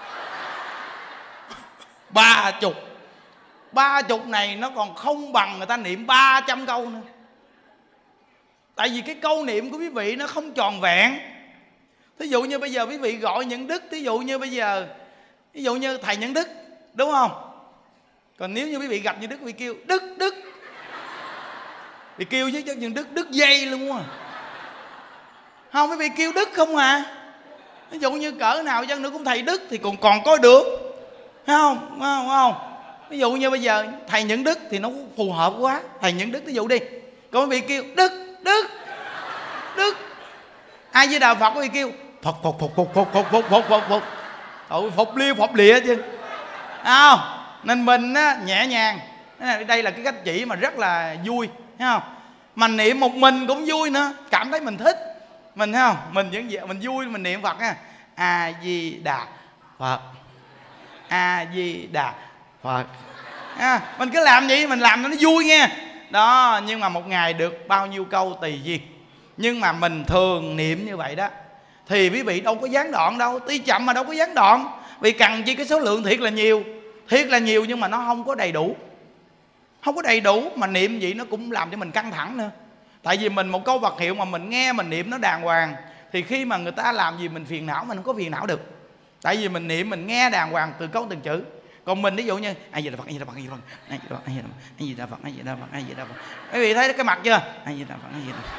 Ba chục. Ba chục này nó còn không bằng người ta niệm ba trăm câu nữa. Tại vì cái câu niệm của quý vị nó không tròn vẹn. Thí dụ như bây giờ quý vị gọi những Đức, thí dụ như bây giờ ví dụ như thầy Nhân Đức, đúng không? Còn nếu như quý vị gặp như Đức, quý vị kêu Đức Đức, vì kêu với chắc Nhân Đức Đức dây luôn à. Không, quý vị kêu Đức không à. Ví dụ như cỡ nào chăng nữa cũng thầy Đức thì còn còn có được, thấy không? Thấy không? không? Ví dụ như bây giờ thầy Nhân Đức thì nó phù hợp quá, thầy Nhân Đức ví dụ đi, còn quý vị kêu Đức Đức Đức. Ai với Đạo Phật quý vị kêu Phật Phật Phật Phật Phật Phật Phật Phật Phật Phật Phật Phật lia Phật lịa chứ, không? Nên mình á, nhẹ nhàng. Đây là cái cách chỉ mà rất là vui, thấy không? Mà niệm một mình cũng vui nữa, cảm thấy mình thích, mình thấy không? Mình vẫn mình vui mình niệm Phật ha. A Di Đà Phật, A Di Đà Phật. À, mình cứ làm vậy, mình làm nó vui nghe. Đó, nhưng mà một ngày được bao nhiêu câu tùy duyên. Nhưng mà mình thường niệm như vậy đó thì quý vị đâu có gián đoạn đâu, tuy chậm mà đâu có gián đoạn. Vì cần chi cái số lượng thiệt là nhiều, thiệt là nhiều nhưng mà nó không có đầy đủ. không có đầy đủ. Mà niệm vậy nó cũng làm cho mình căng thẳng nữa. Tại vì mình một câu vật hiệu mà mình nghe mình niệm nó đàng hoàng, thì khi mà người ta làm gì mình phiền não, mình không có phiền não được. Tại vì mình niệm mình nghe đàng hoàng từ câu từng chữ. Còn mình ví dụ như ai gì đà Phật, ai gì đà Phật, ai gì đà Phật, ai gì đà Phật, ai gì đà Phật, ai gì đà Phật, ai gì đà Phật. Quý vị thấy cái mặt chưa? Ai gì đà Phật, ai gì đà Phật,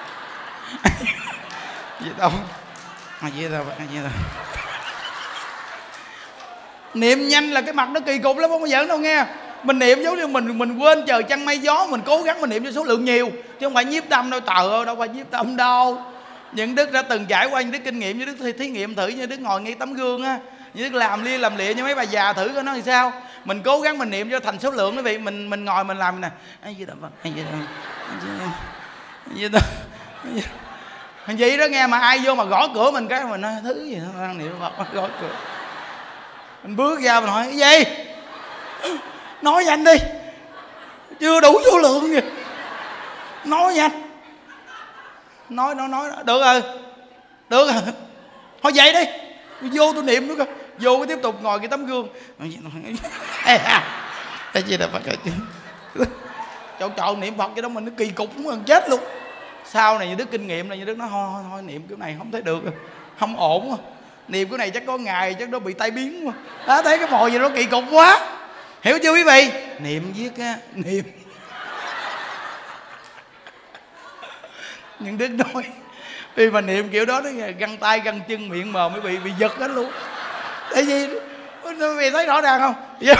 ai gì đà Phật, ai gì đà Phật, ai gì đà Phật. Niệm nhanh là cái mặt nó kỳ cục lắm, không có giỡn đâu nghe. Mình niệm giống như mình mình quên trời trăng mây gió, mình cố gắng mình niệm cho số lượng nhiều, chứ không phải nhiếp tâm đâu. Trời ơi, đâu phải nhiếp tâm đâu. Những Đức đã từng trải qua những Đức kinh nghiệm, như Đức thí nghiệm thử, như Đức ngồi ngay tấm gương á, như Đức làm lia làm lịa như mấy bà già thử coi nó làm sao. Mình cố gắng mình niệm cho thành số lượng quý vị. Mình mình ngồi mình làm nè, ai gì đó Phật, ai gì đó, ai gì đó, hình vậy đó nghe. Mà ai vô mà gõ cửa mình cái mình nói thứ gì nó đang niệm Phật, gõ cửa. Mình bước ra mình hỏi cái gì, nói nhanh đi, chưa đủ số lượng kìa, nói nhanh. Nói nói nói được rồi, được rồi, thôi vậy đi, vô tôi niệm nữa coi. Vô cái tiếp tục ngồi cái tấm gương. Cái gì đó Phật, chậu chậu niệm Phật cái đó mình nó kỳ cục cũng gần chết luôn. Sau này như Đức kinh nghiệm là như Đức nói thôi, thôi, thôi niệm kiểu này không thấy được, không ổn. Niệm cái này chắc có ngày chắc nó bị tai biến quá. Đó, thấy cái mồi gì nó kỳ cục quá. Hiểu chưa quý vị? Niệm viết á, niệm. Nhưng Đức nói vì mà niệm kiểu đó nó găng tay găng chân miệng mờ mới bị bị giật hết luôn. Tại vì quý vị thấy rõ ràng không?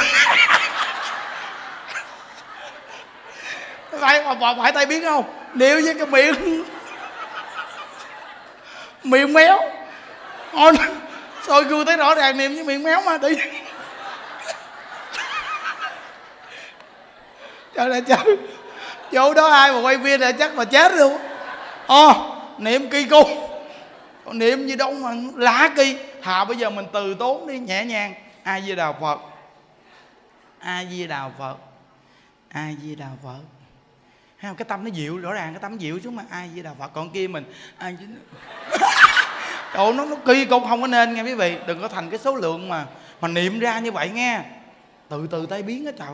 Phải phải, phải tay biến không? Niệm với cái miệng miệng méo. Ôi, soi gương thấy rõ ràng niệm với miệng méo mà tự. Trời ơi trời, chỗ đó ai mà quay viên là chắc mà chết luôn. Ồ, niệm kỳ cục, còn niệm gì đâu mà lạ kỳ. Hà bây giờ mình từ tốn đi, nhẹ nhàng. A Di Đà Phật, A Di Đà Phật, A Di Đà Phật. Thấy không? Cái tâm nó dịu, rõ ràng cái tâm dịu xuống mà A Di Đà Phật. Còn kia mình A Di Trời, nó nó kỳ cục không có nên nghe quý vị. Đừng có thành cái số lượng mà mà niệm ra như vậy nghe. Từ từ tay biến á trời.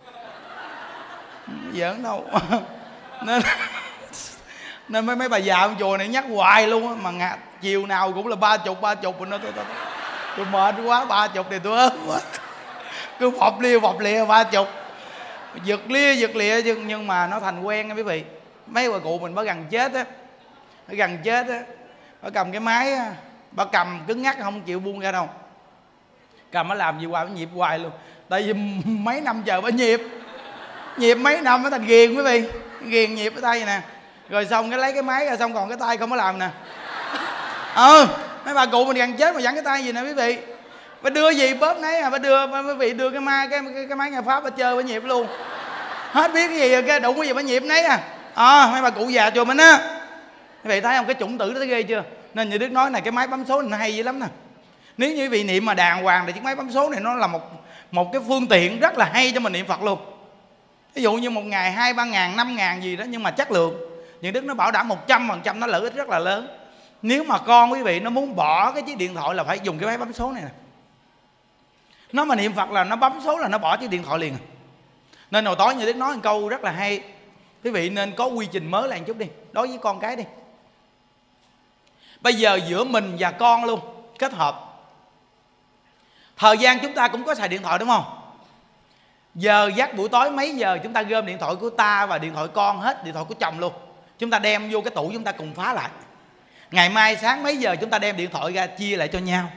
Giỡn đâu. Nên nên mấy mấy bà già trong chùa này nhắc hoài luôn á. Mà ngà, chiều nào cũng là ba chục ba chục rồi. Nó tôi, tôi, tôi mệt quá, ba chục thì tôi ớn quá. Cứ phọc lia phọc lìa ba chục, giật lia giật lìa. Nhưng, nhưng mà nó thành quen nha quý vị. Mấy bà cụ mình mới gần chết á, mới gần chết á, bà cầm cái máy á, bà cầm cứng ngắc không chịu buông ra đâu. Cầm nó làm gì hoài, nó nhịp hoài luôn. Tại vì mấy năm chờ bà nhịp, nhịp mấy năm nó thành ghiền quý vị. Ghiền nhịp cái tay nè. Rồi xong cái lấy cái máy ra xong còn cái tay không có làm nè. Ừ, mấy bà cụ mình gần chết mà dẫn cái tay gì nè quý vị. Bà đưa gì bóp nấy à, bà đưa quý vị đưa cái ma cái cái, cái máy nghe pháp bà chơi bà nhịp luôn. Hết biết cái gì rồi cái đụng cái gì bà nhịp nấy à. À, mấy bà cụ già chùa mình á. Quý vị thấy không, cái chủng tử đó thấy ghê chưa? Nên như Đức nói này, cái máy bấm số này nó hay dữ lắm nè. Nếu như quý vị niệm mà đàng hoàng thì chiếc máy bấm số này nó là một một cái phương tiện rất là hay cho mình niệm Phật luôn. Ví dụ như một ngày hai ba ngàn, năm ngàn gì đó, nhưng mà chất lượng. Nhưng Đức nó bảo đảm một trăm phần trăm nó lợi ích rất là lớn. Nếu mà con quý vị nó muốn bỏ cái chiếc điện thoại là phải dùng cái máy bấm số này nè. Nó mà niệm Phật là nó bấm số là nó bỏ chiếc điện thoại liền. Nên hồi tối như Đức nói một câu rất là hay. Quý vị nên có quy trình mới lại một chút đi, đối với con cái đi. Bây giờ giữa mình và con luôn kết hợp. Thời gian chúng ta cũng có xài điện thoại đúng không? Giờ giấc buổi tối mấy giờ chúng ta gom điện thoại của ta và điện thoại con hết, điện thoại của chồng luôn. Chúng ta đem vô cái tủ chúng ta cùng phá lại. Ngày mai sáng mấy giờ chúng ta đem điện thoại ra chia lại cho nhau.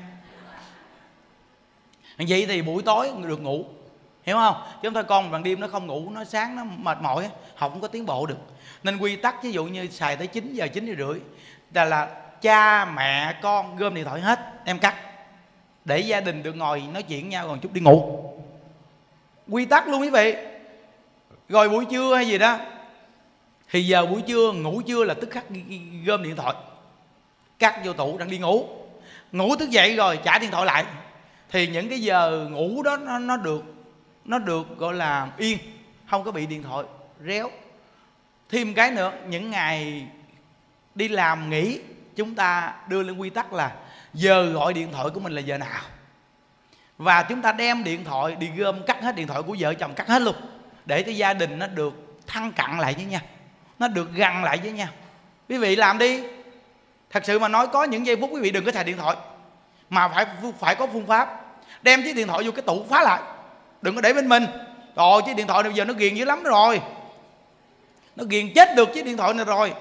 Vậy thì buổi tối được ngủ. Hiểu không? Chúng ta con ban đêm nó không ngủ, nó sáng nó mệt mỏi, học không có tiến bộ được. Nên quy tắc ví dụ như xài tới chín giờ, chín giờ rưỡi là, là cha, mẹ, con gom điện thoại hết, em cắt. Để gia đình được ngồi nói chuyện nhau còn chút đi ngủ. Quy tắc luôn quý vị. Rồi buổi trưa hay gì đó thì giờ buổi trưa, ngủ trưa là tức khắc gom điện thoại, cắt vô tủ đang đi ngủ. Ngủ thức dậy rồi trả điện thoại lại. Thì những cái giờ ngủ đó nó, nó được Nó được gọi là yên, không có bị điện thoại réo. Thêm cái nữa, những ngày đi làm nghỉ chúng ta đưa lên quy tắc là giờ gọi điện thoại của mình là giờ nào. Và chúng ta đem điện thoại đi gom, cắt hết điện thoại của vợ chồng, cắt hết luôn. để cho gia đình nó được thăng cặn lại với nhau, nó được gần lại với nhau. Quý vị làm đi. Thật sự mà nói, có những giây phút quý vị đừng có xài điện thoại, mà phải phải có phương pháp. Đem chiếc điện thoại vô cái tủ khóa lại, đừng có để bên mình. Rồi chiếc điện thoại này bây giờ nó ghiền dữ lắm rồi, nó ghiền chết được chiếc điện thoại này rồi.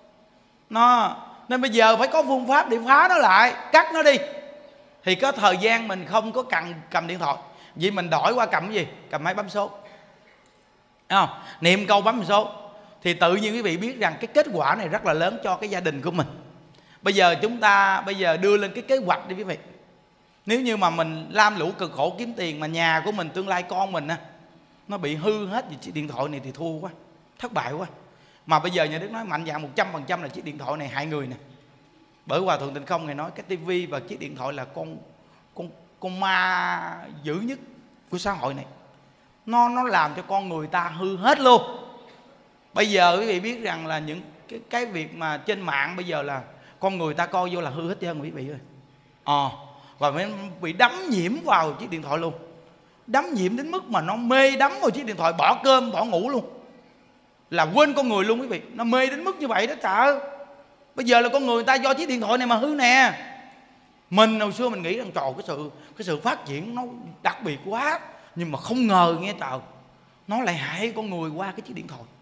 Nó nên bây giờ phải có phương pháp để phá nó lại, cắt nó đi. Thì có thời gian mình không có cầm cầm điện thoại, vì mình đổi qua cầm cái gì? Cầm máy bấm số. Thấy không? Niệm câu bấm số. Thì tự nhiên quý vị biết rằng cái kết quả này rất là lớn cho cái gia đình của mình. Bây giờ chúng ta bây giờ đưa lên cái kế hoạch đi quý vị. Nếu như mà mình lam lũ cực khổ kiếm tiền, mà nhà của mình, tương lai con mình á, nó bị hư hết vì chiếc điện thoại này thì thua quá, thất bại quá. Mà bây giờ nhà Đức nói mạnh dạn một trăm phần trăm là chiếc điện thoại này hại người nè. Bởi Hòa Thượng Tịnh Không Ngài nói cái tivi và chiếc điện thoại là con con con ma dữ nhất của xã hội này. Nó nó làm cho con người ta hư hết luôn. Bây giờ quý vị biết rằng là những cái cái việc mà trên mạng bây giờ là con người ta coi vô là hư hết trơn quý vị ơi. Ờ à, và mới bị đắm nhiễm vào chiếc điện thoại luôn. Đắm nhiễm đến mức mà nó mê đắm vào chiếc điện thoại, bỏ cơm bỏ ngủ luôn, là quên con người luôn quý vị. Nó mê đến mức như vậy đó trời. Bây giờ là con người ta do chiếc điện thoại này mà hư nè. Mình hồi xưa mình nghĩ rằng trời, cái sự cái sự phát triển nó đặc biệt quá, nhưng mà không ngờ nghe trời, nó lại hại con người qua cái chiếc điện thoại.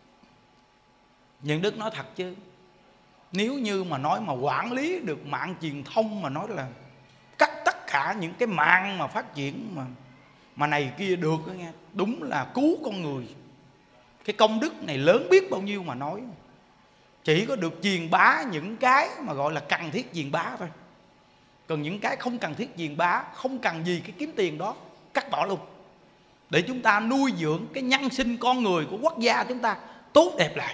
Nhưng Đức nói thật chứ, nếu như mà nói mà quản lý được mạng truyền thông, mà nói là cắt tất cả những cái mạng mà phát triển mà mà này kia được đó nghe, đúng là cứu con người. Cái công đức này lớn biết bao nhiêu mà nói. Chỉ có được truyền bá những cái mà gọi là cần thiết truyền bá thôi. Còn những cái không cần thiết truyền bá, không cần gì cái kiếm tiền đó, cắt bỏ luôn, để chúng ta nuôi dưỡng cái nhân sinh con người của quốc gia chúng ta tốt đẹp lại.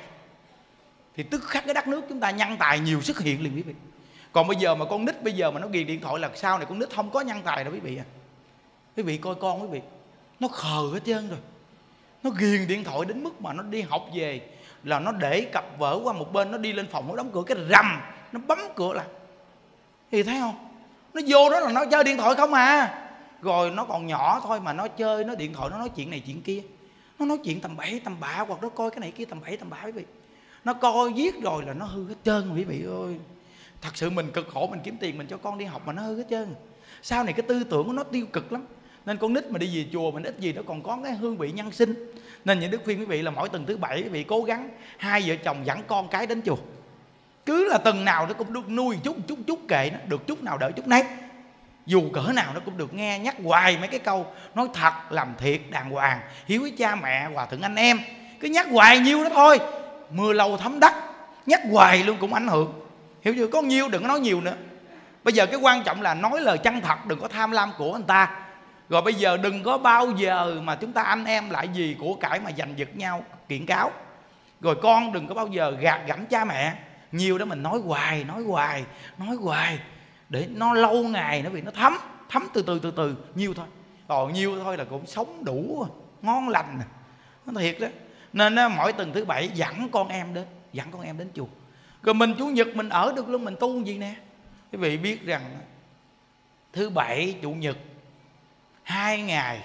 Thì tức khắc cái đất nước chúng ta nhân tài nhiều xuất hiện liền quý vị. Còn bây giờ mà con nít bây giờ mà nó ghiền điện thoại là sau này con nít không có nhân tài đâu quý vị à. Quý vị coi con quý vị, nó khờ hết trơn rồi. Nó ghiền điện thoại đến mức mà nó đi học về là nó để cặp vở qua một bên, nó đi lên phòng nó đóng cửa cái rầm, nó bấm cửa lại. Thì thấy không, nó vô đó là nó chơi điện thoại không à. Rồi nó còn nhỏ thôi mà nó chơi, nó điện thoại, nó nói chuyện này chuyện kia, nó nói chuyện tầm bậy tầm bạ, hoặc nó coi cái này kia tầm bậy tầm bạ quý vị. Nó coi viết rồi là nó hư hết trơn quý vị ơi. Thật sự mình cực khổ mình kiếm tiền mình cho con đi học mà nó hư hết trơn. Sau này cái tư tưởng của nó tiêu cực lắm. Nên con nít mà đi về chùa mình ít gì nó còn có cái hương vị nhân sinh. Nên những Đức khuyên quý vị là mỗi tuần thứ bảy quý vị cố gắng hai vợ chồng dẫn con cái đến chùa. Cứ là tuần nào nó cũng được nuôi chút chút chút kệ nó, được chút nào đỡ chút nấy. Dù cỡ nào nó cũng được nghe nhắc hoài mấy cái câu nói thật, làm thiệt, đàng hoàng, hiếu với cha mẹ, hòa thượng anh em. Cứ nhắc hoài nhiêu đó thôi, mưa lâu thấm đất, nhắc hoài luôn cũng ảnh hưởng. Hiểu chưa? Có nhiêu đừng có nói nhiều nữa. Bây giờ cái quan trọng là nói lời chân thật, đừng có tham lam của người ta. Rồi bây giờ đừng có bao giờ mà chúng ta anh em lại gì của cải mà giành giật nhau kiện cáo. Rồi con đừng có bao giờ gạt gẫm cha mẹ. Nhiều đó mình nói hoài, nói hoài, nói hoài, để nó lâu ngày nó bị nó thấm, thấm từ từ từ từ, nhiêu thôi. Còn nhiêu thôi là cũng sống đủ, ngon lành. Nó thiệt đó. Nên đó, mỗi tuần thứ bảy dẫn con em đến, dẫn con em đến chùa. Rồi mình Chủ nhật mình ở được luôn, mình tu gì nè. Quý vị biết rằng thứ bảy, Chủ nhật, hai ngày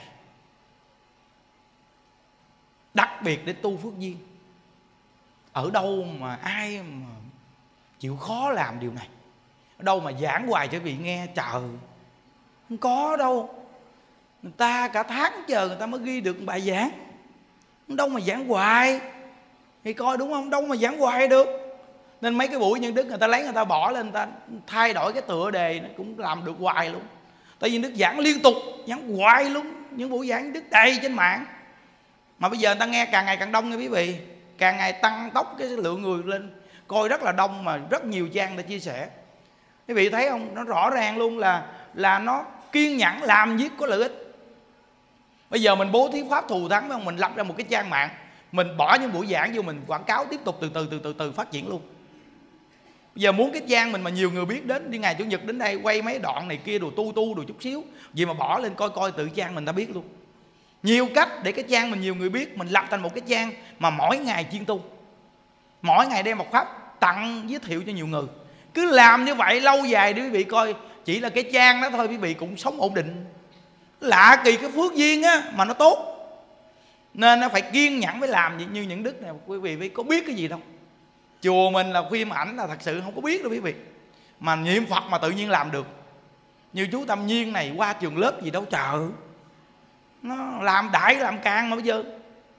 đặc biệt để tu phước duyên. Ở đâu mà ai mà chịu khó làm điều này? Ở đâu mà giảng hoài cho quý vị nghe trời? Không có đâu. Người ta cả tháng chờ người ta mới ghi được bài giảng. Đâu mà giảng hoài. Thì coi đúng không? Đâu mà giảng hoài được. Nên mấy cái buổi nhân đức người ta lấy người ta bỏ lên, người ta thay đổi cái tựa đề nó cũng làm được hoài luôn. Tại vì Đức giảng liên tục, giảng hoài luôn. Những buổi giảng Đức đầy trên mạng. Mà bây giờ người ta nghe càng ngày càng đông nha quý vị. Càng ngày tăng tốc cái lượng người lên. Coi rất là đông mà rất nhiều trang đã chia sẻ. Quý vị thấy không? Nó rõ ràng luôn là là nó kiên nhẫn làm viết có lợi ích. Bây giờ mình bố thí pháp thù thắng, không? Mình lập ra một cái trang mạng, mình bỏ những buổi giảng vô, mình quảng cáo tiếp tục từ từ từ từ từ phát triển luôn. Bây giờ muốn cái trang mình mà nhiều người biết đến, đi ngày Chủ nhật đến đây quay mấy đoạn này kia đồ tu tu đồ chút xíu, gì mà bỏ lên coi coi tự trang mình ta biết luôn. Nhiều cách để cái trang mình nhiều người biết. Mình lập thành một cái trang mà mỗi ngày chuyên tu, mỗi ngày đem một pháp tặng giới thiệu cho nhiều người. Cứ làm như vậy lâu dài đi quý vị coi. Chỉ là cái trang đó thôi quý vị cũng sống ổn định. Lạ kỳ cái phước duyên á mà nó tốt. Nên nó phải kiên nhẫn với làm như những đức này. Quý vị biết, có biết cái gì đâu. Chùa mình là phim ảnh là thật sự không có biết đâu quý vị. Mà niệm Phật mà tự nhiên làm được. Như chú Tâm Nhiên này qua trường lớp gì đâu chờ. Nó làm đại làm càng mà bây giờ.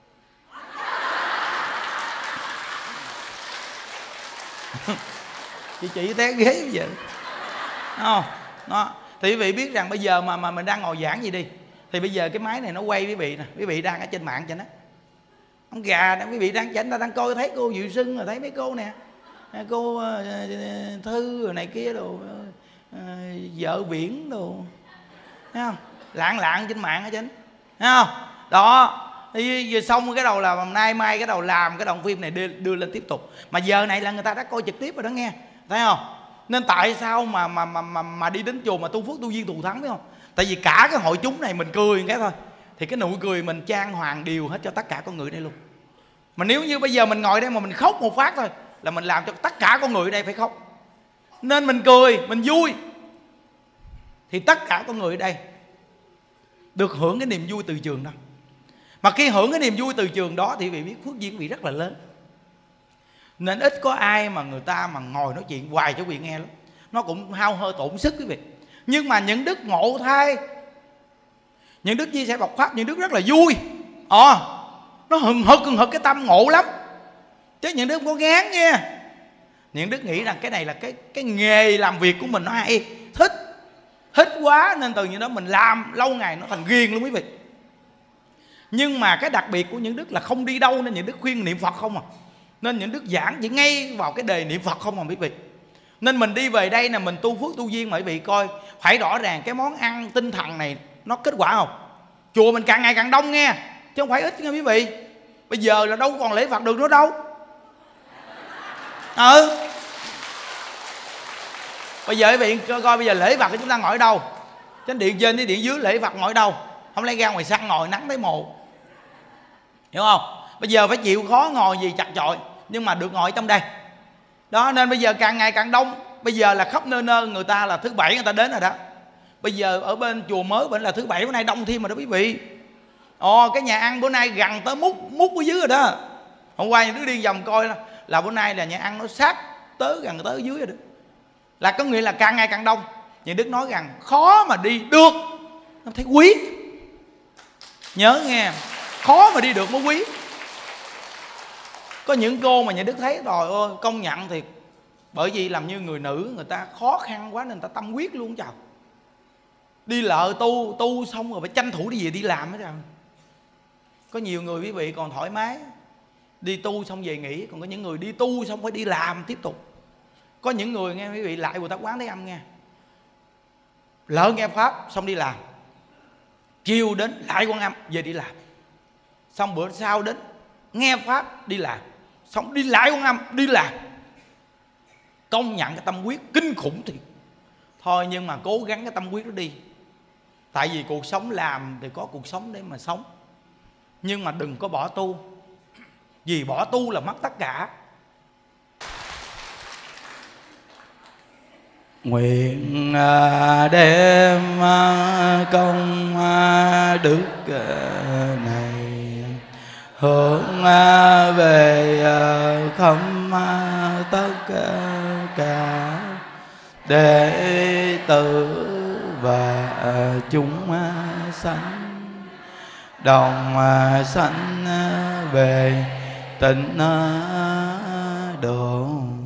Chị chị té ghế bây giờ. Không, đó. Thì quý vị biết rằng bây giờ mà mà mình đang ngồi giảng gì đi, thì bây giờ cái máy này nó quay quý vị nè, quý vị đang ở trên mạng cho nó. Ông gà nè, quý vị đang chảnh ta đang coi thấy cô Diệu Sưng rồi thấy mấy cô nè. Cô uh, Thư rồi này kia đồ uh, vợ biển đồ. Thấy không? Lạng lạng trên mạng hả chính. Thấy không? Đó. Thì giờ xong cái đầu là nay mai cái đầu làm cái đoạn phim này đưa, đưa lên tiếp tục. Mà giờ này là người ta đã coi trực tiếp rồi đó nghe. Thấy không? Nên tại sao mà mà mà mà, mà đi đến chùa mà tu phước tu duyên thù thắng, biết không? Tại vì cả cái hội chúng này mình cười cái thôi, thì cái nụ cười mình trang hoàng điều hết cho tất cả con người đây luôn. Mà nếu như bây giờ mình ngồi đây mà mình khóc một phát thôi là mình làm cho tất cả con người ở đây phải khóc. Nên mình cười, mình vui, thì tất cả con người ở đây được hưởng cái niềm vui từ trường đó. Mà khi hưởng cái niềm vui từ trường đó thì vị biết phước duyên vị rất là lớn. Nên ít có ai mà người ta mà ngồi nói chuyện hoài cho vị nghe lắm. Nó cũng hao hơi tổn sức quý vị. Nhưng mà những đức ngộ thai, những đức chia sẻ bộc pháp, những đức rất là vui. Ờ à, nó hừng hực hừng hực cái tâm ngộ lắm. Chứ những đức không có ngán nha. Những đức nghĩ rằng cái này là cái cái nghề làm việc của mình nó hay, thích thích quá nên từ những đó mình làm lâu ngày nó thành ghiền luôn quý vị. Nhưng mà cái đặc biệt của những đức là không đi đâu nên những đức khuyên niệm Phật không à. Nên những đức giảng chỉ ngay vào cái đề niệm Phật không à quý vị. Nên mình đi về đây là mình tu phước tu duyên mà quý vị coi, phải rõ ràng cái món ăn tinh thần này nó kết quả không. Chùa mình càng ngày càng đông nghe, chứ không phải ít nghe quý vị. Bây giờ là đâu còn lễ Phật được nữa đâu. Ừ. Bây giờ quý vị coi, coi bây giờ lễ Phật của chúng ta ngồi ở đâu? Trên điện trên với điện dưới lễ Phật ngồi ở đâu? Không lẽ ra ngoài sân ngồi nắng thấy mồ. Hiểu không? Bây giờ phải chịu khó ngồi gì chặt chội, nhưng mà được ngồi trong đây. Đó nên bây giờ càng ngày càng đông. Bây giờ là khắp nơi nơi người ta là thứ bảy người ta đến rồi đó. Bây giờ ở bên chùa mới bên là thứ bảy bữa nay đông thêm rồi đó quý vị. Ồ cái nhà ăn bữa nay gần tới mút mút ở dưới rồi đó. Hôm qua những đứa đi vòng coi là, là bữa nay là nhà ăn nó sát tới gần tới dưới rồi đó. Là có nghĩa là càng ngày càng đông. Những Đức nói rằng khó mà đi được nó thấy quý. Nhớ nghe, khó mà đi được mới quý. Có những cô mà nhà Đức thấy rồi ơi công nhận thì bởi vì làm như người nữ người ta khó khăn quá nên người ta tâm huyết luôn chào. Đi lợ tu, tu xong rồi phải tranh thủ đi về đi làm hết chào. Có nhiều người quý vị còn thoải mái, đi tu xong về nghỉ. Còn có những người đi tu xong phải đi làm tiếp tục. Có những người nghe quý vị lại Bồ Tát Quán Thế Âm nghe, lỡ nghe Pháp xong đi làm, chiều đến lại Quan Âm về đi làm, xong bữa sau đến nghe Pháp đi làm, xong đi lại Quan Âm đi làm. Công nhận cái tâm huyết kinh khủng thiệt. Thôi nhưng mà cố gắng cái tâm huyết đó đi. Tại vì cuộc sống làm thì có cuộc sống để mà sống, nhưng mà đừng có bỏ tu. Vì bỏ tu là mất tất cả. Nguyện đem công đức này hướng về khắp tất cả đệ tử và chúng sanh, đồng sanh về tịnh độ.